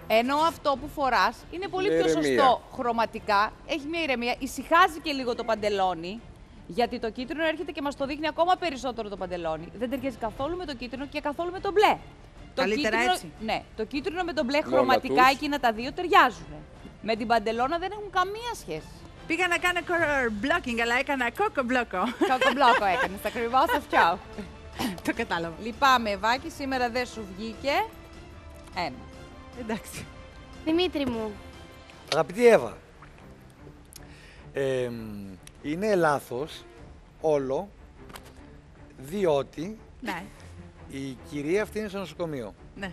Ενώ αυτό που φοράς είναι πολύ Είναι πιο ηρεμία. σωστό χρωματικά. Έχει μια ηρεμία. Ησυχάζει και λίγο το παντελόνι. Γιατί το κίτρινο έρχεται και μας το δείχνει ακόμα περισσότερο το παντελόνι. Δεν ταιριάζει καθόλου με το κίτρινο και καθόλου με το μπλε. Το Καλύτερα κίτρινο, έτσι. Ναι, το κίτρινο με το μπλε Μόνα χρωματικά τους. εκείνα τα δύο ταιριάζουν. Με την παντελόνα δεν έχουν καμία σχέση. Πήγα να κάνω blocking, αλλά έκανα κόκο-μπλόκο. Κοκομπλόκο έκανες, ακριβώς αυτό. Το κατάλαβα. Λυπάμαι, Ευάκη, σήμερα δεν σου βγήκε. Ένα. Εντάξει. Δημήτρη μου, Αγαπητή Εύα, ε, είναι λάθος όλο, διότι Ναι, η κυρία αυτή είναι στο νοσοκομείο. ναι.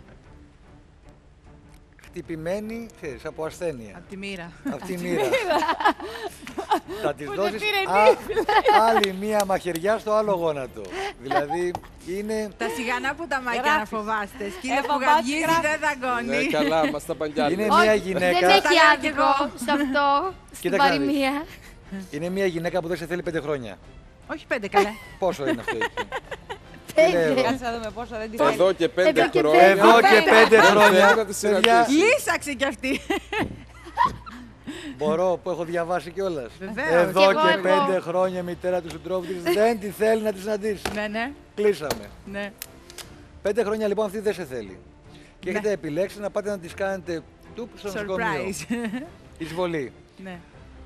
Χτυπημένη, ξέρεις, από ασθένεια. Από τη μοίρα. Από τη μοίρα. Θα της Που δώσεις δεν πήρε α- νύχτα. άλλη μία μαχαιριά στο άλλο γόνατο. Δηλαδή, είναι... Τα σιγανά που τα μάκια να Γράφεις. φοβάστε. Σκύλο Ε, που φοβάσαι, γαβγίζει γράφεις. δεν δαγκώνει. Ναι, καλά, μας τα παντιάλια. Είναι όχι, μία γυναίκα... δεν έχει Τα άδικο λέω σε αυτό, στην Κοίτα να δεις. παροιμία. Είναι μία γυναίκα που δεν σε θέλει πέντε χρόνια. Όχι πέντε, καλέ. Πόσο είναι αυτό εκεί? Πέντε. λέω. Κάτσε να δούμε πόσο δεν τη Εδώ και πέντε Εδώ και χρόνια. πέντε. Εδώ και πέντε δεν χρόνια. θέλει να τη παιδιά, συναντήσει. Λύσαξε κι αυτή. μπορώ που έχω διαβάσει κιόλας. Βεβαίως. Εδώ Κι εγώ, και εγώ. πέντε χρόνια η μητέρα του συντρόφου της δεν τη θέλει να τη συναντήσει. Ναι, ναι, Κλείσαμε. ναι. Πέντε χρόνια λοιπόν αυτή δεν σε θέλει. Και Ναι. έχετε επιλέξει να πάτε να τη κάνετε του στο νοσοκομείο. Surprise. Εισβολή. Ναι.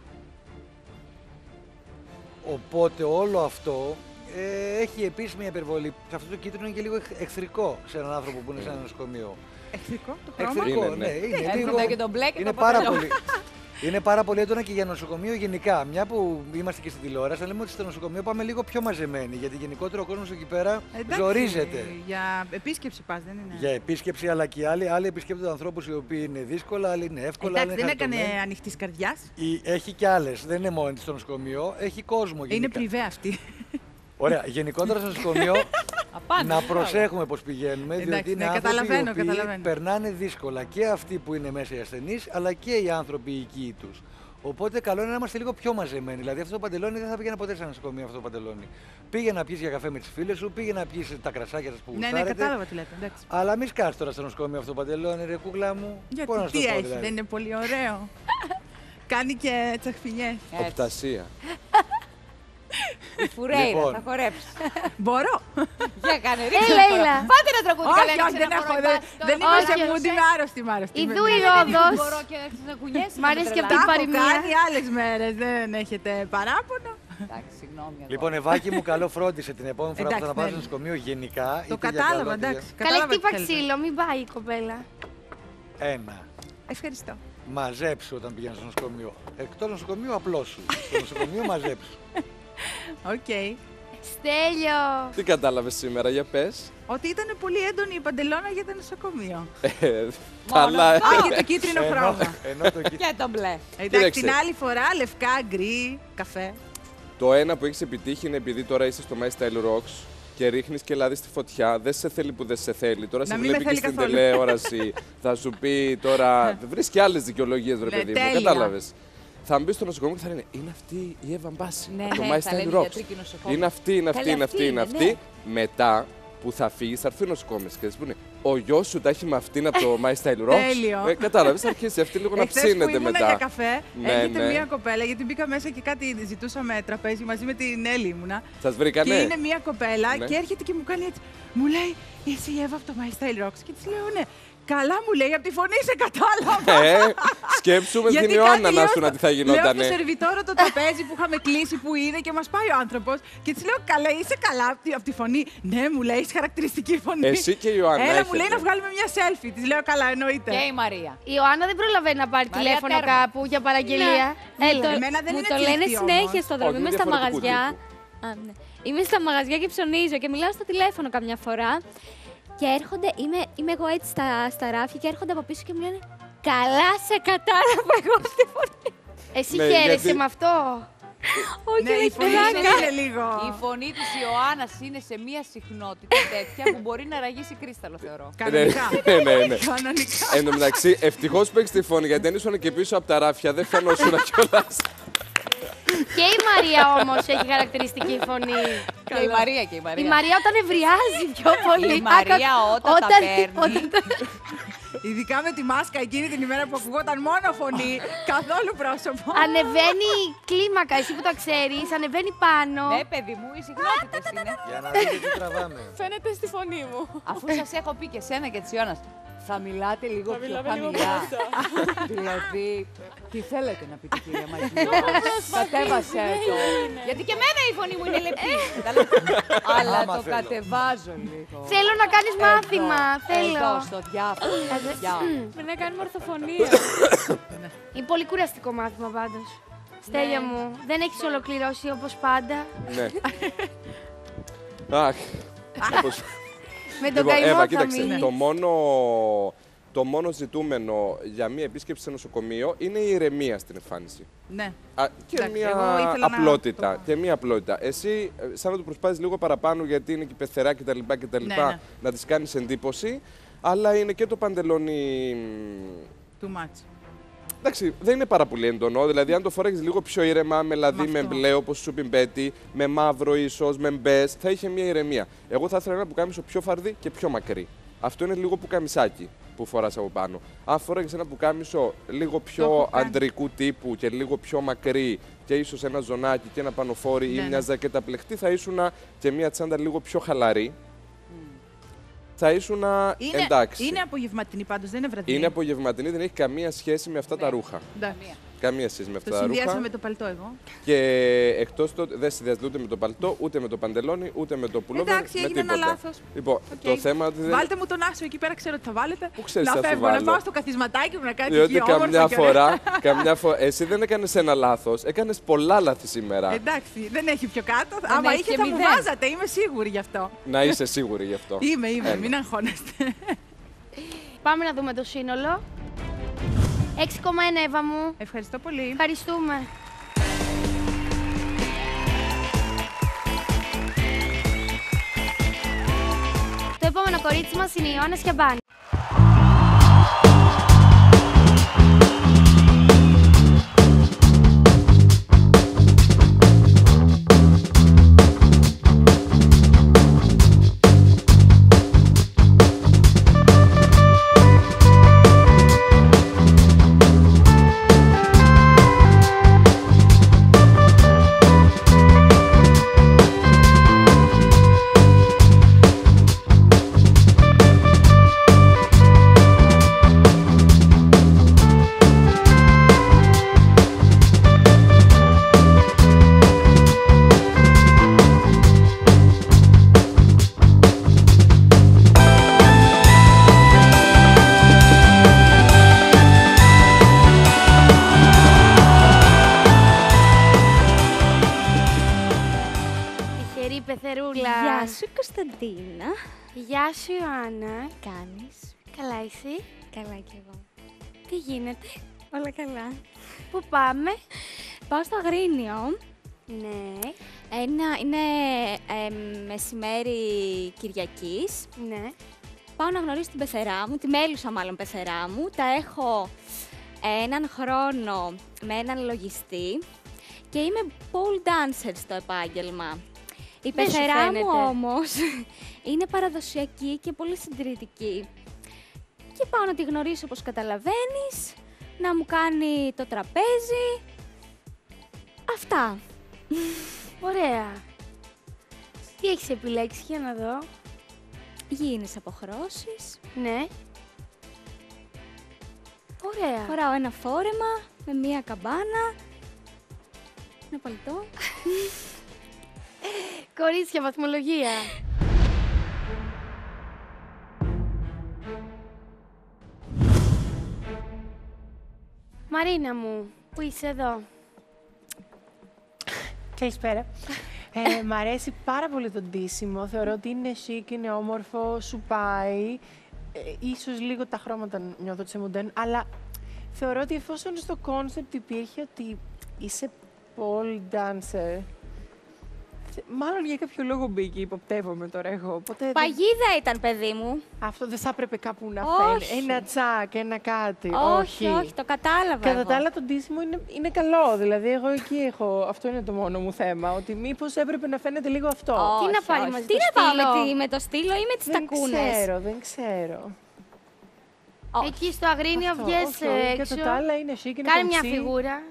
Οπότε όλο αυτό ε, έχει επίσημη υπερβολή. Σε αυτό το κίτρινο είναι και λίγο εχ- εχθρικό σε έναν άνθρωπο που είναι σε ένα νοσοκομείο. Εχθρικό το χρώμα. Εχθρικό, Είναι, ναι. ναι. Είναι, Έρχονται λίγο, και το μπλε και είναι το πάρα παντελόνι. πολύ. Είναι πάρα πολύ έντονα και για νοσοκομείο γενικά. Μια που είμαστε και στην τηλεόραση, θα λέμε ότι στο νοσοκομείο πάμε λίγο πιο μαζεμένοι. Γιατί γενικότερα ο κόσμο εκεί πέρα Εντάξει, ζορίζεται. Για επίσκεψη πας, δεν είναι. Για επίσκεψη, αλλά και άλλοι, άλλοι επισκέπτονται ανθρώπου οι οποίοι είναι δύσκολα, άλλοι είναι εύκολα. Εντάξει, άλλοι δεν είναι έκανε χαρτωμένοι. ανοιχτή καρδιά. Η- Έχει και άλλε. Δεν είναι μόνο τη στο νοσοκομείο, έχει κόσμο γενικά. Είναι πριβέ αυτή. Ωραία. Γενικότερα στο νοσοκομείο Απάντα. να προσέχουμε πώ πηγαίνουμε, Εντάξει, διότι είναι ναι, άνθρωποι οι καταλαβαίνω, οποίοι καταλαβαίνω. περνάνε δύσκολα και αυτοί που είναι μέσα οι ασθενείς, αλλά και οι άνθρωποι οι οικοί του. Οπότε καλό είναι να είμαστε λίγο πιο μαζεμένοι. Δηλαδή αυτό το παντελόνι δεν θα πήγαινε ποτέ σε ένα νοσοκομείο αυτό το παντελόνι. Πήγε να πιεις για καφέ με τις φίλες σου, πήγε να πιεις τα κρασάκια σας που Ναι, ναι, γουστάρετε. κατάλαβα τι λέτε. Εντάξει. Αλλά μη σκάς τώρα στο νοσοκομείο αυτό το παντελόνι, ρε κούκλα μου. Γιατί Πώς να σου τι το πω, έχει, δηλαδή. δεν είναι πολύ ωραίο. Κάνει και τσαχπινιές. Οπτασία. Η Φουρέιρα, Λοιπόν. θα χορέψει. Μπορώ. Για κάνε, Έλα, ρίξε ένα χορό. έλα. Πάτε ένα τραγούδι, καλά, Όχι, ρίξε όχι, δεν ένα έχω. χορό, Δεν, μπάστο. δεν είμαι σε Όχι, mood, όχι. είμαι άρρωστη, είμαι άρρωστη. Ιδού είμαι. η Ρόδος. Μπορώ και να ξανακουνιέσαι. Μ' αρέσει και αυτή Τα η έχω παροιμία. κάνει άλλες μέρες, δεν έχετε παράπονο. Εντάξει, συγγνώμη. εγώ. Λοιπόν, Ευάκη μου, καλό φρόντισε την επόμενη φορά που Εντάξει, θα πας ναι. στο νοσοκομείο γενικά. Το είτε για κατάλαβα, καλό, είτε για- εντάξει. Καλέ κατάλαβα τι χτύπα θέλετε. ξύλο, μην πάει η κοπέλα. Ένα. Ευχαριστώ. Μαζέψου όταν πηγαίνεις στο νοσοκομείο. Εκτός νοσοκομείου, απλώς σου. Στο νοσοκομείο μαζέψου. Οκ. Στέλιο. Τι κατάλαβες σήμερα, για πες. Ότι ήταν πολύ έντονη η παντελώνα για το νοσοκομείο. Ε, Καλά. Α, και το κίτρινο Ενώ- χρώμα. ενώ το κίτρινο. Και το μπλε. Εντάξει, Κοίταξε. την άλλη φορά λευκά, γκρι, καφέ. Το ένα που έχεις επιτύχει είναι επειδή τώρα είσαι στο My Style Rocks και ρίχνεις και λάδι στη φωτιά. Δεν σε θέλει που δεν σε θέλει. Τώρα Να σε μην με βλέπει και θέλει στην καθόλου. τηλεόραση. Θα σου πει τώρα. Βρίσκει άλλες δικαιολογίες, ρε Ναι, παιδί μου. τέλεια. Κατάλαβες. Θα μπει στο νοσοκομείο και θα λένε Είναι αυτή η Εύα Μπάση. Ναι, από το ναι, My θα λένε Style οι Rocks. γιατροί και οι νοσοκόμοι. Είναι αυτή, είναι αυτή, Καλή, είναι αυτή αυτή, είναι είναι, αυτή. ναι. Μετά που θα φύγει, θα έρθει ο νοσοκόμες και θα σου πούνε Ο γιος σου τα έχει με αυτήν από το My Style Rocks. Τέλειο. Ε, Κατάλαβες, θα αρχίσει αυτή λίγο να Εχθές που ψήνεται ήμουνα μετά. για καφέ, Ναι, έρχεται ναι. μία κοπέλα, γιατί μπήκα μέσα και κάτι ζητούσαμε τραπέζι μαζί με την Έλλη ήμουνα. Σας βρήκανε. Και είναι μία κοπέλα Ναι. και έρχεται και μου κάνει έτσι. Μου λέει, είσαι η Εύα από το My Style Rocks. Και της λέω, ναι. Καλά μου λέει, από τη φωνή σε κατάλαβα. Ε, σκέψου με Γιατί την κάτι Ιωάννα να λέω σου στο- να τι θα Λέω γινότανε. στο σερβιτόρο το τραπέζι που είχαμε κλείσει που είδε και μα πάει ο άνθρωπο. Και τη λέω, καλά, είσαι καλά από τη, απ' τη φωνή. Ναι, μου λέει, είσαι χαρακτηριστική φωνή. Εσύ και η Ιωάννα Έλα, μου έχετε. λέει να βγάλουμε μια selfie. Τη λέω, καλά, εννοείται. Και η Μαρία. Η Ιωάννα δεν προλαβαίνει να πάρει Μαρία, τηλέφωνο τέρμα. κάπου για παραγγελία. Μου Έλα. το, Εμένα δεν μου είναι το έτσι λένε αυτή συνέχεια όμως. στον δρόμο. Όχι, Είμαι είναι στα διαφορετικού μαγαζιά. τύπου. Α, ναι. Είμαι στα μαγαζιά και ψωνίζω και μιλάω στο τηλέφωνο καμιά φορά. Και έρχονται, είμαι, είμαι εγώ έτσι στα, στα ράφια και έρχονται από πίσω και μου λένε Καλά σε κατάλαβα εγώ από τη φωνή. Εσύ Ναι, χαίρεσαι γιατί- με αυτό. Όχι, Ναι, η δεν φωνή χαιράκια. σου είναι λίγο. Η φωνή της Ιωάννας είναι σε μία συχνότητα τέτοια που μπορεί να ραγίσει κρίσταλο, θεωρώ. Κανονικά. Ναι, ναι, ναι. Κανονικά. Εν τω μεταξύ, ευτυχώ που έχει τη φωνή γιατί δεν ήσουν και πίσω από τα ράφια, δεν φαινόσουν κιόλα. Και η Μαρία όμως έχει χαρακτηριστική φωνή. Και η Μαρία και η Μαρία. Η Μαρία όταν ευριάζει πιο πολύ. Η Μαρία Άκα- όταν τα παίρνει. όταν τα- Ειδικά με τη μάσκα εκείνη την ημέρα που ακουγόταν μόνο φωνή, καθόλου πρόσωπο. Ανεβαίνει η κλίμακα, εσύ που τα ξέρεις, ανεβαίνει πάνω. Ναι, παιδί μου, οι συχνότητες είναι. Για να δείτε τι τραβάμε. Φαίνεται στη φωνή μου. Αφού σας έχω πει και σένα και της Ιώνας, θα μιλάτε λίγο Θα πιο μιλάμε λίγο χαμηλά. μπροστά. Δηλαδή, τι θέλετε να πείτε, κυρία Μαγεία. Κατέβασε το. Γιατί και εμένα η φωνή μου είναι λεπτή. Αλλά Άμα το θέλω. κατεβάζω λίγο. Θέλω να κάνεις Εδώ, μάθημα, θέλω. Εδώ, στο διάφορο. Πρέπει να κάνουμε ορθοφωνία. Είναι πολύ κουραστικό μάθημα πάντως. Στέλια μου, δεν έχεις ολοκληρώσει όπως πάντα. Ναι. Αχ. όπως- Με τον Λοιπόν, καημό Εύα, θα κοίταξε, μείνεις. το μόνο, το μόνο ζητούμενο για μία επίσκεψη σε νοσοκομείο είναι η ηρεμία στην εμφάνιση. Ναι. Α, και Εντάξει, μία εγώ ήθελα να απλότητα. το- Και μία απλότητα. Εσύ, ε, σαν να το προσπάθεις λίγο παραπάνω γιατί είναι και πεθερά κτλ. κτλ Ναι, ναι. να της κάνεις εντύπωση, αλλά είναι και το παντελόνι. Too much. Εντάξει, δεν είναι πάρα πολύ έντονο. Δηλαδή, αν το φοράγεις λίγο πιο ήρεμα, με λαδί, με, Με αυτό. μπλε, όπως σου πει Μπέτη, με μαύρο ίσως, με μπες, θα είχε μια ηρεμία. Εγώ θα ήθελα ένα πουκάμισο πιο φαρδί και πιο μακρύ. Αυτό είναι λίγο πουκαμισάκι που φοράς από πάνω. Αν φοράγεις ένα πουκάμισο λίγο πιο έχω κάνει. αντρικού τύπου και λίγο πιο μακρύ και ίσως ένα ζωνάκι και ένα πανοφόρι Ναι, ή ναι. μια ζακέτα πλεχτή, θα ήσουν και μια τσάντα λίγο πιο χαλαρή. Θα ήσουν Είναι, εντάξει. είναι απογευματινή πάντως, δεν είναι βραδινή. Είναι απογευματινή, δεν έχει καμία σχέση με αυτά τα ρούχα. Εντάξει. Καμία σχέση με αυτά Το τα συνδυάσα ρούχα. με το παλτό εγώ. Και εκτός το δεν συνδυάζεται ούτε με το παλτό, ούτε με το παντελόνι, ούτε με το πουλόβερ. Εντάξει, με έγινε ένα τίποτα. λάθος. Λοιπόν, Οκ. το θέμα ότι δεν. Βάλτε μου τον άσο εκεί πέρα, ξέρω ότι θα βάλετε. Πού ξέρεις να τι θα σου φεύγω, να βάλω. πάω στο καθισματάκι μου να κάτι Διότι εκεί όμορφο καμιά και ωραία. φορά, καμιά φορά. Εσύ δεν έκανες ένα λάθος, έκανες πολλά λάθη σήμερα. Εντάξει, δεν έχει πιο κάτω. Δεν Άμα έχει είχε και θα μου μηδέν. βάζατε, είμαι σίγουρη γι' αυτό. Να είσαι σίγουρη γι' αυτό. Είμαι, είμαι, Ένα. μην αγχώνεστε. Πάμε να δούμε το σύνολο. έξι κόμμα ένα, Εύα μου. Ευχαριστώ πολύ. Ευχαριστούμε. Το επόμενο κορίτσι μας είναι η Ιωάννα Σιαμπάνη. Τυχερή πεθερούλα. Γεια σου, Κωνσταντίνα. Γεια σου, Ιωάννα. Κάνεις. Καλά εσύ. Καλά κι εγώ. Τι γίνεται. Όλα καλά. Πού πάμε. Πάω στο Αγρίνιο. Ναι. Ένα, είναι ε, μεσημέρι Κυριακής. Ναι. Πάω να γνωρίσω την πεθερά μου, τη μέλουσα μάλλον πεθερά μου. Τα έχω ε, έναν χρόνο με έναν λογιστή και είμαι pole dancer στο επάγγελμα. Η Δεν σου πεθερά μου φαίνεται. όμως είναι παραδοσιακή και πολύ συντηρητική. Και πάω να τη γνωρίσω όπως καταλαβαίνεις, να μου κάνει το τραπέζι. Αυτά. Ωραία. Τι έχεις επιλέξει για να δω. Γήινες αποχρώσεις. Ναι. Ωραία. Φοράω ένα φόρεμα με μία καμπάνα. Ένα παλτό. Κορίτσια, βαθμολογία. Μαρίνα μου, που είσαι εδώ. Καλησπέρα. Ε, μ' αρέσει πάρα πολύ το ντύσιμο. Θεωρώ ότι είναι chic, είναι όμορφο, σου πάει. Ε, ίσως λίγο τα χρώματα νιώθω ότι σε μοντέρν, αλλά θεωρώ ότι εφόσον στο κόνσεπτ υπήρχε ότι είσαι pole dancer, μάλλον για κάποιο λόγο μπήκε, υποπτεύομαι τώρα εγώ. Οπότε δεν- Παγίδα ήταν, παιδί μου. Αυτό δεν θα έπρεπε κάπου να Όχι. φαίνει. Ένα τσάκ, ένα κάτι. Όχι, όχι, το κατάλαβα Κατά εγώ. τα άλλα, το ντύσιμο είναι, είναι καλό. Δηλαδή, εγώ εκεί έχω. Αυτό είναι το μόνο μου θέμα. Ότι μήπως έπρεπε να φαίνεται λίγο αυτό. Όχι, Τι να πάει όχι. μαζί Τι το να πάω στήλο? με, τη, με το στήλο ή με τις Δεν τακούνες. ξέρω, δεν ξέρω. Εκεί στο Αγρίνιο Αυτό, βγες αυτό. έξω. Και το άλλα είναι chic, είναι Κάνε μια κομψή. φιγούρα.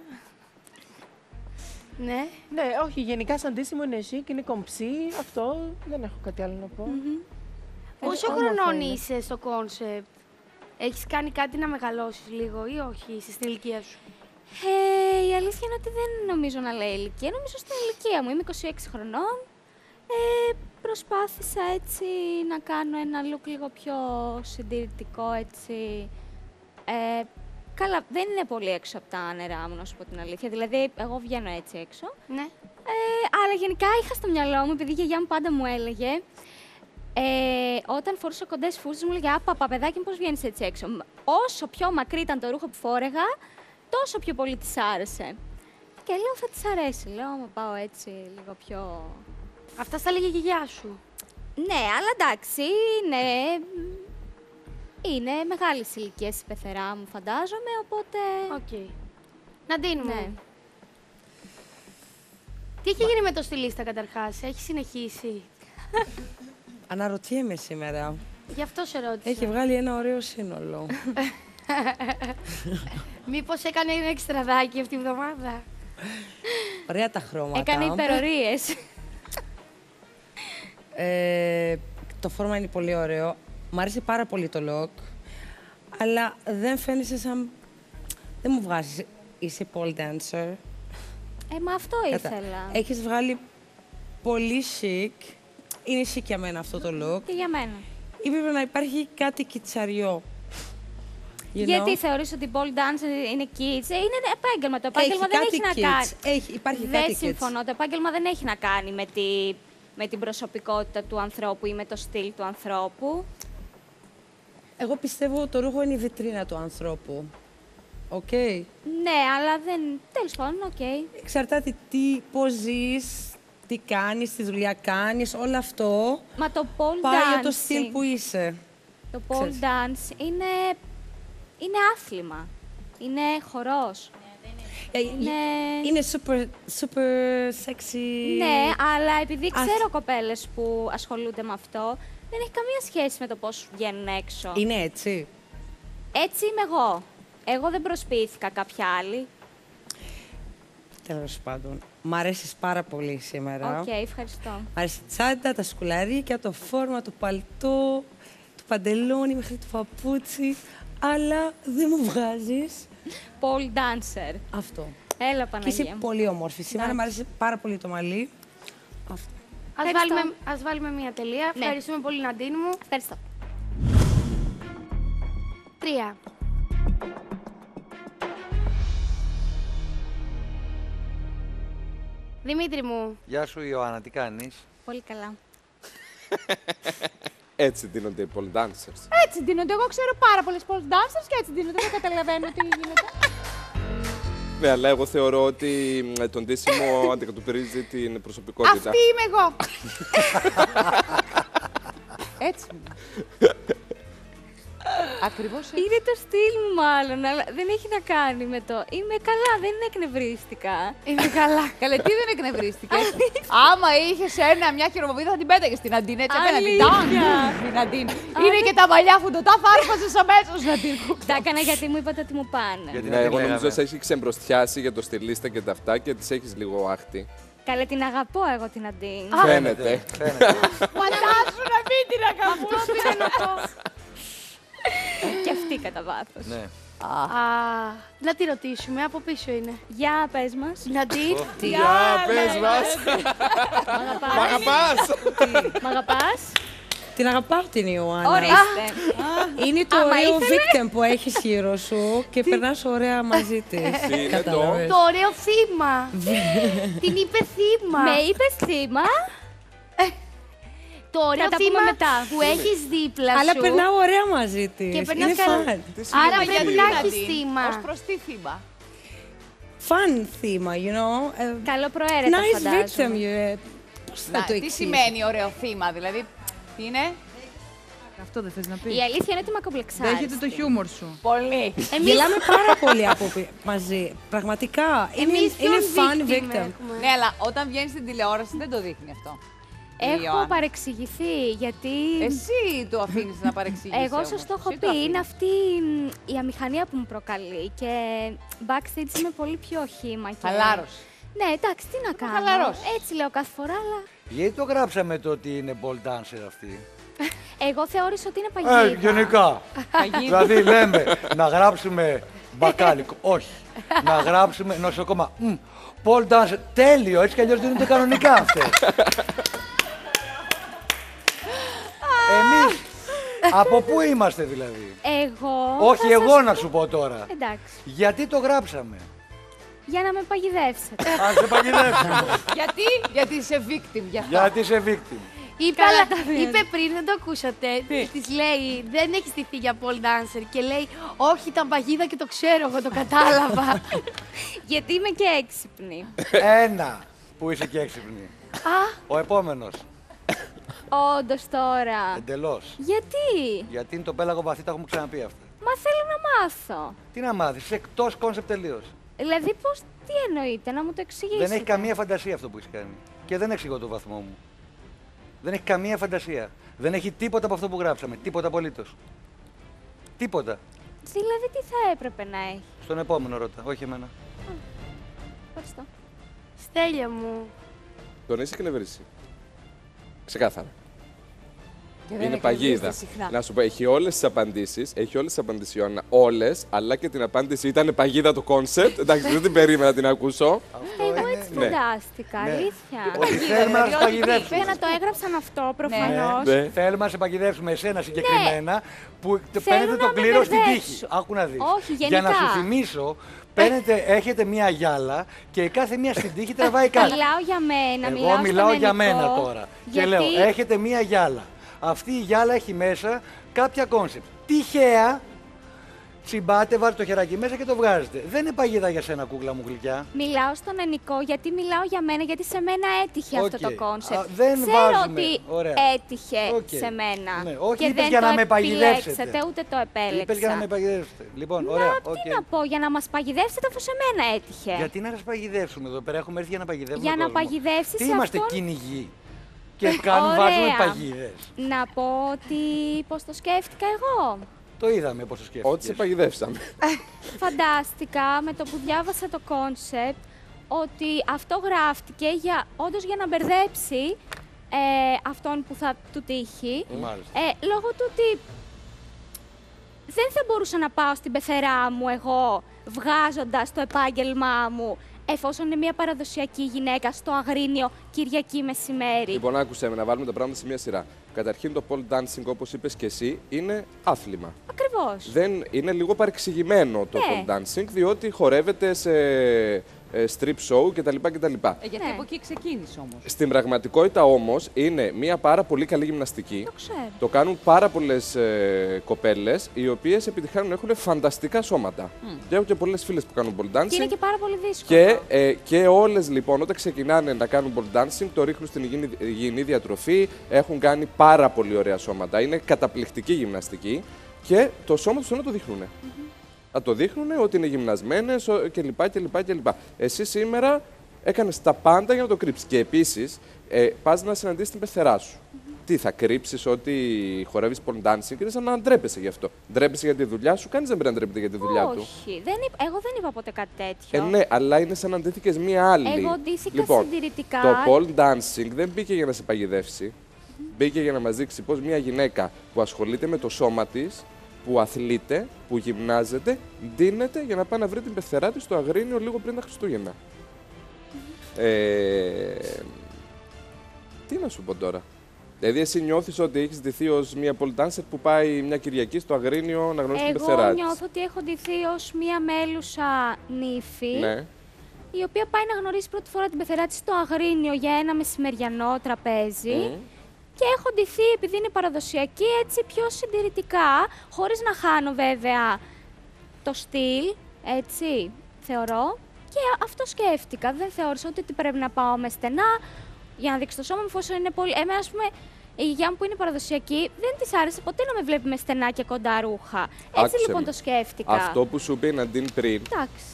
Ναι. Ναι, όχι, γενικά σαν ντύσιμο είναι chic, είναι κομψή. Αυτό δεν έχω κάτι άλλο να πω. Πόσο Όμορφο χρονών είναι. είσαι στο κόνσεπτ? Έχεις κάνει κάτι να μεγαλώσεις λίγο ή όχι, είσαι στην ηλικία σου? Ε, η αλήθεια είναι ότι δεν νομίζω να λέει ηλικία. Νομίζω στην ηλικία μου. Είμαι είκοσι έξι χρονών. Ε, προσπάθησα έτσι να κάνω ένα look λίγο πιο συντηρητικό, έτσι. Ε, καλά, δεν είναι πολύ έξω από τα νερά μου, να σου πω την αλήθεια. Δηλαδή, εγώ βγαίνω έτσι έξω. Ναι. Ε, αλλά γενικά είχα στο μυαλό μου, επειδή η γιαγιά μου πάντα μου έλεγε, ε, όταν φορούσα κοντές φούστες μου έλεγε «Απα, παιδάκι μου, πώς βγαίνεις έτσι έξω». Όσο πιο μακρύ ήταν το ρούχο που φόρεγα, τόσο πιο πολύ της άρεσε. Και λέω θα της αρέσει, λέω άμα πάω έτσι λίγο πιο... Αυτά στα λέγε η γιαγιά σου. Ναι, αλλά εντάξει, είναι... Είναι μεγάλη ηλικία η πεθερά μου, φαντάζομαι, οπότε... Οκ. Okay. Ναντίν μου. Ναι. Τι έχει γίνει με το στυλίστα καταρχάς, έχει συνεχίσει? Αναρωτιέμαι σήμερα. Γι' αυτό σε ρώτησα. Έχει βγάλει ένα ωραίο σύνολο. Μήπως έκανε ένα εξτραδάκι αυτή τη βδομάδα? Ωραία τα χρώματα. Έκανε υπερορίες. ε, το φόρμα είναι πολύ ωραίο. Μ' αρέσει πάρα πολύ το look. Αλλά δεν φαίνεσαι σαν... Δεν μου βγάζεις. Είσαι pole dancer. Ε, μα αυτό Κατα... ήθελα. Έχεις βγάλει πολύ chic. Είναι chic για μένα αυτό το look. Και για μένα. Ή πρέπει να υπάρχει κάτι κιτσαριό. You Γιατί know? θεωρείς ότι pole dance είναι kids? Είναι επάγγελμα. Το επάγγελμα Έχει δεν κάτι έχει να kids. κάνει. Έχει, υπάρχει δεν κάτι kids. συμφωνώ. Το επάγγελμα δεν έχει να κάνει με, τη, με την προσωπικότητα του ανθρώπου ή με το στυλ του ανθρώπου. Εγώ πιστεύω ότι το ρούχο είναι η βιτρίνα του ανθρώπου. Οκ. Okay. Ναι, αλλά δεν... Τέλος πάντων, οκ. Okay. Εξαρτάται τι, πώς ζεις, τι κάνεις, τι δουλειά κάνεις, όλο αυτό Μα το pole πάει dance... για το στυλ που είσαι. Το pole Ξέρεις. dance είναι... είναι άθλημα. Είναι χορός. Ε, είναι... είναι super, super sexy. Ναι, αλλά επειδή Αθ... ξέρω κοπέλες που ασχολούνται με αυτό, δεν έχει καμία σχέση με το πώς βγαίνουν έξω. Είναι έτσι. Έτσι είμαι εγώ. Εγώ δεν προσποιήθηκα κάποια άλλη. Τέλος πάντων. Μ' αρέσεις πάρα πολύ σήμερα. Οκ, okay, ευχαριστώ. Μ' αρέσει η τσάντα, τα σκουλαρίκια, το φόρμα, το παλτό, το παντελόνι μέχρι το παπούτσι. Αλλά δεν μου βγάζεις. Pole dancer. Αυτό. Έλα, Και Παναγία. είσαι πολύ όμορφη. Σήμερα μ' αρέσει πάρα πολύ το μαλλί. Αυτό. Ας βάλουμε, ας βάλουμε μια τελεία. Ναι. Ευχαριστούμε πολύ, Ναντίν μου. Ευχαριστώ. Τρία. Δημήτρη μου. Γεια σου Ιωάννα, τι κάνεις? Πολύ καλά. Έτσι δίνονται οι pole dancers. Έτσι δίνονται. Εγώ ξέρω πάρα πολλές pole dancers και έτσι δίνονται. Δεν καταλαβαίνω τι γίνεται. Ναι, αλλά εγώ θεωρώ ότι ε, το ντύσιμο αντικατοπτρίζει την προσωπικότητα. Αυτή είμαι εγώ. Έτσι. Ακριβώς έτσι. Είναι το στυλ μου μάλλον, αλλά δεν έχει να κάνει με το... Είμαι καλά, δεν είναι εκνευρίστηκα. Είμαι καλά. Καλέ, τι δεν εκνευρίστηκες. Άμα είχες ένα, μια χειρομοβίδα θα την πέταγες στην Αντίν, έτσι απέναντι. Αλήθεια. Την Αντίν. Είναι και τα μαλλιά φουντωτά, θα άρπαζες αμέσως να την κουκτά. Τα έκανα γιατί μου είπατε ότι μου πάνε. Ναι, εγώ νομίζω ότι σε έχει ξεμπροστιάσει για το στυλίστα και τα αυτά και τις έχεις λίγο άχτη. Καλέ, την αγαπώ εγώ την Αντίν. Φαίνεται. Φαντάσου να μην την αγαπώ. Αυτό πήγα να πω. Και αυτή κατά βάθος. Ναι. Α, να τη ρωτήσουμε, από πίσω είναι. Για πες μας. Ναντίν. Για πες μας. Μ' αγαπάς. Μ' αγαπάς. Την αγαπάω την Ιωάννα. Ορίστε. Είναι το Άμα ωραίο ήθελε. victim που έχεις γύρω σου και περνάς ωραία μαζί της. Τι είναι το? Κατάλαβες. Το ωραίο θύμα. Την είπε θύμα. Με είπες θύμα. Το ωραίο Θα τα πούμε θύμα μετά. που έχεις δίπλα σου. Αλλά περνάω ωραία μαζί της. Και περνάς Είναι καλά. φαν. Άρα πρέπει να έχεις θύμα. Ως προς τι θύμα. Φαν θύμα, you know. Ε, Καλό προαίρετο Nice victim, φαντάζομαι. you. Πώς θα Να, το τι εξηγήσω. σημαίνει ωραίο θύμα, δηλαδή, τι είναι. Αυτό δεν θες να πεις. Η αλήθεια είναι ότι με ακομπλεξάρεις. Δέχεται το χιούμορ σου. Πολύ. Γελάμε πάρα πολύ από πι- μαζί. Πραγματικά. Είναι, Εμείς είναι ποιον fun victim victim. έχουμε? Ναι, αλλά όταν βγαίνει στην τηλεόραση δεν το δείχνει αυτό. Έχω Ιωάννα. παρεξηγηθεί, γιατί... Εσύ το αφήνεις να παρεξηγήσεις. Εγώ όμως. σας το έχω Εσύ πει, αφήνεις. είναι αυτή μ, η αμηχανία που μου προκαλεί και backstage είμαι πολύ πιο χύμα. Και... Χαλάρωση. Ναι, εντάξει, τι να κάνω. χαλαρώσεις. Έτσι λέω κάθε φορά, αλλά Γιατί το γράψαμε το ότι είναι ball dancer αυτή. εγώ θεώρησα ότι είναι παγίδα. Ε, γενικά. Δηλαδή λέμε να γράψουμε μπακάλικο. Όχι. Να γράψουμε νοσοκόμα. Μμ, Pole dancer. Τέλειο. Έτσι κι αλλιώς δίνονται κανονικά αυτές. Εμείς από πού είμαστε δηλαδή. Εγώ... Όχι θα εγώ σας να πω- σου πω τώρα. Εντάξει. Γιατί το γράψαμε. Για να με παγιδεύσετε. Ας σε παγιδεύσουμε. Γιατί, γιατί είσαι victim γι' αυτό. Γιατί είσαι victim. Είπε, Καλά αλλά- τα βρίσκει. είπε πριν, δεν το ακούσατε. Τη λέει, δεν έχει στηθεί για pole dancer. Και λέει, όχι, ήταν παγίδα και το ξέρω, εγώ το κατάλαβα. Γιατί είμαι και έξυπνη. Ένα που είσαι και έξυπνη. Α, Ο επόμενος. όντως τώρα. Εντελώς. Γιατί? Γιατί είναι το πέλαγο βαθύ, τα έχουμε ξαναπεί αυτά. Μα θέλω να μάθω. Τι να μάθεις, είσαι εκτός κόνσεπτ τελείως. Δηλαδή, πώς, τι εννοείται, να μου το εξηγήσετε. Δεν έχει καμία φαντασία αυτό που έχει κάνει. Και δεν εξηγώ το βαθμό μου. Δεν έχει καμία φαντασία. Δεν έχει τίποτα από αυτό που γράψαμε. Τίποτα απολύτως. Τίποτα. Δηλαδή, τι θα έπρεπε να έχει. Στον επόμενο ρώτα, όχι εμένα. Ευχαριστώ. Στέλια μου. Τον είσαι και νευρίσει. Ξεκάθαρα. Και δεν Είναι εκνευρίζεται παγίδα. συχνά. Να σου πω, έχει όλες τις απαντήσεις, έχει όλες τις απαντήσεις η Ιωάννα, όλες, αλλά και την απάντηση ήταν παγίδα το κόνσεπτ. Εντάξει, δεν την περίμενα να την ακούσω. Εγώ έτσι Ναι. φαντάστηκα, Ναι. αλήθεια. Ότι θέλουμε να σε παγιδεύσουμε. Βέβαια να το έγραψαν αυτό προφανώς. Ναι. Θέλουμε να σε παγιδεύσουμε εσένα συγκεκριμένα που Θέλω παίρνετε να το με κλήρο στην μπερδέψω. τύχη. Άκου να δεις. Όχι, Για να γενικά. σου θυμίσω, παίρνετε, έχετε μία γυάλα και η κάθε μία στην τύχη τραβάει κάτι. Μιλάω για μένα, Εγώ μιλάω μιλάω στον για ελληνικό, μένα τώρα. Και γιατί- λέω, έχετε μία γυάλα. Αυτή η γυάλα έχει μέσα κάποια κόνσεπτ. Τυχαία τσιμπάτε, βάζετε το χεράκι μέσα και το βγάζετε. Δεν είναι παγίδα για σένα, κούκλα μου γλυκιά. Μιλάω στον Ενικό γιατί μιλάω για μένα, γιατί σε μένα έτυχε αυτό Οκ. το κόνσεπτ. Α, δεν Ξέρω βάζουμε. ότι Ωραία. έτυχε Οκ. σε μένα. Ναι, όχι, και είπες δεν για το να με παγιδεύσετε. επιλέξατε, ούτε το επέλεξα. Είπες για να με παγιδεύσετε. Λοιπόν, Να, ωραία. τι οκ. να πω, για να μας παγιδεύσετε αφού σε μένα έτυχε. Γιατί να σας παγιδεύσουμε εδώ πέρα, έχουμε έρθει για να παγιδεύουμε Για τον να κόσμο. παγιδεύσεις Τι είμαστε, αυτόν- κυνηγοί. Και κάνουμε, βάζουμε Ωραία. παγίδες. Να πω ότι πώς το σκέφτηκα εγώ. Το είδαμε πώς το σκέφτηκες. Ό,τι σε παγιδεύσαμε. Φαντάστηκα με το που διάβασα το κόνσεπτ ότι αυτό γράφτηκε για, όντως για να μπερδέψει ε, αυτόν που θα του τύχει. Μάλιστα. Ε, λόγω του ότι δεν θα μπορούσα να πάω στην πεθερά μου εγώ βγάζοντας το επάγγελμά μου εφόσον είναι μια παραδοσιακή γυναίκα στο Αγρίνιο Κυριακή μεσημέρι. Λοιπόν, άκουσε με να βάλουμε τα πράγματα σε μια σειρά. Καταρχήν, το pole dancing, όπως είπες και εσύ, είναι άθλημα. Ακριβώς. Δεν είναι λίγο παρεξηγημένο το Ναι. pole dancing, διότι χορεύεται σε ε, strip show κτλ. κτλ. Ε, γιατί Ναι. από εκεί ξεκίνησε όμως. Στην πραγματικότητα όμως είναι μια πάρα πολύ καλή γυμναστική. Το ξέρω. Το κάνουν πάρα πολλές ε, κοπέλες, οι οποίες επιτυχάνουν να έχουν φανταστικά σώματα. Και έχω και πολλές φίλες που κάνουν pole dancing. Και είναι και πάρα πολύ δύσκολο. Και, ε, και όλες λοιπόν όταν ξεκινάνε να κάνουν pole dancing το ρίχνουν στην υγιεινή, υγιεινή διατροφή, έχουν κάνει πάρα πολύ ωραία σώματα, είναι καταπληκτική γυμναστική και το σώμα τους να το δείχνουν. Να το δείχνουν ότι είναι γυμνασμένες κλπ. κλπ, κλπ. Εσύ σήμερα έκανες τα πάντα για να το κρύψεις και επίσης ε, πας να συναντήσεις την πεθερά σου. Τι, θα κρύψεις ότι χορεύεις pole dancing, είναι σαν να ντρέπεσαι γι' αυτό. Ντρέπεσαι για τη δουλειά σου, κανείς δεν πρέπει να ντρέπεται για τη δουλειά του. Όχι, δεν είπα, εγώ δεν είπα ποτέ κάτι τέτοιο. Ε, ναι, αλλά είναι σαν να αντίθηκες μία άλλη. Εγώ ντύθηκα λοιπόν, συντηρητικά. Το pole dancing δεν μπήκε για να σε παγιδεύσει. Μπήκε για να μας δείξει πώς μία γυναίκα που ασχολείται με το σώμα της, που αθλείται, που γυμνάζεται, ντύνεται για να πάει να βρει την πεθερά της στο Αγρίνιο λίγο πριν τα Χριστούγεννα. Ε, τι να σου πω τώρα. Δηλαδή, εσύ νιώθεις ότι έχεις ντυθεί ως μία pole dancer που πάει μια Κυριακή στο Αγρίνιο να γνωρίσει την πεθερά Εγώ της. νιώθω ότι έχω ντυθεί ως μία μέλουσα νύφη, Ναι. η οποία πάει να γνωρίσει πρώτη φορά την πεθερά της στο Αγρίνιο για ένα μεσημεριανό τραπέζι. Μμμ. Και έχω ντυθεί, επειδή είναι παραδοσιακή, έτσι πιο συντηρητικά, χωρίς να χάνω βέβαια το στυλ, έτσι, θεωρώ. Και αυτό σκέφτηκα. Δεν θεώρησα ότι πρέπει να πάω με στενά για να δείξω το σώμα μου, εφόσον είναι πολύ... Εμένα, ας πούμε, η γιαγιά μου που είναι παραδοσιακή, δεν της άρεσε ποτέ να με βλέπει με στενά και κοντά ρούχα. Έτσι Άκουσε λοιπόν με. το σκέφτηκα. Αυτό που σου είπε η Ναντίν πριν, Εντάξει.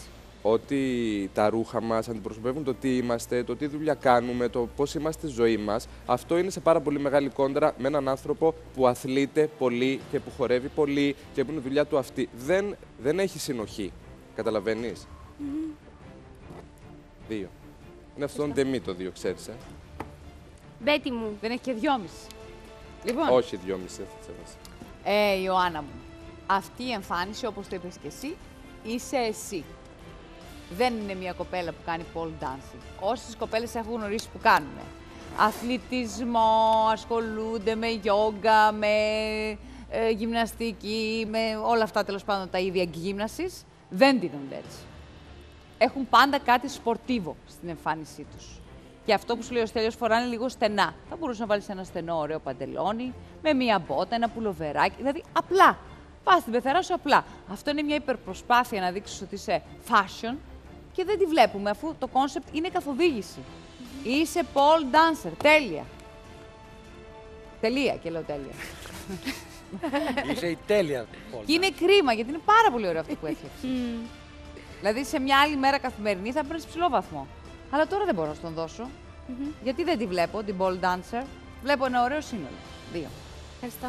ότι τα ρούχα μας αντιπροσωπεύουν το τι είμαστε, το τι δουλειά κάνουμε, το πώς είμαστε στη ζωή μας. Αυτό είναι σε πάρα πολύ μεγάλη κόντρα με έναν άνθρωπο που αθλείται πολύ και που χορεύει πολύ και που είναι η δουλειά του αυτή. Δεν, δεν έχει συνοχή. Καταλαβαίνεις? Mm-hmm. Δύο. Είναι αυτόν ντεμή το δύο, ξέρεις, ε. Μπέτη μου. Δεν έχει και δυόμιση. Λοιπόν. Όχι δυόμιση, δεν θα ξέχασα. Ε, Ιωάννα μου, αυτή η εμφάνιση, όπως το είπες και εσύ, είσαι εσύ. Δεν είναι μια κοπέλα που κάνει pole dancing. Όσες κοπέλες έχω γνωρίσει που κάνουν αθλητισμό, ασχολούνται με γιόγκα, με ε, γυμναστική, με όλα αυτά τέλος πάντων τα ίδια γύμνασης, δεν δίνονται έτσι. Έχουν πάντα κάτι σπορτίβο στην εμφάνισή τους. Και αυτό που σου λέει ο Στέλιος, φοράνε λίγο στενά. Θα μπορούσε να βάλεις ένα στενό ωραίο παντελόνι, με μία μπότα, ένα πουλοβεράκι, δηλαδή απλά. Πας στην πεθερά σου απλά. Αυτό είναι μια υπερπροσπάθεια να δείξεις ότι είσαι fashion και δεν τη βλέπουμε, αφού το κόνσεπτ είναι καθοδήγηση. Mm-hmm. Είσαι pole dancer. Τέλεια. Τελεία και λέω τέλεια. Είσαι η τέλεια pole. Και είναι κρίμα, γιατί είναι πάρα πολύ ωραίο αυτό που έφτιαξες. Mm. Δηλαδή σε μια άλλη μέρα καθημερινή θα παίρνεις ψηλό βαθμό. Αλλά τώρα δεν μπορώ να τον δώσω. Mm-hmm. Γιατί δεν τη βλέπω, την pole dancer. Βλέπω ένα ωραίο σύνολο. Δύο. Ευχαριστώ.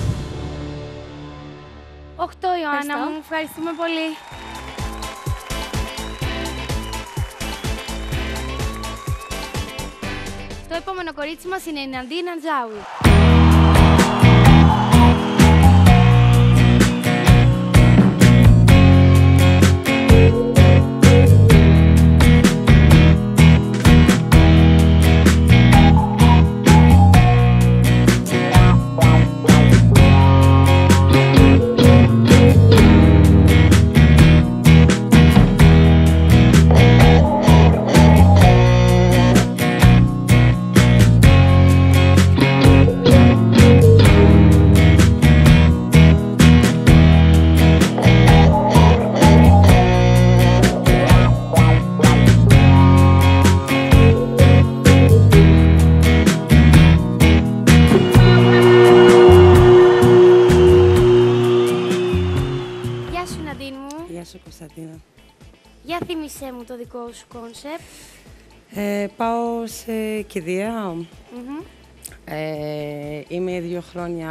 Οχτώ, Ιωάννα μου. Ευχαριστούμε πολύ. Το επόμενο κορίτσι μας είναι η Ναντί Ναντζάουι. Για θύμισέ μου το δικό σου κόνσεπτ. Ε, πάω σε κηδεία. Mm-hmm. Ε, είμαι δύο χρόνια...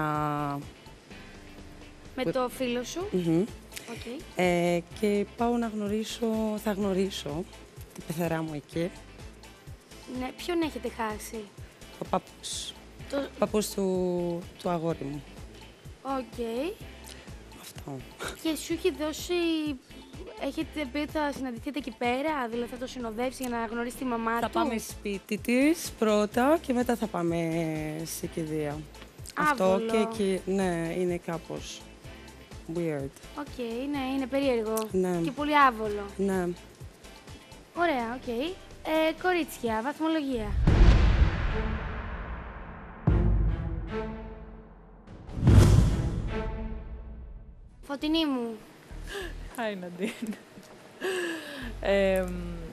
Με το φίλο σου. Mm-hmm. Okay. Ε, και πάω να γνωρίσω, θα γνωρίσω την πεθερά μου εκεί. Ναι, ποιον έχετε χάσει? Ο παππούς. Το... Ο παππούς του, του αγόρι μου. Οκ. Okay. Αυτό. Και σου έχει δώσει... Έχετε πει ότι θα συναντηθείτε εκεί πέρα, δηλαδή θα το συνοδεύσει για να γνωρίσει τη μαμά θα του? Θα πάμε σπίτι της πρώτα και μετά θα πάμε σε κηδεία. Αυτό και εκεί, ναι, είναι κάπως weird. Οκ, okay, ναι, είναι περίεργο. Ναι. Και πολύ άβολο. Ναι. Ωραία, οκ. Okay. Ε, κορίτσια, βαθμολογία. Φωτεινή μου. Hi, Nadine. ε,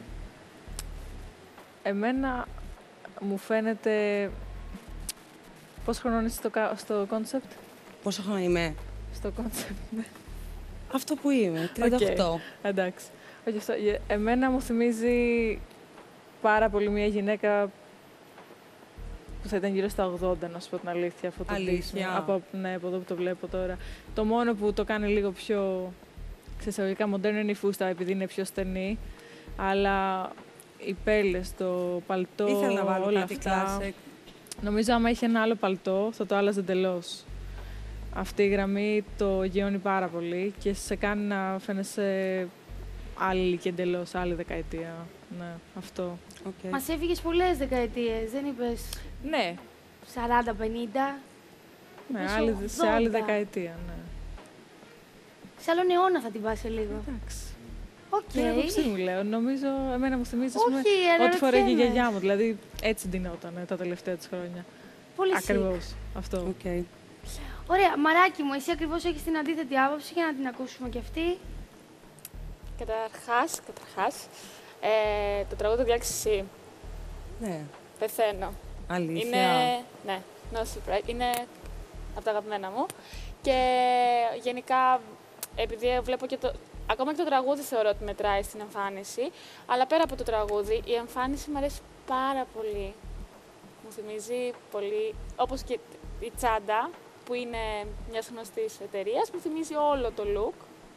εμένα μου φαίνεται... Πόσο χρονών είσαι στο κόνσεπτ? Πόσο χρόνο είμαι? Στο κόνσεπτ, ναι. Αυτό που είμαι, τριάντα οκτώ. Okay. Εντάξει. Όχι, αυτό. Εμένα μου θυμίζει πάρα πολύ μια γυναίκα που θα ήταν γύρω στα ογδόντα, να σου πω την αλήθεια. Αυτό το αλήθεια. Από, ναι, από εδώ που το βλέπω τώρα. Το μόνο που το κάνει λίγο πιο ξεσαγωγικά μοντέρνο είναι η φούστα, επειδή είναι πιο στενή. Αλλά οι πέλες, το παλτό, ήθελα να βάλω όλα κάτι αυτά. classic. Νομίζω άμα είχε ένα άλλο παλτό θα το άλλαζε εντελώς. Αυτή η γραμμή το γιώνει πάρα πολύ και σε κάνει να φαίνεσαι άλλη ηλικία εντελώς, άλλη δεκαετία. Ναι, αυτό. Okay. Μας έφυγες πολλές δεκαετίες, δεν είπες? Ναι. σαράντα πενήντα. Ναι, άλλη, σε άλλη δεκαετία, ναι. Σε άλλον αιώνα θα την πας σε λίγο. Εντάξει. Οκ. Okay. Είναι άποψή μου, λέω. Νομίζω, εμένα μου θυμίζει ό,τι φοράγε η γιαγιά μου. Δηλαδή, έτσι ντυνόταν τα τελευταία της χρόνια. Πολύ ακριβώς αυτό. Okay. Ωραία, Μαράκι μου, εσύ ακριβώς έχεις την αντίθετη άποψη για να την ακούσουμε κι αυτή. Καταρχάς, καταρχάς, ε, το τραγούδι διάλεξες εσύ. Ναι. Πεθαίνω. Αλήθεια. Είναι, ναι, no surprise. Είναι από τα αγαπημένα μου. Και γενικά, επειδή βλέπω και το... ακόμα και το τραγούδι θεωρώ ότι μετράει στην εμφάνιση, αλλά πέρα από το τραγούδι, η εμφάνιση μου αρέσει πάρα πολύ. Μου θυμίζει πολύ, όπως και η τσάντα, που είναι μιας γνωστής εταιρείας, μου θυμίζει όλο το look.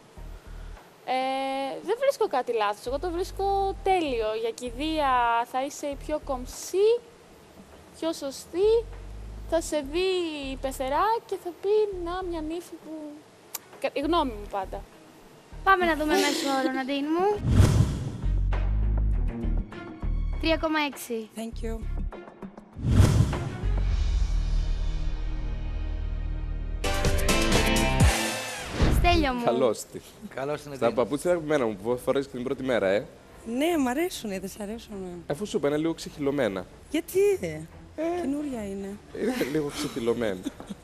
Ε, δεν βρίσκω κάτι λάθος, εγώ το βρίσκω τέλειο. Για κηδεία θα είσαι η πιο κομψή, πιο σωστή, θα σε δει η πεθερά και θα πει να μια νύφη που... Η γνώμη μου πάντα. Πάμε να δούμε μέσο όρο, Ναντίν μου. τρία κόμμα έξι. Thank you. Στέλιο μου. Καλώς τη. Καλώς την Στα παπούτσια αγαπημένα μου που φορές και την πρώτη μέρα, ε. Ναι, μ' αρέσουνε, δεν σ' αρέσουνε. Αφού σου είπα, είναι λίγο ξεχυλωμένα. Γιατί, ε, καινούρια είναι. Είναι λίγο ξεχυλωμένα.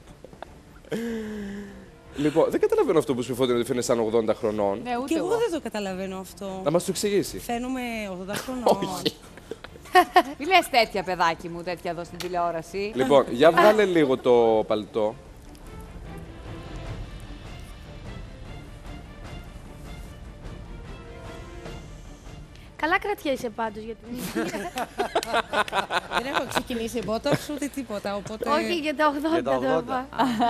Λοιπόν, δεν καταλαβαίνω αυτό που σου φώτεινε ότι φαίνεσαι σαν ογδόντα χρονών. Ναι, ούτε και εγώ, εγώ δεν το καταλαβαίνω αυτό. Να μας το εξηγήσει. Φαίνομαι ογδόντα χρονών. Όχι. Μη λες τέτοια, παιδάκι μου, τέτοια εδώ στην τηλεόραση. Λοιπόν, για βγάλε λίγο το παλτό. Καλά κρατιέσαι πάντως για την ηλικία. Δεν έχω ξεκινήσει μπότοξ ούτε τίποτα, οπότε... Όχι, για τα ογδόντα το είπα.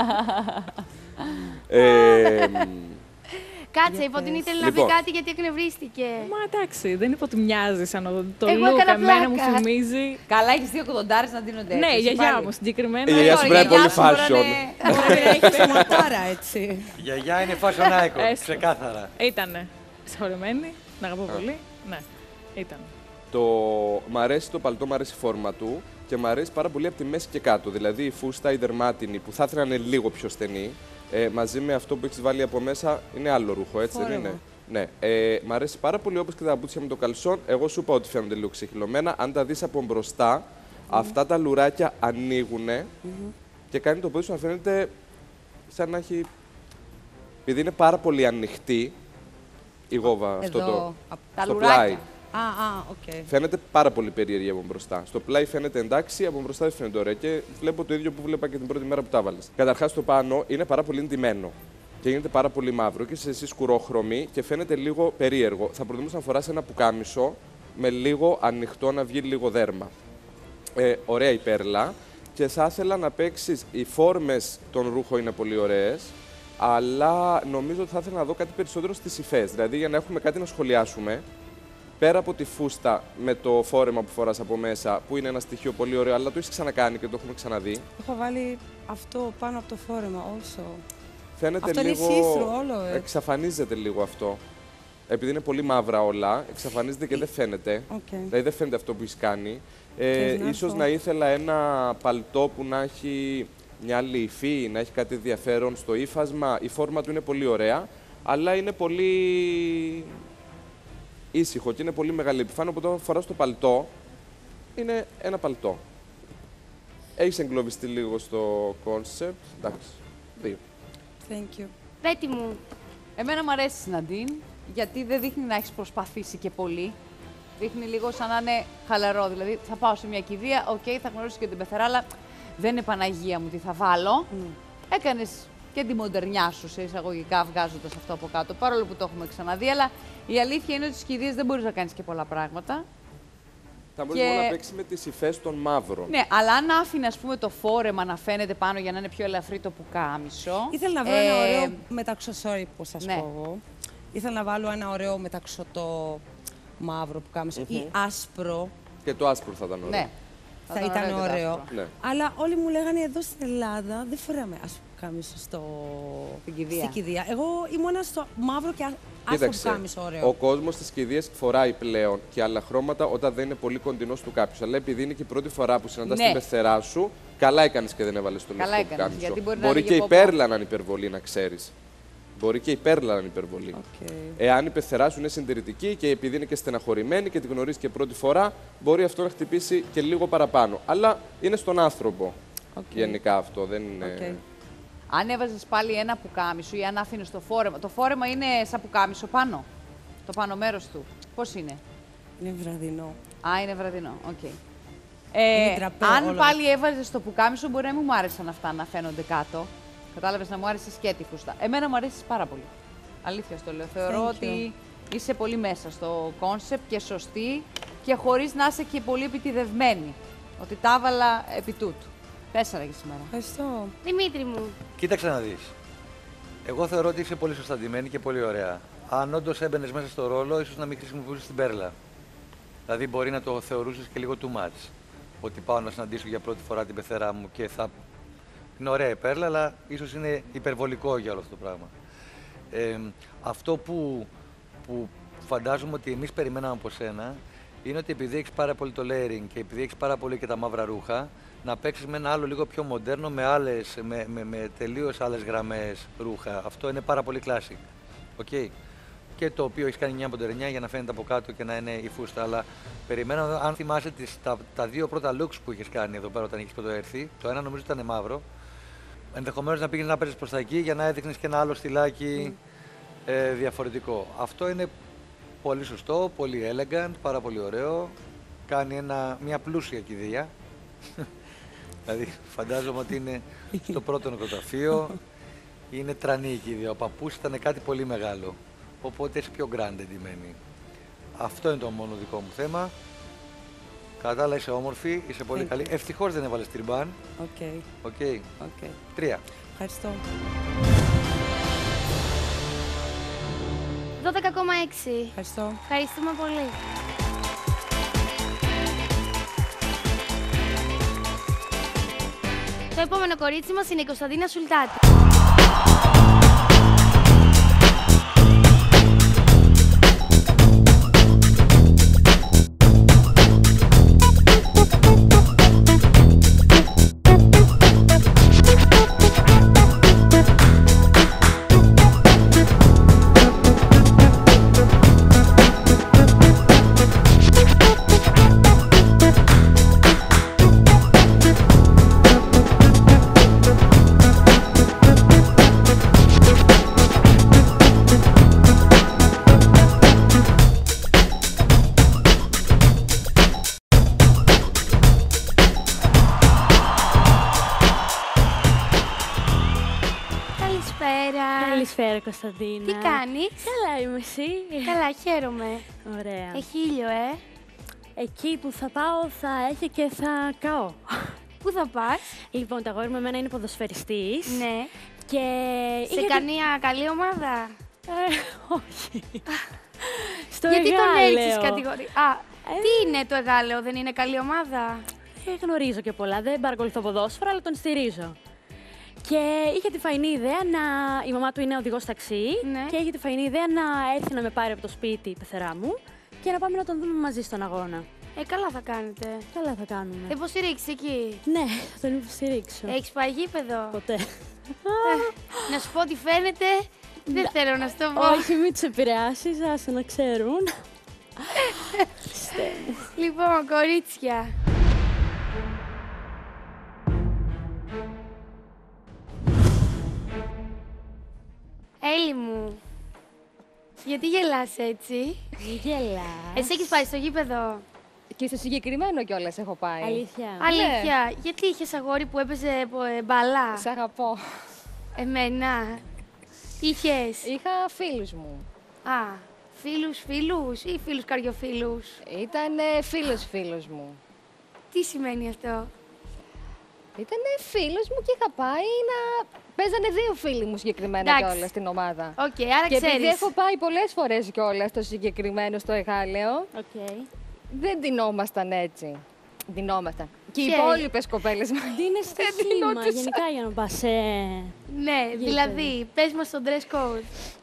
Κάτσε, είπε ότι ήθελε να πει κάτι γιατί εκνευρίστηκε. Μα εντάξει, δεν είπα ότι μοιάζει σαν το Εγώ look, έκανα εμένα μου πλάκα. θυμίζει. Καλά, έχεις δύο κοντάρες να δίνονται έτσι. Ναι, η εσύ γιαγιά πάλι. μου συγκεκριμένα. Η γιαγιά σου πρέπει πολύ fashion. Μπορεί να έχει σωματάρα, έτσι. Η γιαγιά είναι fashion icon, ξεκάθαρα. Ήτανε. Συγχωρεμένη, την αγαπώ πολύ. Ναι, ήταν. Το... Μ' αρέσει το παλτό, μ' αρέσει η φόρμα του και μ' αρέσει πάρα πολύ από τη μέση και κάτω. Δηλαδή η φούστα, η δερμάτινη που θα ήθελα να είναι λίγο πιο στενή, ε, μαζί με αυτό που έχεις βάλει από μέσα είναι άλλο ρούχο, έτσι δεν είναι? Ναι. Ε, μ' αρέσει πάρα πολύ όπως και τα παπούτσια με το καλσόν. Εγώ σου είπα ότι φαίνονται λίγο ξεχυλωμένα. Αν τα δεις από μπροστά, mm. αυτά τα λουράκια ανοίγουν mm-hmm. και κάνει το πόδι σου να φαίνεται σαν να έχει. Επειδή είναι πάρα πολύ ανοιχτή η γόβα, αυτό το. Τα στο λουράκια. πλάι. Α, α, οκ. Okay. Φαίνεται πάρα πολύ περίεργη από μπροστά. Στο πλάι φαίνεται εντάξει, από μπροστά δεν φαίνεται ωραία. Και βλέπω το ίδιο που βλέπα και την πρώτη μέρα που τα βάλες. Καταρχάς, το πάνω είναι πάρα πολύ ντυμένο. Και γίνεται πάρα πολύ μαύρο και σε εσύ σκουρόχρωμη και φαίνεται λίγο περίεργο. Θα προτιμούσα να φοράς ένα πουκάμισο με λίγο ανοιχτό, να βγει λίγο δέρμα. Ε, ωραία η πέρλα. Και θα ήθελα να παίξεις. Οι φόρμες των ρούχων είναι πολύ ωραίες. Αλλά νομίζω ότι θα ήθελα να δω κάτι περισσότερο στις υφές. Δηλαδή για να έχουμε κάτι να σχολιάσουμε. Πέρα από τη φούστα με το φόρεμα που φοράς από μέσα, που είναι ένα στοιχείο πολύ ωραίο, αλλά το έχεις ξανακάνει και το έχουμε ξαναδεί. Έχω βάλει αυτό πάνω από το φόρεμα, also. Φαίνεται αυτό λίγο. Είναι see-through, όλο, ε. Εξαφανίζεται λίγο αυτό. Επειδή είναι πολύ μαύρα όλα, εξαφανίζεται και δεν φαίνεται. Okay. Δηλαδή δεν φαίνεται αυτό που έχεις κάνει. Ε, να ίσως να ήθελα ένα παλτό που να έχει μια άλλη υφή, να έχει κάτι ενδιαφέρον στο ύφασμα. Η φόρμα του είναι πολύ ωραία, αλλά είναι πολύ ήσυχο και είναι πολύ μεγάλη επιφάνεια. Οπότε όταν φοράς το παλτό, είναι ένα παλτό. Έχεις εγκλωβιστεί λίγο στο κόνσεπτ. Εντάξει, δύο. Thank you. Πέτη μου. Εμένα μου αρέσει η Ναντίν, γιατί δεν δείχνει να έχεις προσπαθήσει και πολύ. Δείχνει λίγο σαν να είναι χαλαρό. Δηλαδή, θα πάω σε μια κηδεία, οκ, okay, θα γνωρίσω και την πεθερά, αλλά δεν είναι Παναγία μου τι θα βάλω. Mm. Έκανες και τη μοντερνιά σου σε εισαγωγικά, βγάζοντας αυτό από κάτω, παρόλο που το έχουμε ξαναδεί. Αλλά η αλήθεια είναι ότι στις κηδείες δεν μπορείς να κάνεις και πολλά πράγματα. Θα μπορείς και... μόνο να παίξει με τις υφές των μαύρων. Ναι, αλλά αν άφηνε ας πούμε, το φόρεμα να φαίνεται πάνω για να είναι πιο ελαφρύ το πουκάμισο. Ήθελα να βρω ε... ένα ωραίο μεταξωτό. Sorry που σας ναι. πω εγώ. Ήθελα να βάλω ένα ωραίο μεταξωτό μαύρο πουκάμισο mm-hmm. ή άσπρο. Και το άσπρο θα ήταν ωραίο. Ναι. Θα, θα ήταν ωραίο. ωραίο. Ναι. Αλλά όλοι μου λέγανε εδώ στην Ελλάδα δεν φοράμε άσπρο πουκάμισο στο... στην κηδεία. Στην κηδεία. Εγώ ήμουνα στο μαύρο και άσπρο πουκάμισο ωραίο. Ο κόσμος στις κηδείες φοράει πλέον και άλλα χρώματα όταν δεν είναι πολύ κοντινός του κάποιος. Αλλά επειδή είναι και η πρώτη φορά που συναντάς ναι. την πεθερά σου, καλά έκανες και δεν έβαλες το λευκό πουκάμισο. Μπορεί, μπορεί και η πέρλα να είναι υπερβολή, να ξέρεις. Μπορεί και η πέρλα να είναι υπερβολή. Okay. Εάν η πεθερά σου είναι συντηρητική και επειδή είναι και στεναχωρημένη και τη γνωρίζει και πρώτη φορά, μπορεί αυτό να χτυπήσει και λίγο παραπάνω. Αλλά είναι στον άνθρωπο. Okay. Γενικά αυτό δεν είναι. Okay. Αν έβαζες πάλι ένα πουκάμισο ή αν άφηνες το φόρεμα. Το φόρεμα είναι σαν πουκάμισο πάνω. Το πάνω μέρος του. Πώς είναι? Είναι βραδινό. Α, είναι βραδινό. Okay. Ε, τραπέ, αν όλο. Πάλι έβαζες το πουκάμισο, μπορεί να μην μου άρεσαν αυτά να φαίνονται κάτω. Κατάλαβες, να μου άρεσε και τη φούστα. Εμένα μου αρέσει πάρα πολύ. Αλήθεια στο λέω. Θεωρώ Thank ότι είσαι πολύ μέσα στο κόνσεπτ και σωστή και χωρίς να είσαι και πολύ επιτιδευμένη. Ότι τα έβαλα επί τούτου. Τέσσερα για σήμερα. Ευχαριστώ. Δημήτρη μου. Κοίταξε να δεις. Εγώ θεωρώ ότι είσαι πολύ σωστά ντυμένη και πολύ ωραία. Αν όντως έμπαινες μέσα στο ρόλο, ίσως να μην χρησιμοποιούσες την πέρλα. Δηλαδή, μπορεί να το θεωρούσες και λίγο too much. Ότι πάω να συναντήσω για πρώτη φορά την πεθερά μου και θα. Είναι ωραία η πέρλα, αλλά ίσως είναι υπερβολικό για όλο αυτό το πράγμα. Ε, αυτό που, που φαντάζομαι ότι εμείς περιμέναμε από σένα είναι ότι επειδή έχεις πάρα πολύ το layering και επειδή έχεις πάρα πολύ και τα μαύρα ρούχα, να παίξεις με ένα άλλο λίγο πιο μοντέρνο, με, άλλες, με, με, με τελείως άλλες γραμμές ρούχα. Αυτό είναι πάρα πολύ classic. Okay. Και το οποίο έχει κάνει μια μποντερνιά για να φαίνεται από κάτω και να είναι η φούστα. Αλλά περιμένω, αν θυμάσαι τις, τα, τα δύο πρώτα looks που είχες κάνει εδώ πέρα όταν είχες πρώτο έρθει, το ένα νομίζω ήταν μαύρο. Ενδεχομένως να πήγαινες να παίζεις προς τα εκεί για να έδειχνες και ένα άλλο στυλάκι mm. ε, διαφορετικό. Αυτό είναι πολύ σωστό, πολύ elegant, πάρα πολύ ωραίο. Κάνει ένα, μια πλούσια κηδεία. Δηλαδή, φαντάζομαι ότι είναι στο πρώτο νοικοταφείο. Είναι τρανή η κηδεία. Ο παππούς ήταν κάτι πολύ μεγάλο. Οπότε είσαι πιο grand εντυμένη. Αυτό είναι το μόνο δικό μου θέμα. Κατά άλλα είσαι όμορφη, είσαι πολύ καλή. Ευτυχώς δεν έβαλες τριμπάν. Οκ. Okay. Okay. Okay. Τρία. Ευχαριστώ. δώδεκα κόμμα έξι. Ευχαριστώ. Ευχαριστούμε πολύ. Το επόμενο κορίτσι μας είναι η Κωνσταντίνα Σουλτάτη. Καλησπέρα, Κωνσταντίνα. Τι κάνεις? Καλά είμαι, εσύ? Καλά, χαίρομαι. Ωραία. Έχει ήλιο, ε. Εκεί που θα πάω θα έχει και θα καώ. Πού θα πας? Λοιπόν, το αγόρι με εμένα είναι ποδοσφαιριστής. Ναι. Και... Σε καμία καλή ομάδα? Ε, όχι. Στο Γιατί Εγάλεο. τον έριξες κατηγορία? Α, ε... τι είναι το Εγάλεο, δεν είναι καλή ομάδα? Ε, γνωρίζω και πολλά, δεν παρακολουθώ ποδόσφαιρο, αλλά τον στηρίζω. Και είχε τη φαϊνή ιδέα να. Η μαμά του είναι οδηγός ταξί. Ναι. Και είχε τη φαϊνή ιδέα να έρθει να με πάρει από το σπίτι η πεθερά μου και να πάμε να τον δούμε μαζί στον αγώνα. Ε, καλά θα κάνετε. Καλά θα κάνουμε. Θα υποστηρίξεις εκεί? Ναι, θα τον υποστηρίξω. Έχεις πάει γήπεδο? Ποτέ. Ε, να σου πω τι φαίνεται. Δεν να... θέλω να σου το πω. Όχι, μην τους επηρεάσεις, άσε να ξέρουν. Λοιπόν, κορίτσια. Έλλη μου, γιατί γελάς έτσι? Γελάς. Εσύ έχεις πάει στο γήπεδο? Και στο συγκεκριμένο κιόλας έχω πάει. Αλήθεια. Αλήθεια. Ναι. Γιατί είχες αγόρι που έπαιζε μπαλά? Σ' αγαπώ. Εμένα. Είχες? Είχα φίλους μου. Α, φίλους φίλους ή φίλους καριοφίλους? Ήταν φίλος φίλος μου. Τι σημαίνει αυτό? Ήταν φίλος μου και είχα πάει να... Παίζανε δύο φίλοι μου συγκεκριμένα κιόλας στην ομάδα. Οκ, okay, άρα και ξέρεις. επειδή έχω πάει πολλές φορές κιόλας στο συγκεκριμένο στο Εγάλεο, okay. δεν ντυνόμασταν έτσι. Ντυνόμασταν. Και οι υπόλοιπες κοπέλες μας. Ντύνες στο χήμα, γενικά για να πας σε... Ναι, γήπεδο. Δηλαδή, πες μας το dress code.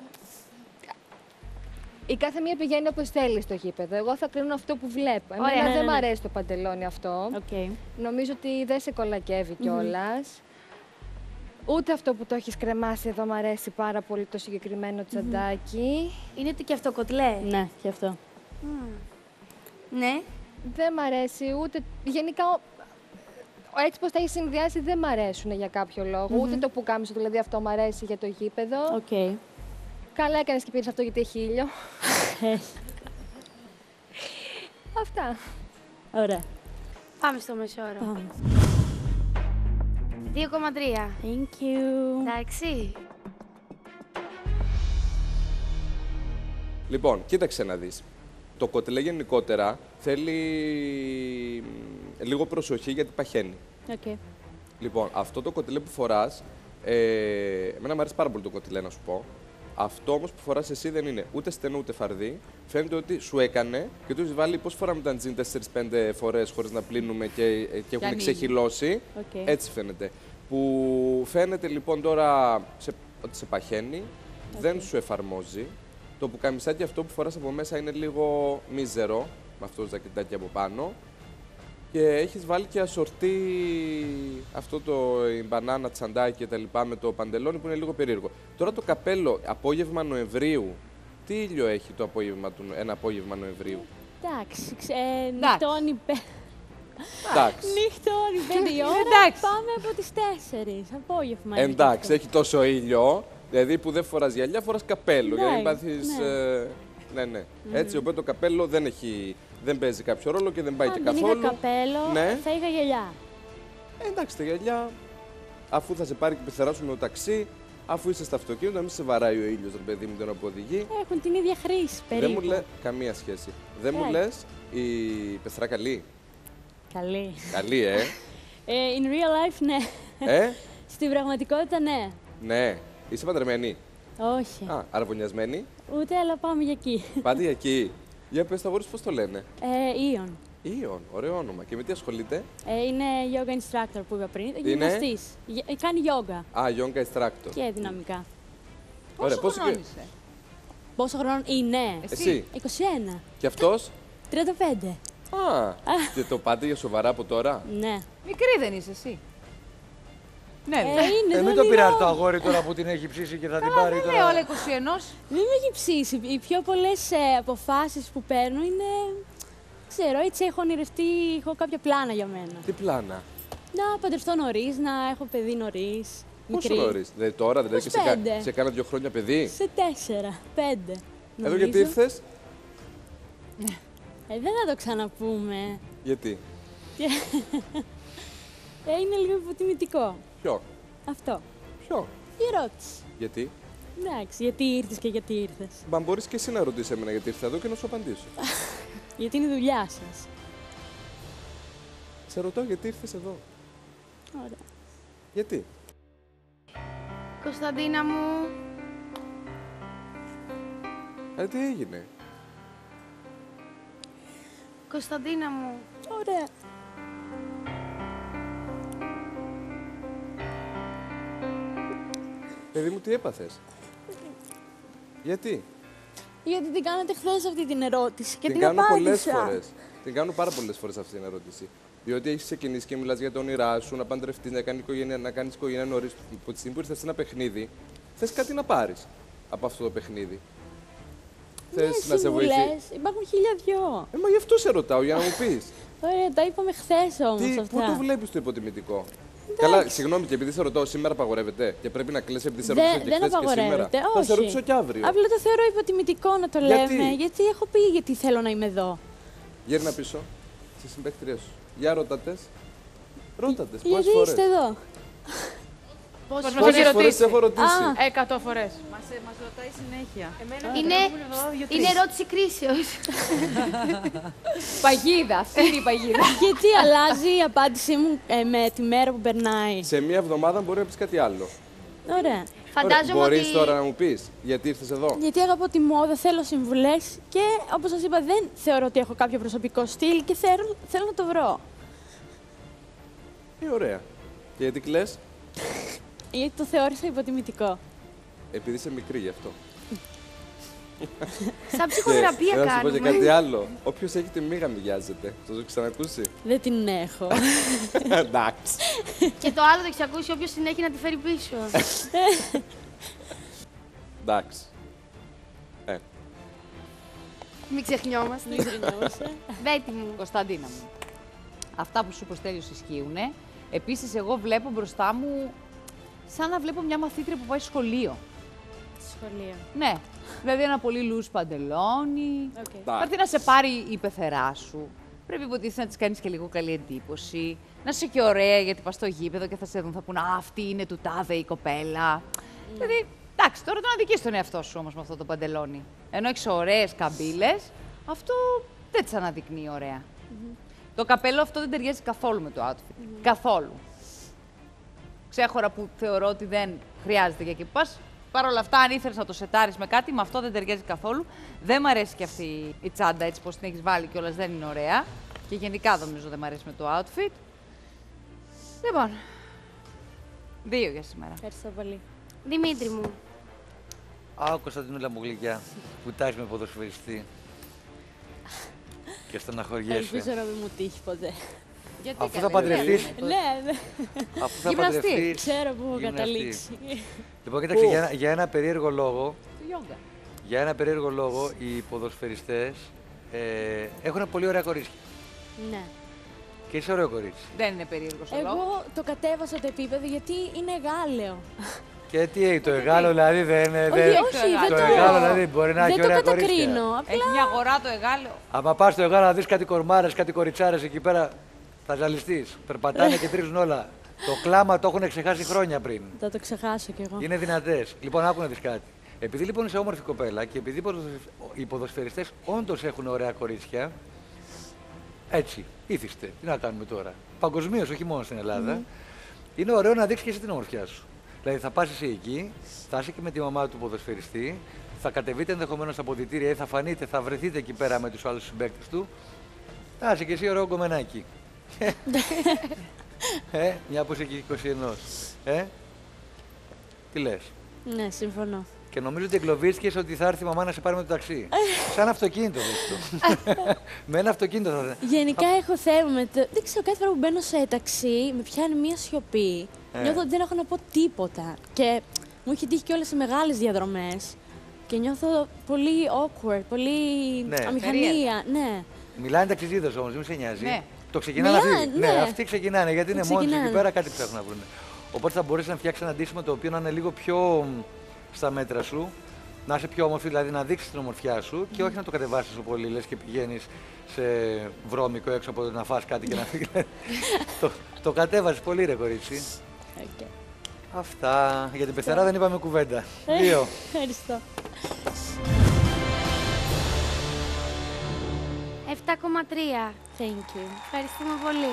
Η κάθε μία πηγαίνει όπως θέλει στο γήπεδο. Εγώ θα κρίνω αυτό που βλέπω. Εμένα Ωραία, δεν ναι, ναι. μ' αρέσει το παντελόνι αυτό. Okay. Νομίζω ότι δεν σε κολακεύει κιόλας. Mm-hmm. Ούτε αυτό που το έχεις κρεμάσει εδώ μ' αρέσει πάρα πολύ το συγκεκριμένο τσαντάκι. Mm-hmm. Είναι και αυτό κοτλέ. Ναι, και αυτό. Mm. Ναι. Δεν μ' αρέσει ούτε... Γενικά, έτσι πως τα έχεις συνδυάσει δεν μ' αρέσουν για κάποιο λόγο. Mm-hmm. Ούτε το πουκάμισο, δηλαδή αυτό μ' αρέσει για το γήπεδο. Okay. Καλά έκανες και πήρες αυτό γιατί έχει ήλιο. Αυτά. Ωραία. Πάμε στο μεσόωρο. δύο κόμμα τρία. Thank you. Εντάξει. Λοιπόν, κοίταξε να δεις. Το κοτελέ γενικότερα θέλει λίγο προσοχή γιατί παχαίνει. Okay. Λοιπόν, αυτό το κοτελέ που φοράς, ε, εμένα μου αρέσει πάρα πολύ το κοτελέ να σου πω. Αυτό όμως που φοράς εσύ δεν είναι ούτε στενό ούτε φαρδί. Φαίνεται ότι σου έκανε και του έχεις βάλει πώς φοράμε τα τζιν τέσσερις πέντε φορές χωρίς να πλύνουμε και, και έχουν ξεχυλώσει. Okay. Έτσι φαίνεται. Που φαίνεται λοιπόν τώρα σε, ότι σε παχαίνει, okay. δεν σου εφαρμόζει. Το πουκαμισάκι αυτό που φοράς από μέσα είναι λίγο μίζερο, με αυτό το ζακετάκι από πάνω. Και έχεις βάλει και ασορτή αυτό το η μπανάνα, τσαντάκι και τα λοιπά με το παντελόνι που είναι λίγο περίεργο. Τώρα το καπέλο, απόγευμα Νοεμβρίου, τι ήλιο έχει το απόγευμα του, ένα απόγευμα Νοεμβρίου? Εντάξει, ξε... νυχτώνει πέ... Εντάξει. Νυχτώνει πέντε η ώρα, πάμε από τις τέσσερις, απόγευμα. Εντάξει, έχει τόσο ήλιο, δηλαδή που δεν φοράς γυαλιά, φοράς καπέλο, ναι, για να μην πάθεις... ναι. Ε... Ναι, ναι. Mm-hmm. Έτσι, οπότε το καπέλο δεν, έχει, δεν παίζει κάποιο ρόλο και δεν πάει Αν και δεν καθόλου. είχα καπέλο, ναι. θα είχα γυαλιά. Ε, εντάξει, τα γυαλιά, αφού θα σε πάρει και πεθεράσουμε το ταξί, αφού είσαι στο αυτοκίνητο, να μην σε βαράει ο ήλιος, ρε παιδί μου, τον αποδηγεί. Έχουν την ίδια χρήση περίπου. Δεν μου λέει καμία σχέση. Δεν μου λες η πεθρά καλή. Καλή. Καλή, ε. ε. In real life, ναι. Ε. Στην πραγματικότητα, ναι. Ναι. Είσαι παντρεμένη? Όχι. Α, αραβωνιασμένη? Ούτε, αλλά πάμε για εκεί. Πάτε για εκεί. Για πες τα αγόρες πώς το λένε? Ε, Ιον. Ιον, ωραίο όνομα. Και με τι ασχολείται? Ε, είναι yoga instructor που είπα πριν. Είναι? Γυμναστής. Ε, κάνει yoga. Α, yoga instructor. Και δυναμικά. Ωραία, πόσο χρόνο είσαι? Πόσο χρόνο είναι? Εσύ? είκοσι ένα. Και αυτός? τριάντα πέντε. Α, και το πάτε για σοβαρά από τώρα? Ναι. Μικρή δεν είσαι εσύ? Ναι, ε, είναι, ε, μην το πειράζει το αγόρι τώρα που την έχει ψήσει και θα την πάρει δεν τώρα. είναι όλα είκοσι ένα. Δεν με έχει ψήσει. Οι πιο πολλές ε, αποφάσεις που παίρνω είναι... Ξέρω, έτσι έχω ονειρευτεί, έχω κάποια πλάνα για μένα. Τι πλάνα? Να παντρευτώ νωρίς, να έχω παιδί νωρίς. Πόσο νωρίς? Δηλαδή τώρα, δηλαδή και σε, κα... σε κάνα δύο χρόνια παιδί? Σε τέσσερα, πέντε. Εδώ νομίζω. Γιατί ήρθες? Ε, δεν θα το ξαναπούμε. Γιατί? ε, είναι λίγο υποτιμητικό. Ποιο? Αυτό. Ποιο? Η ερώτηση. Γιατί? Εντάξει, γιατί ήρθες και γιατί ήρθες. Μα μπορείς και εσύ να ρωτήσεις εμένα γιατί ήρθα εδώ και να σου απαντήσω. Γιατί είναι η δουλειά σας. Σε ρωτάω γιατί ήρθες εδώ. Ωραία. Γιατί? Κωνσταντίνα μου. Ε, τι έγινε? Κωνσταντίνα μου. Ωραία. Παιδί μου, τι έπαθες? Γιατί? Γιατί την κάνατε χθες αυτή την ερώτηση και την την κάνω απάντησα. πολλές φορές. Την κάνω πάρα πολλές φορές αυτή την ερώτηση. Διότι έχεις ξεκινήσει και μιλάς για τα όνειρά σου, να παντρευτείς, να κάνεις οικογένεια, να κάνεις οικογένεια νωρίς. Από τη στιγμή που ήρθες σε ένα παιχνίδι, θες κάτι να πάρεις από αυτό το παιχνίδι. Ναι, θες να σε βοηθήσει. Υπάρχουν χίλια δυο. Ε, μα γι' αυτό σε ρωτάω, για να μου πεις. Ωραία, τα είπαμε χθες όμως Τι, αυτά. πού το βλέπεις το υποτιμητικό? Καλά, συγγνώμη, και επειδή σε ρωτάω σήμερα απαγορεύεται και πρέπει να κλαις επειδή σε Δε, ρωτήσω και δεν χθες και σήμερα. απαγορεύεται, Θα όχι. σε ρωτήσω και αύριο. Απλά το θεωρώ υποτιμητικό να το Γιατί? λέμε, γιατί έχω πει γιατί θέλω να είμαι εδώ. Γέρνα πίσω, στη συμπαίκτριά σου. Για ρώτατες. Ρώτατες, Γιατί πόσες φορές? είστε εδώ. Πόσες Πόσες φορές έχω ρωτήσει? Εκατό φορές. Μας, μας ρωτάει συνέχεια. Είναι, είναι ερώτηση κρίσεως. Παγίδα, αυτή είναι η παγίδα. Γιατί αλλάζει η απάντησή μου ε, με τη μέρα που περνάει. Σε μία εβδομάδα μπορεί να πεις κάτι άλλο. Ωραία. Φαντάζομαι Μπορείς ότι... τώρα να μου πεις γιατί ήρθες εδώ? Γιατί αγαπώ τη μόδα, θέλω συμβουλές και όπως σας είπα δεν θεωρώ ότι έχω κάποιο προσωπικό στυλ και θέλω, θέλω να το βρω. Ε, ωραία. Και γιατί κλαις? Γιατί το θεώρησα υποτιμητικό. Επειδή είσαι μικρή γι' αυτό. Σαν ψυχοθεραπεία και, κάνουμε. να σου πω και κάτι άλλο. Όποιος έχει τη μύγα μοιάζεται. Θα το ξανακούσει? Δεν την έχω. Εντάξει. Και το άλλο το έχεις ακούσει, όποιος συνέχει να τη φέρει πίσω. Εντάξει. Ε. Μην ξεχνιόμαστε. Μην ξεχνιόμαστε. Μπέτη μου. Κωνσταντίνα μου. Αυτά που σου είπα Στέλιος ισχύουν. Επίσης, εγώ βλέπω μπροστά μου σαν να βλέπω μια μαθήτρια που πάει σχολείο. Σχολείο. Ναι. Δηλαδή ένα πολύ loose παντελόνι. Okay. Θα έρθει να σε πάρει η πεθερά σου. Πρέπει υποτίθεται να της κάνεις και λίγο καλή εντύπωση. Να είσαι και ωραία γιατί πας στο γήπεδο και θα σε δουν, θα πούνε «Α, αυτή είναι του τάδε η κοπέλα». Mm. Δηλαδή, εντάξει, τώρα τον αδικείς τον εαυτό σου όμως με αυτό το παντελόνι. ενώ έχεις ωραίες καμπύλες, αυτό δεν τις αναδεικνύει ωραία. Mm-hmm. Το καπέλο αυτό δεν ταιριάζει καθόλου με το outfit. Mm-hmm. Καθόλου. Ξέχωρα που θεωρώ ότι δεν χρειάζεται για εκεί που πας. Παρ' όλα αυτά, αν ήθελες να το σετάρεις με κάτι, με αυτό δεν ταιριάζει καθόλου. Δεν μ' αρέσει και αυτή η τσάντα έτσι πως την έχεις βάλει κιόλας, δεν είναι ωραία. Και γενικά νομίζω δεν μ' αρέσει με το outfit. Λοιπόν, δύο για σήμερα. Ευχαριστώ πολύ. Δημήτρη μου. Α, Κωνσταντινούλα μου γλυκιά, που τάζει με ποδοσφαιριστή. Και στεναχωριέσαι. Ελπίζω να μην μου τύχει ποτέ. Γιατί Αφού θα παντρευτείς. Ναι, ναι. Αφού θα παντρευτείς. Ξέρω που έχω καταλήξει. Λοιπόν, κοίταξε, για, για ένα περίεργο λόγο, Γιόγκα. για ένα περίεργο λόγο, οι ποδοσφαιριστές ε, έχουν πολύ ωραία κορίτσια. Ναι. Και είσαι ωραίο κορίτσι. Δεν είναι περίεργος ο λόγος. Εγώ το κατέβασα το επίπεδο γιατί είναι Γάλλιο. Και τι, το εγάλο δηλαδή δεν είναι. Όχι, όχι, δεν το το εγάλο δηλαδή μπορεί να έχει ωραία κορίτσια. Δεν το κατακρίνω. Απλά... Έχει μια αγορά το εγάλιο. Άμα πας στο εγάλο να δεις κάτι κορμάρες, κάτι κοριτσάρες εκεί πέρα, θα ζαλιστείς. Περπατάνε και τρίζουν όλα. Το κλάμα το έχουν ξεχάσει χρόνια πριν. Θα το ξεχάσω κι εγώ. Είναι δυνατές. Λοιπόν, άκου να δεις κάτι. Επειδή λοιπόν είσαι όμορφη κοπέλα και επειδή οι ποδοσφαιριστές όντως έχουν ωραία κορίτσια, έτσι, ήθιστε. Τι να κάνουμε τώρα. Παγκοσμίως, όχι μόνο στην Ελλάδα, mm. είναι ωραίο να δείξεις και εσύ την ομορφιά σου. Δηλαδή θα πας εσύ εκεί, θα είσαι και με τη μαμά του ποδοσφαιριστή, θα κατεβείτε ενδεχομένως στα αποδυτήρια ή θα φανείτε, θα βρεθείτε εκεί πέρα με τους άλλους συμπαίκτες του. Θα είσαι και εσύ ωραίο κομμενάκι. ε, μια που είσαι και είκοσι ένα. Ε, τι λες. Ναι, συμφωνώ. Και νομίζω ότι εγκλωβίστηκες ότι θα έρθει η μαμά να σε πάρει με το ταξί. Σαν αυτοκίνητο, δες το. Με ένα αυτοκίνητο θα δει. Γενικά έχω θέμα με το... Δεν ξέρω, κάθε φορά που μπαίνω σε ταξί, με πιάνει μία σιωπή. Ε. Νιώθω ότι δεν έχω να πω τίποτα. Και μου έχει τύχει και όλες οι μεγάλες διαδρομές. Και νιώθω πολύ awkward, πολύ ναι. αμηχανία. Ναι. Μιλάνε ταξιδίδες όμως, μην σε νοιάζει. Ναι. Το ξεκινάνε Μιλάνε, αυτοί. ναι. ναι, αυτοί ξεκινάνε γιατί Το είναι μόνοι ξεκινάνε. εκεί πέρα κάτι ψάχνουν να βρουν. Οπότε θα μπορέσει να φτιάξει ένα αντίστοιχο το οποίο να είναι λίγο πιο στα μέτρα σου, να είσαι πιο όμορφη, δηλαδή να δείξεις την ομορφιά σου και όχι να το κατεβάσεις τόσο πολύ, λες και πηγαίνεις σε βρώμικο έξω από το να φας κάτι και να φύγει. το, το κατέβασες πολύ ρε κορίτσι. Okay. Αυτά. Για την πεθερά δεν είπαμε κουβέντα. Δύο. Ευχαριστώ. επτά κόμμα τρία. Thank you. Ευχαριστούμε πολύ.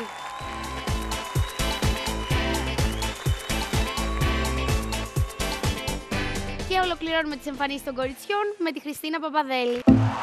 Και ολοκληρώνουμε τις εμφανίσεις των κοριτσιών με τη Χριστίνα Παπαδέλη.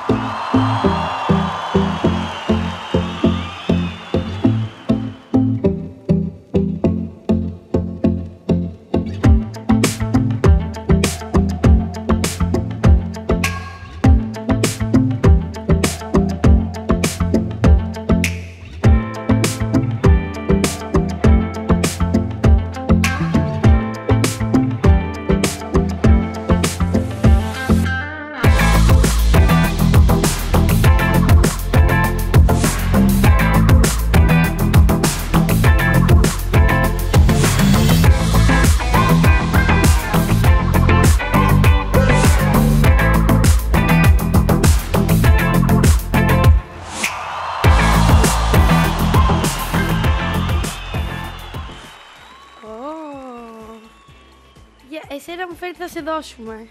Εσένα μου φέρει θα σε δώσουμε.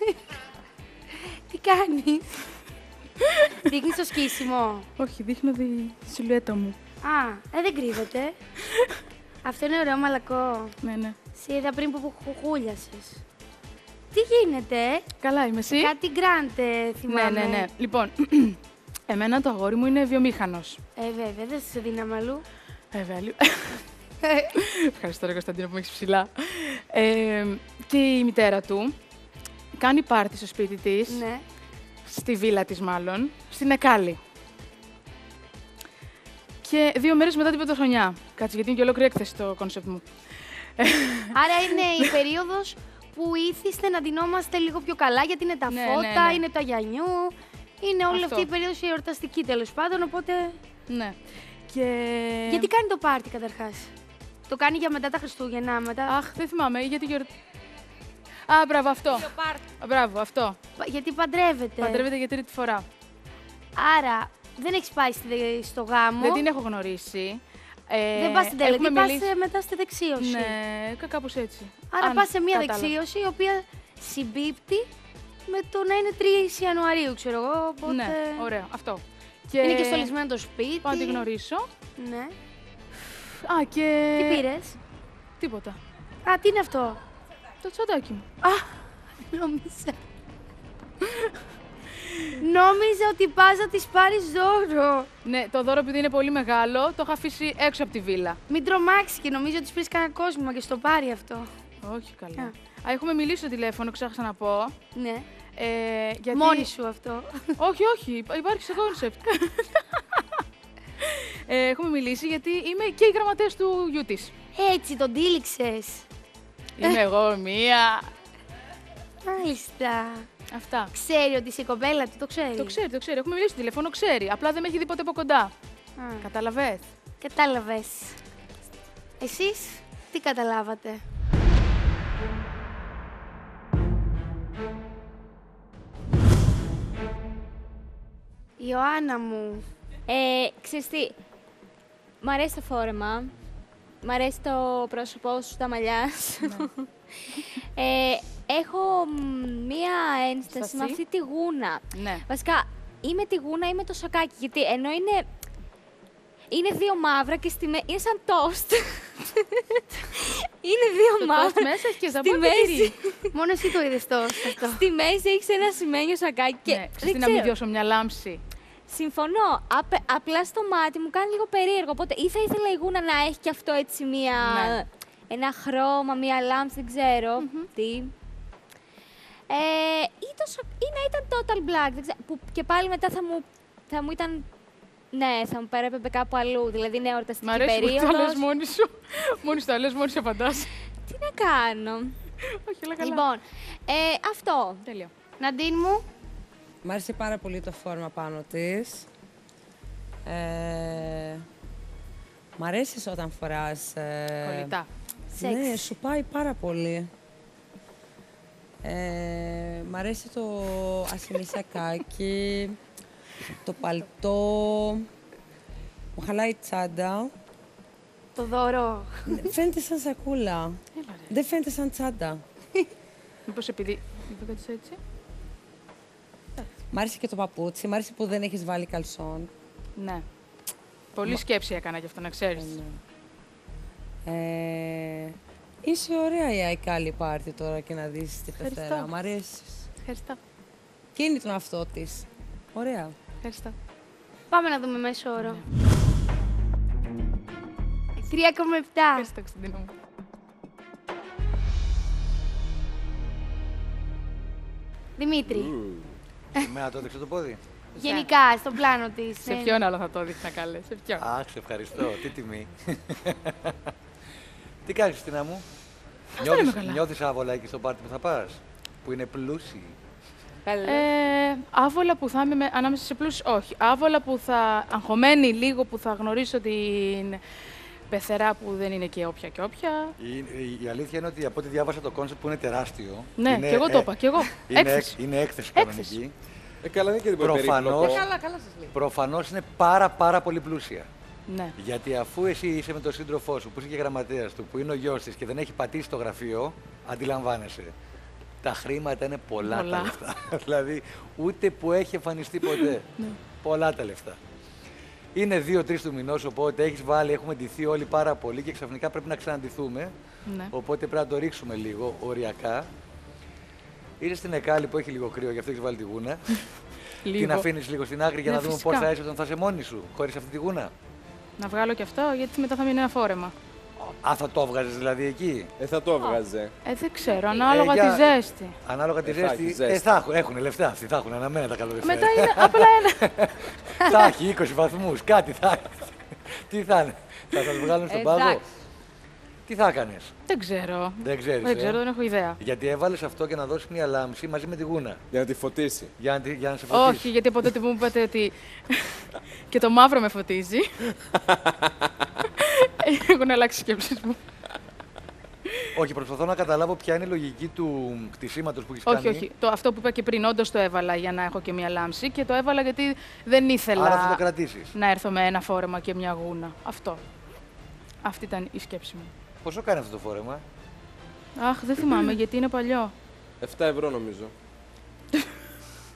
Τι κάνεις. Δείχνεις το σκίσιμο. Όχι, δείχνω τη σιλουέτα μου. Α, ε, δεν κρύβεται. Αυτό είναι ωραίο μαλακό. Ναι, ναι. Σε είδα πριν που χουχούλιασες. Τι γίνεται. Καλά είμαι εσύ. Κάτι γκράντε θυμάμαι. Ναι, ναι, ναι. Λοιπόν, εμένα το αγόρι μου είναι βιομήχανος. Ε, βέβαια, δεν σε δίναμε αλλού. Ε, βέβαια. Ευχαριστώ ρε Κωνσταντίνο που με έχεις ψηλά. Ε, και η μητέρα του κάνει πάρτι στο σπίτι της, ναι. στη βίλα της μάλλον, στην Εκάλη. Και δύο μέρες μετά την πρωτοχρονιά. Κάτσε, γιατί είναι και ολόκληρη έκθεση το κόνσεπτ μου. Άρα είναι η περίοδος που ήθιστε να ντυνόμαστε λίγο πιο καλά, γιατί είναι τα ναι, φώτα, ναι, ναι. είναι το αγιανιού, είναι όλη Αυτό. αυτή η περίοδος η εορταστική τέλος πάντων, οπότε... Ναι. Και... Γιατί κάνει το πάρτι καταρχάς. Το κάνει για μετά τα Χριστούγεννα, μετά... Αχ, δεν θυμάμαι, γιατί γιορτή. Α, μπράβο, αυτό. Α, μπράβο, αυτό. Γιατί παντρεύεται. Παντρεύεται για τρίτη φορά. Άρα, δεν έχεις πάει στη- στο γάμο. Δεν την έχω γνωρίσει. Ε, Δεν πας στην τελετή, έχουμε πας μιλήσει- μετά στη δεξίωση. Ναι, κα- κάπως έτσι. Άρα Αν πας σε μια κατάλαβα. δεξίωση η οποία συμπίπτει με το να είναι τρεις Ιανουαρίου, ξέρω εγώ. Οπότε... Ναι, ωραίο. Αυτό. Είναι και στολισμένο το σπίτι. Πάω να τη γνωρίσω. Ναι. Α, και... Τι πήρες? Τίποτα. Α, τι είναι αυτό? Το τσαντάκι μου. Α, νόμιζα. Νόμιζα ότι πας να της πάρεις δώρο. Ναι, το δώρο επειδή είναι πολύ μεγάλο, το έχω αφήσει έξω από τη βίλα. Μην τρομάξει και νομίζω ότι της πήρες κανένα κόσμο και στο πάρει αυτό. Όχι καλά. Α, έχουμε μιλήσει στο τηλέφωνο, ξέχασα να πω. Ναι. Ε, γιατί... Μόνη σου αυτό. όχι, όχι, υπάρχει σε κόνσεπτ. ε, έχουμε μιλήσει γιατί είμαι και η γραμματέας του γιού της. Έτσι, τον τύλιξες. Είμαι εγώ μία. Μάλιστα. Αυτά. Ξέρει ότι είσαι η κοπέλα του, το ξέρει. Το ξέρει, το ξέρει. Έχουμε μιλήσει στο τηλέφωνο, ξέρει. Απλά δεν με έχει δει ποτέ από κοντά. Κατάλαβες. Κατάλαβες. Εσείς τι καταλάβατε? Ιωάννα μου. Ε, ξέρεις τι, μ' αρέσει το φόρεμα, μ' αρέσει το πρόσωπό σου, τα μαλλιά σου. ε, έχω μ, μία ένσταση Στασί. με αυτή τη γούνα. Ναι. Βασικά, ή με τη γούνα ή με το σακάκι, γιατί ενώ είναι, είναι δύο μαύρα και στη μέση, είναι σαν τόστ. Είναι δύο Το μαύρα. τόστ μέσα έχει και στη ζαμπόν μέση. Μόνο εσύ το είδες τόστ αυτό. Στη μέση έχεις ένα σημαίνιο σακάκι και Ναι, δεν ξέρεις να μην ξέρω. διώσω μια λάμψη. Συμφωνώ. Απ- απλά στο μάτι μου κάνει λίγο περίεργο. Οπότε ή θα ήθελα η γούνα να έχει και αυτό έτσι μία, Ναι. ένα χρώμα, μία λάμψη, δεν ξέρω τι. Ε, ή, το, σο- ή να ήταν total black, δεν ξέρω, που και πάλι μετά θα μου, θα μου ήταν... Ναι, θα μου παρέπεμπε κάπου αλλού. Δηλαδή είναι Μ' εορταστική αρέσει που το λες περίοδος. μόνη σου. Μόνη σου το λες, μόνη σου απαντάς. Τι να κάνω. Όχι, αλλά καλά. Λοιπόν, ε, αυτό. Τέλειο. Ναντίν μου. Μ' άρεσε πάρα πολύ το φόρμα πάνω της. Ε, μ' αρέσει όταν φοράς... Ε, Κολλητά. Ναι, Σεξ. σου πάει πάρα πολύ. Ε, μ' αρέσει το ασημένιο σακάκι, το παλτό, μου χαλάει η τσάντα. Το δώρο. Φαίνεται σαν σακούλα. Δεν φαίνεται σαν τσάντα. Μήπως επειδή... Είπε κάτι έτσι. Μ' άρεσε και το παπούτσι, μ' άρεσε που δεν έχεις βάλει καλσόν. Ναι. Πολύ σκέψη έκανα γι' αυτό, να ξέρεις. Ε, είσαι ωραία η Αϊκάλη πάρτι τώρα και να δεις τη Ευχαριστώ. Δευτέρα. Μ' αρέσεις. Ευχαριστώ. Και είναι τον αυτό της. Ωραία. Ευχαριστώ. Πάμε να δούμε μέσο όρο. τρία κόμμα επτά. Ευχαριστώ, Κωνσταντίνο μου. Δημήτρη. Εμένα το έδειξε το πόδι. Γενικά, στον πλάνο της. Σε ε, ποιον άλλο θα το δείχνα καλέ, σε ποιον. Αχ, σε ευχαριστώ. Τι τιμή. Τι κάνεις, Χριστίνα μου? δεν είμαι Νιώθεις, καλά. νιώθεις άβολα εκεί στο πάρτι που θα πας? Που είναι πλούσιοι. Ε, άβολα που θα είμαι με, ανάμεσα σε πλούσιους, όχι. Άβολα που θα, αγχωμένη λίγο που θα γνωρίσω την πεθερά που δεν είναι και όποια και όποια. Η, η, η αλήθεια είναι ότι από ό,τι διάβασα το κόνσεπτ που είναι τεράστιο. Ναι, είναι, και εγώ το είπα, και εγώ. Είναι Έκθεση. έκ- είναι έκθεση Έκθεση. κανονική. Ε, καλά, δεν είναι και τίποτα Προφανώς, περίπλοκο. Καλά, καλά σας λέει. προφανώς είναι πάρα πάρα πολύ πλούσια. Ναι. Γιατί αφού εσύ είσαι με τον σύντροφό σου, που είσαι και γραμματέας του, που είναι ο γιος της και δεν έχει πατήσει το γραφείο, αντιλαμβάνεσαι. Τα χρήματα είναι πολλά, Πολλά. τα λεφτά. Δηλαδή, ούτε που έχει εμφανιστεί ποτέ. Ναι. Πολλά τα λεφτά. Είναι δύο τρεις του μηνός, οπότε έχεις βάλει, έχουμε ντυθεί όλοι πάρα πολύ και ξαφνικά πρέπει να ξαναντηθούμε. Ναι. Οπότε πρέπει να το ρίξουμε λίγο, οριακά. Είσαι στην Εκάλη που έχει λίγο κρύο, γι' αυτό έχεις βάλει τη γούνα. Λίγο. Την αφήνεις λίγο στην άκρη για Ναι, να δούμε φυσικά. πώς θα είσαι όταν θα είσαι μόνη σου, χωρίς αυτή τη γούνα. Να βγάλω και αυτό, γιατί μετά θα μείνει ένα φόρεμα. Α, θα το έβγαζες δηλαδή εκεί. Ε, θα το έβγαζε. Ε, δεν ξέρω, ανάλογα Ε, για- τη ζέστη. Ανάλογα τη Ε, θα έχει ζέστη. ζέστη. Ε, θα έχουν, έχουν λεφτά αυτοί, θα έχουν αναμένα τα καλοκαίρια. Μετά είναι απλά ένα. Θα έχει είκοσι βαθμούς, κάτι θα έχει. Τι θα είναι, θα σας βγάλουν στον πάγο. Εντάξει. Τι θα έκανες? Δεν ξέρω. Δεν ξέρεις. Δεν ε? ξέρω, δεν έχω ιδέα. Γιατί έβαλες αυτό και να δώσεις μια λάμψη μαζί με τη γούνα. Για να τη φωτίσει. Για να, τη- για να σε φωτίσει. Όχι, γιατί από τότε που μου είπατε ότι και το μαύρο με φωτίζει. Έχουν αλλάξει οι σκέψεις μου. Όχι, προσπαθώ να καταλάβω ποια είναι η λογική του κτισήματος που έχεις Όχι, κάνει. όχι. Το, αυτό που είπα και πριν, όντω το έβαλα για να έχω και μία λάμψη και το έβαλα γιατί δεν ήθελα Άρα θα το κρατήσεις. να έρθω με ένα φόρεμα και μια γούνα. Αυτό. Αυτή ήταν η σκέψη μου. Πόσο κάνει αυτό το φόρεμα? Αχ, δεν θυμάμαι γιατί είναι παλιό. επτά ευρώ νομίζω.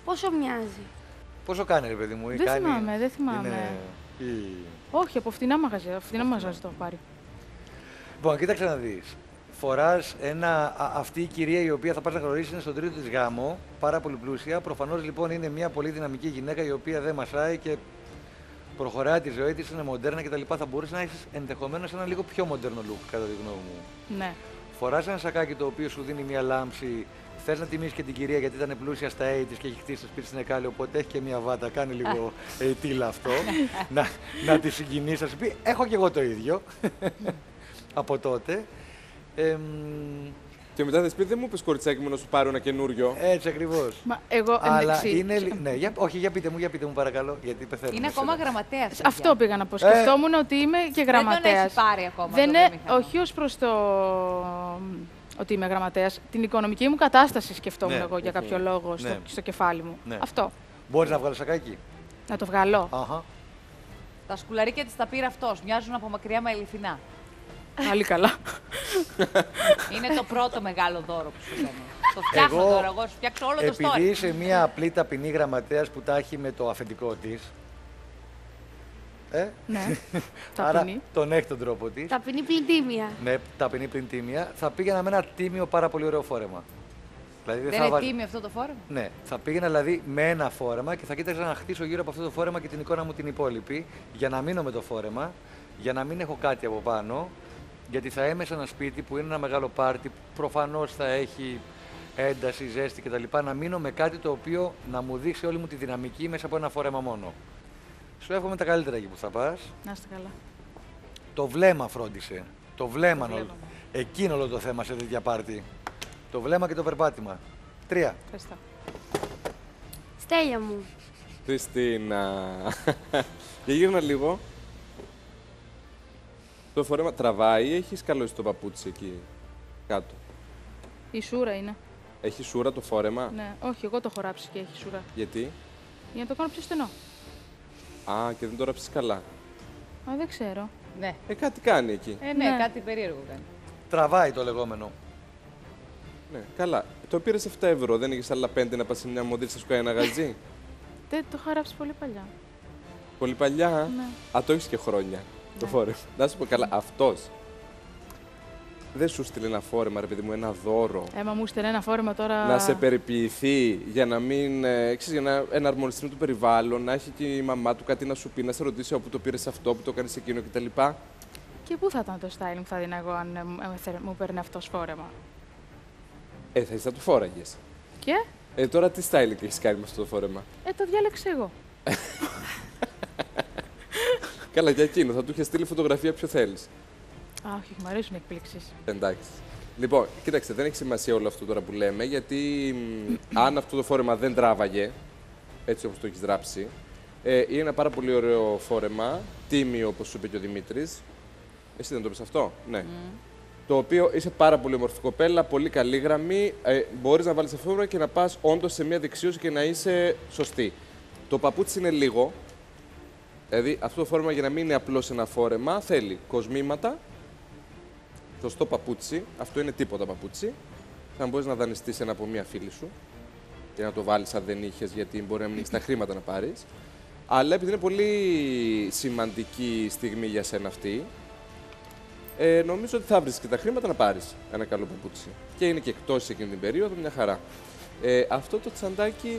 Πόσο μοιάζει? Πόσο κάνει, ρε παιδί μου, ή Δεν κάνει... θυμάμαι, δεν θυμάμαι. Είναι... Ή... Όχι, από φτηνά μαγαζιά. Φτηνά μαγαζιά το έχω πάρει. Λοιπόν, κοίταξε να δεις. Φοράς ένα... Α, αυτή η κυρία η οποία θα πας να γνωρίσεις είναι στον τρίτο της γάμο, πάρα πολύ πλούσια. Προφανώς λοιπόν είναι μια πολύ δυναμική γυναίκα η οποία δεν μασάει και προχωράει τη ζωή της, είναι μοντέρνα κτλ. Θα μπορούσε να έχεις ενδεχομένως ένα λίγο πιο μοντέρνο look, κατά τη γνώμη μου. Ναι. Φοράς ένα σακάκι το οποίο σου δίνει μια λάμψη. Θες να τιμήσεις και την κυρία γιατί ήταν πλούσια στα ογδόντα και έχει χτίσει το σπίτι στην Εκάλη, οπότε έχει και μια βάτα, κάνει λίγο ειτήλα αυτό. να, να τη συγκινήσει, να σου πει: έχω και εγώ το ίδιο. Από τότε. Ε, και μετά θα πει: δεν μου είπες, κοριτσάκι μου, να σου πάρω ένα καινούριο. Έτσι ακριβώς. Μα εγώ Αλλά εντάξει. είναι. Ναι, για, όχι, για πείτε μου, για πείτε μου, παρακαλώ. Γιατί πεθαίνω. Είναι ακόμα γραμματέας. Αυτό πήγα να πω. Σκεφτόμουν ότι είμαι και γραμματέας. Δεν τον έχει πάρει ακόμα. Δεν το είναι, όχι ως προς το ότι είμαι γραμματέας. Την οικονομική μου κατάσταση σκεφτόμουν Ναι. εγώ για κάποιο λόγο στο, Ναι. στο κεφάλι μου. Ναι. Αυτό. Μπορείς να βγάλεις σακάκι. Να το βγάλω. Αχα. Τα σκουλαρίκια της τα πήρε αυτός. Μοιάζουν από μακριά με αληθινά. Πάλι καλά. Είναι το πρώτο μεγάλο δώρο που σου έκανα. Το φτιάχνω Εγώ, τώρα. Εγώ σου φτιάξω όλο το story. Επειδή είσαι μια απλή ταπεινή γραμματέας που τα έχει με το αφεντικό της. Ε? Ναι. Άρα Ταπεινή. τον έχει τον τρόπο της. Ταπεινή πλην τίμια. Ναι, ταπεινή πλην τίμια. Θα πήγαινα με ένα τίμιο πάρα πολύ ωραίο φόρεμα. Δηλαδή, Δεν θα είναι βάζ- τίμιο αυτό το φόρεμα. Ναι, θα πήγαινα δηλαδή με ένα φόρεμα και θα κοίταξα να χτίσω γύρω από αυτό το φόρεμα και την εικόνα μου την υπόλοιπη, για να μείνω με το φόρεμα, για να μην έχω κάτι από πάνω, γιατί θα είμαι σε ένα σπίτι που είναι ένα μεγάλο πάρτι, προφανώς θα έχει ένταση, ζέστη κτλ. Να μείνω με κάτι το οποίο να μου δείξει όλη μου τη δυναμική μέσα από ένα φόρεμα μόνο. Σου εύχομαι τα καλύτερα εκεί που θα πας. Να είστε καλά. Το βλέμμα φρόντισε. Το βλέμμα. Το όλο- βλέμμα. Εκείνο όλο το θέμα σε τέτοια πάρτι. Το βλέμμα και το περπάτημα. Τρία. Ευχαριστώ. Στέλια μου. Χριστίνα. Για γύρνα λίγο. Το φόρεμα τραβάει ή έχεις καλώσει το παπούτσι εκεί κάτω. Η σούρα είναι. Έχει σούρα το φόρεμα. Ναι. Όχι, εγώ το έχω ράψει και έχει σούρα. Γιατί? Για να το κάνω πιο στενό. Α, και δεν το ράψεις καλά. Α, δεν ξέρω. Ναι. Ε, κάτι κάνει εκεί. Ε, ναι, κάτι περίεργο κάνει. Τραβάει το λεγόμενο. Ναι, καλά. Το πήρε επτά ευρώ. Δεν έχεις άλλα πέντε να πας σε μια μοντέλη, θα σου κάνει ένα γαζί. Δεν το είχα ράψει πολύ παλιά. Πολύ παλιά. Ναι. Α, το έχεις και χρόνια. Το φόρεμα. Να σου πω καλά, αυτός δεν σου στείλει ένα φόρεμα, ρε παιδί μου, ένα δώρο. Έμα μου στέλνει ένα φόρεμα τώρα. Να σε περιποιηθεί για να μην. Ε, ξέρεις, για να εναρμονιστεί με το περιβάλλον, να έχει και η μαμά του κάτι να σου πει, να σε ρωτήσει όπου το πήρε αυτό, που το κάνει εκείνο κτλ. Και πού θα ήταν το styling που θα δίνα εγώ αν ε, μου- ε, θε- μου παίρνει αυτό φόρεμα. Ε, θα, θα το φόραγες. Και Ε, τώρα τι styling έχεις κάνει με αυτό το φόρεμα. ε, το διάλεξα εγώ. Καλά, για εκείνο, θα του είχε στείλει φωτογραφία ποιο θέλει. Α, όχι, μου αρέσουν οι εκπλήξεις. Εντάξει. Λοιπόν, κοίταξε, δεν έχει σημασία όλο αυτό τώρα που λέμε, γιατί μ, αν αυτό το φόρεμα δεν τράβαγε, έτσι όπως το έχεις γράψει, ε, είναι ένα πάρα πολύ ωραίο φόρεμα, τίμιο όπως σου είπε και ο Δημήτρης. Εσύ δεν το πεις αυτό, ναι. Το οποίο είσαι πάρα πολύ όμορφη κοπέλα, πολύ καλή γραμμή. Ε, μπορείς να βάλεις αυτό το φόρεμα και να πας όντως σε μια δεξίωση και να είσαι σωστή. Το παπούτσι είναι λίγο. Δηλαδή, αυτό το φόρεμα για να μην είναι απλώς ένα φόρεμα, θέλει κοσμήματα, σωστό παπούτσι. Αυτό είναι τίποτα παπούτσι. Θα μπορείς να δανειστείς ένα από μία φίλη σου και να το βάλεις αν δεν είχες, γιατί μπορεί να μην έχεις τα χρήματα να πάρεις. Αλλά επειδή είναι πολύ σημαντική στιγμή για σένα αυτή, ε, νομίζω ότι θα βρεις και τα χρήματα να πάρεις ένα καλό παπούτσι. Και είναι και εκτός εκείνη την περίοδο, μια χαρά. Ε, αυτό το τσαντάκι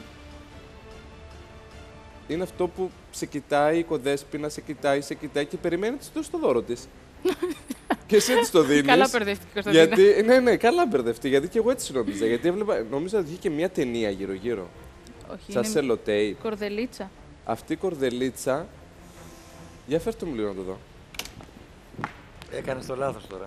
είναι αυτό που σε κοιτάει η κοδέσποινα, σε κοιτάει, σε κοιτάει και περιμένει να της δώσει το δώρο της. Και εσύ της το δίνεις. Καλά μπερδεύτηκε, Κωνσταντίνα. Γιατί, ναι, ναι, καλά μπερδευτεί. Γιατί και εγώ έτσι νόμιζα. Γιατί έβλεπα, νόμιζα ότι βγήκε μια ταινία γύρω-γύρω. Όχι, Σαν είναι σελοτέιπ. κορδελίτσα. Αυτή η κορδελίτσα. Για φέρ' το μου λίγο να το δω. Έκανες το λάθος τώρα.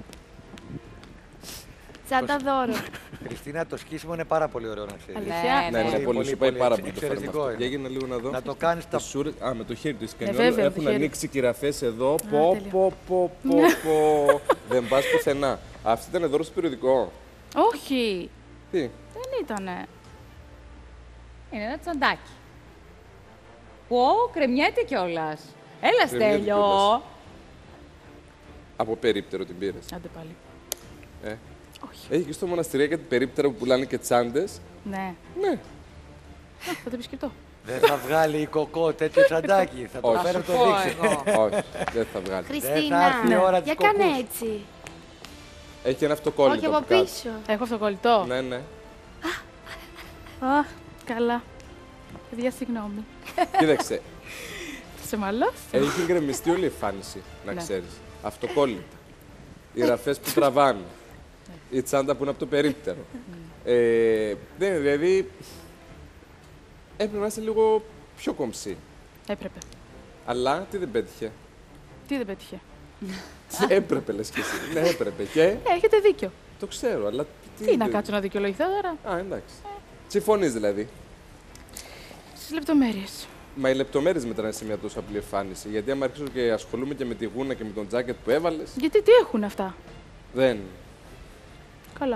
Τσάντα δώρο. Χριστίνα, το σκίσιμο είναι πάρα πολύ ωραίο να ξέρεις. Αλήθεια? Ναι, ναι, πολύ, σου πάει πάρα πολύ το φόρεμα εξαιρετικό αυτό. είναι. Για γίνε λίγο να δω. Να το κάνεις τα... Σούρες- Α, με το χέρι του Ε, κάνει. βέβαια, με το Έχουν χέρι. ανοίξει κυραφές εδώ. Πω, τέλεια. πω, πω, πω, πω. Δεν πας πουθενά. Αυτή ήταν δώρο στο περιοδικό. Όχι, Τι. δεν ήτανε. Είναι ένα τσαντάκι. Πω, κρεμιέται κιόλας. Έλα, Κρεμιέται Στέλιο. κιόλας. Από περίπτερο την πήρες. Άντε πάλι. Ε. Όχι. Έχει και στο μοναστηρία κάτι περίπτερα που πουλάνε και τσάντες. Ναι. Ναι. Θα το επισκεφτώ. Δεν θα βγάλει η Κοκό τέτοιο τσαντάκι. Θα το Όχι. φέρω το Πω δείξει. εγώ. Όχι, δεν θα βγάλει. Χριστίνα, θα έρθει η ώρα της για κάνε κοκκούς. έτσι. Έχει ένα αυτοκόλλητο. Όχι από από κάτω. πίσω. Έχω αυτοκολλητό. Ναι, ναι. Αχ, καλά. Παιδιά, συγγνώμη. Κοίταξε, Θα σε μαλώσω. έχει γκρεμιστεί όλη η εμφάνιση, να Ναι. ξέρεις. Αυτοκόλλητα. Οι ραφές που τραβάνε. Η τσάντα που είναι από το περίπτερο. ε, δεν είναι, δηλαδή, έπρεπε να είσαι λίγο πιο κομψή. Έπρεπε. Αλλά τι δεν πέτυχε. Τι δεν πέτυχε. Έπρεπε, λες κι εσύ. Ναι, έπρεπε. Και Ε, έχετε δίκιο. το ξέρω, αλλά. Τι να κάτσω να δικαιολογηθώ τώρα. Α, εντάξει. Συμφωνείς δηλαδή. Στις λεπτομέρειες. Μα οι λεπτομέρειες μετράνε σε μια τόσο απλή εμφάνιση. Γιατί άμα αρχίσω και ασχολούμαι και με τη γούνα και με τον τζάκετ που έβαλες. Γιατί τι έχουν αυτά. Δεν. Καλά.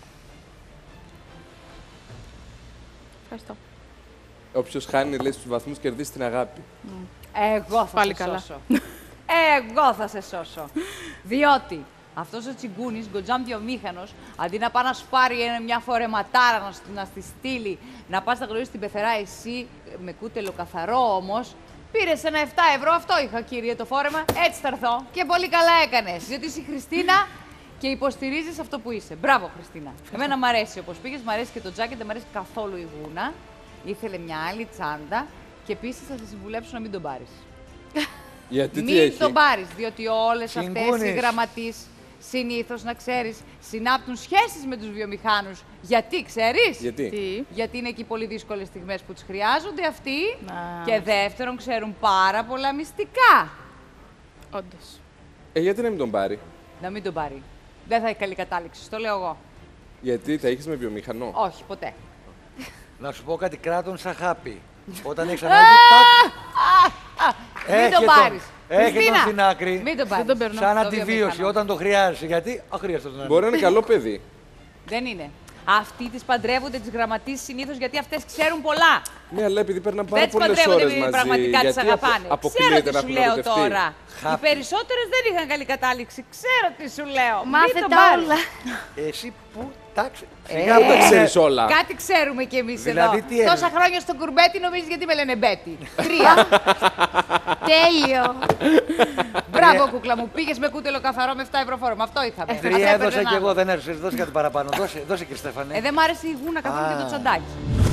Ευχαριστώ. Όποιος χάνει, λέει, στους βαθμούς κερδίζει την αγάπη. Εγώ θα Πάλι σε καλά. σώσω. Εγώ θα σε σώσω. Διότι αυτός ο τσιγκούνης, γκοτζάμ βιομήχανος, αντί να πάει να σου πάρει ένα- μια φορεματάρα να, σου- να στη στείλει, να πας να γνωρίσεις την πεθερά εσύ, με κούτελο καθαρό όμως, πήρε ένα επτά ευρώ, αυτό είχα κύριε το φόρεμα, έτσι θα έρθω. Και πολύ καλά έκανες, διότι είσαι η Χριστίνα και υποστηρίζεις αυτό που είσαι. Μπράβο Χριστίνα. Εμένα μ' αρέσει όπως πήγες, μ' αρέσει και το τζάκετ, δεν μ' αρέσει καθόλου η γούνα. Ήθελε μια άλλη τσάντα και επίσης θα σε συμβουλέψω να μην τον πάρεις. Γιατί τι Μην έχει. τον πάρεις, διότι όλες αυτές οι Συγκούνης. γραμματείς συνήθως, να ξέρεις, συνάπτουν σχέσεις με τους βιομηχάνους. Γιατί, ξέρεις? Γιατί. Τι. Γιατί είναι εκεί πολύ δύσκολες στιγμές που τους χρειάζονται αυτοί. Να. Και δεύτερον, ξέρουν πάρα πολλά μυστικά. Όντως. Ε, γιατί να μην τον πάρει. Να μην τον πάρει. Δεν θα έχει καλή κατάληξη, το λέω εγώ. Γιατί τα έχεις με βιομηχανό. Όχι, ποτέ. Να σου πω κάτι, κράτον σαν χάπι. Όταν έχεις ανάγκη, τάκ, Μην Έχει τον τον. πάρεις. Έχει τον Χριστίνα, στην άκρη. Μην τον πάρεις. τον παίρνω. σαν Το αντιβίωση βιομηχανό. όταν το χρειάζεσαι. Γιατί αχρίαστο να είναι. Μπορεί να είναι καλό παιδί. Δεν είναι. Αυτοί τις παντρεύονται τις γραμματείς συνήθως γιατί αυτές ξέρουν πολλά. Ναι, αλλά επειδή παίρνουν πάρα Δεν τις πολλές παντρεύονται ώρες επειδή μαζί. πραγματικά τις γιατί απο- αγαπάνε. Ξέρω αποκλείεται τι να σου έχουν λέω ερωτευτεί. τώρα. Οι Χάπι. περισσότερες δεν είχαν καλή κατάληξη. Ξέρω τι σου λέω. Μην Μάθε τον τα πάρεις. όλα. Εσύ που τάξε. Ε, Σιγά Πού που τα είναι. ξέρεις όλα. Κάτι ξέρουμε κι εμείς Δηλαδή, εδώ. τι είναι? Τόσα χρόνια στο κουρμπέτι νομίζεις γιατί με λένε Μπέτι. Τρία. Τέλειο. Μπράβο, κούκλα μου. Πήγες με κούτελο καθαρό με επτά ευρώ φόρμα. Αυτό είχαμε. Ας Τρία έπαιρνε έδωσα ένα και άλλο. εγώ, δεν έδωσες. Δώσε κάτι παραπάνω. Δώσε, δώσε και Στέφανε. Ε, δεν μ' άρεσε η γούνα καθόλου και το Α. τσαντάκι.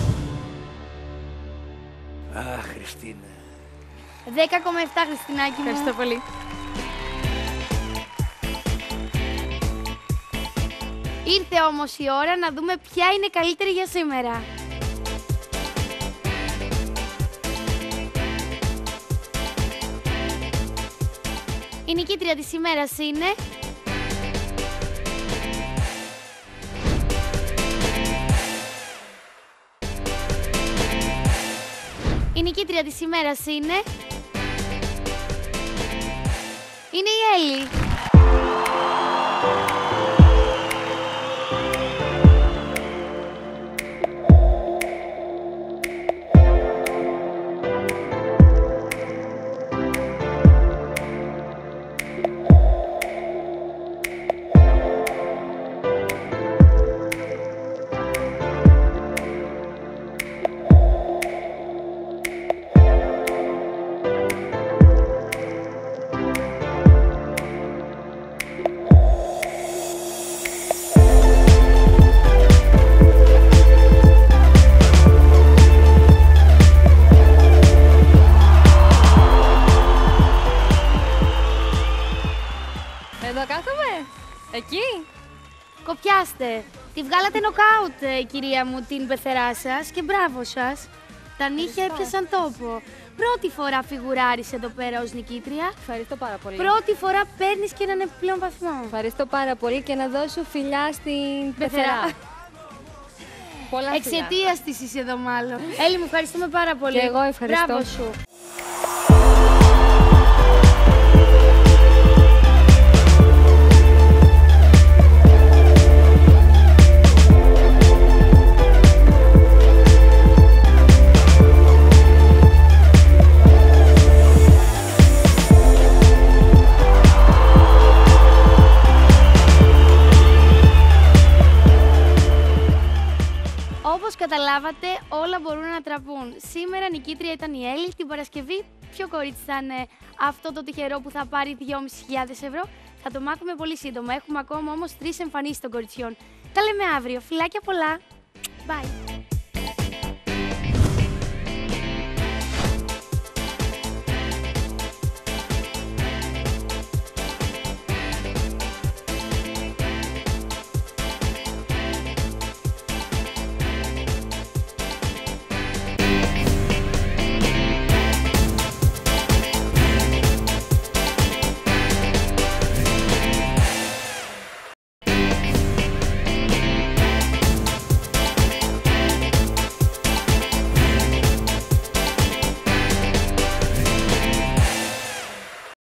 Αχ, Χριστίνα. δέκα κόμμα επτά Χριστινάκη μου. Ευχαριστώ πολύ. Ήρθε όμως η ώρα να δούμε ποια είναι καλύτερη για σήμερα. Η νικήτρια της ημέρας είναι... Η νικήτρια της ημέρας είναι... Είναι η Έλλη. Εδώ κάθομαι. Εκεί. Κοπιάστε. Τη βγάλατε νοκάουτ, ε, κυρία μου, την πεθερά σας και μπράβο σας. Τα νύχια έπιασαν τόπο. Πρώτη φορά φιγουράρεις εδώ πέρα ως νικήτρια. Ευχαριστώ πάρα πολύ. Πρώτη φορά παίρνεις και έναν επιπλέον βαθμό. Ευχαριστώ πάρα πολύ και να δώσω φιλιά στην Πεθερά. πεθερά. Πολλά φιλιά. Εξαιτίας της είσαι εδώ μάλλον. Έλλη, μου ευχαριστούμε πάρα πολύ. Και εγώ ευχαριστώ. Μπράβο σου. καταλάβατε, όλα μπορούν να τραπούν. Σήμερα νικήτρια ήταν η Έλλη. Την Παρασκευή, ποιο κορίτσι θα είναι αυτό το τυχερό που θα πάρει δυόμισι χιλιάδες ευρώ? Θα το μάθουμε πολύ σύντομα. Έχουμε ακόμα όμως τρεις εμφανίσεις των κοριτσιών. Τα λέμε αύριο. Φιλάκια πολλά. Bye.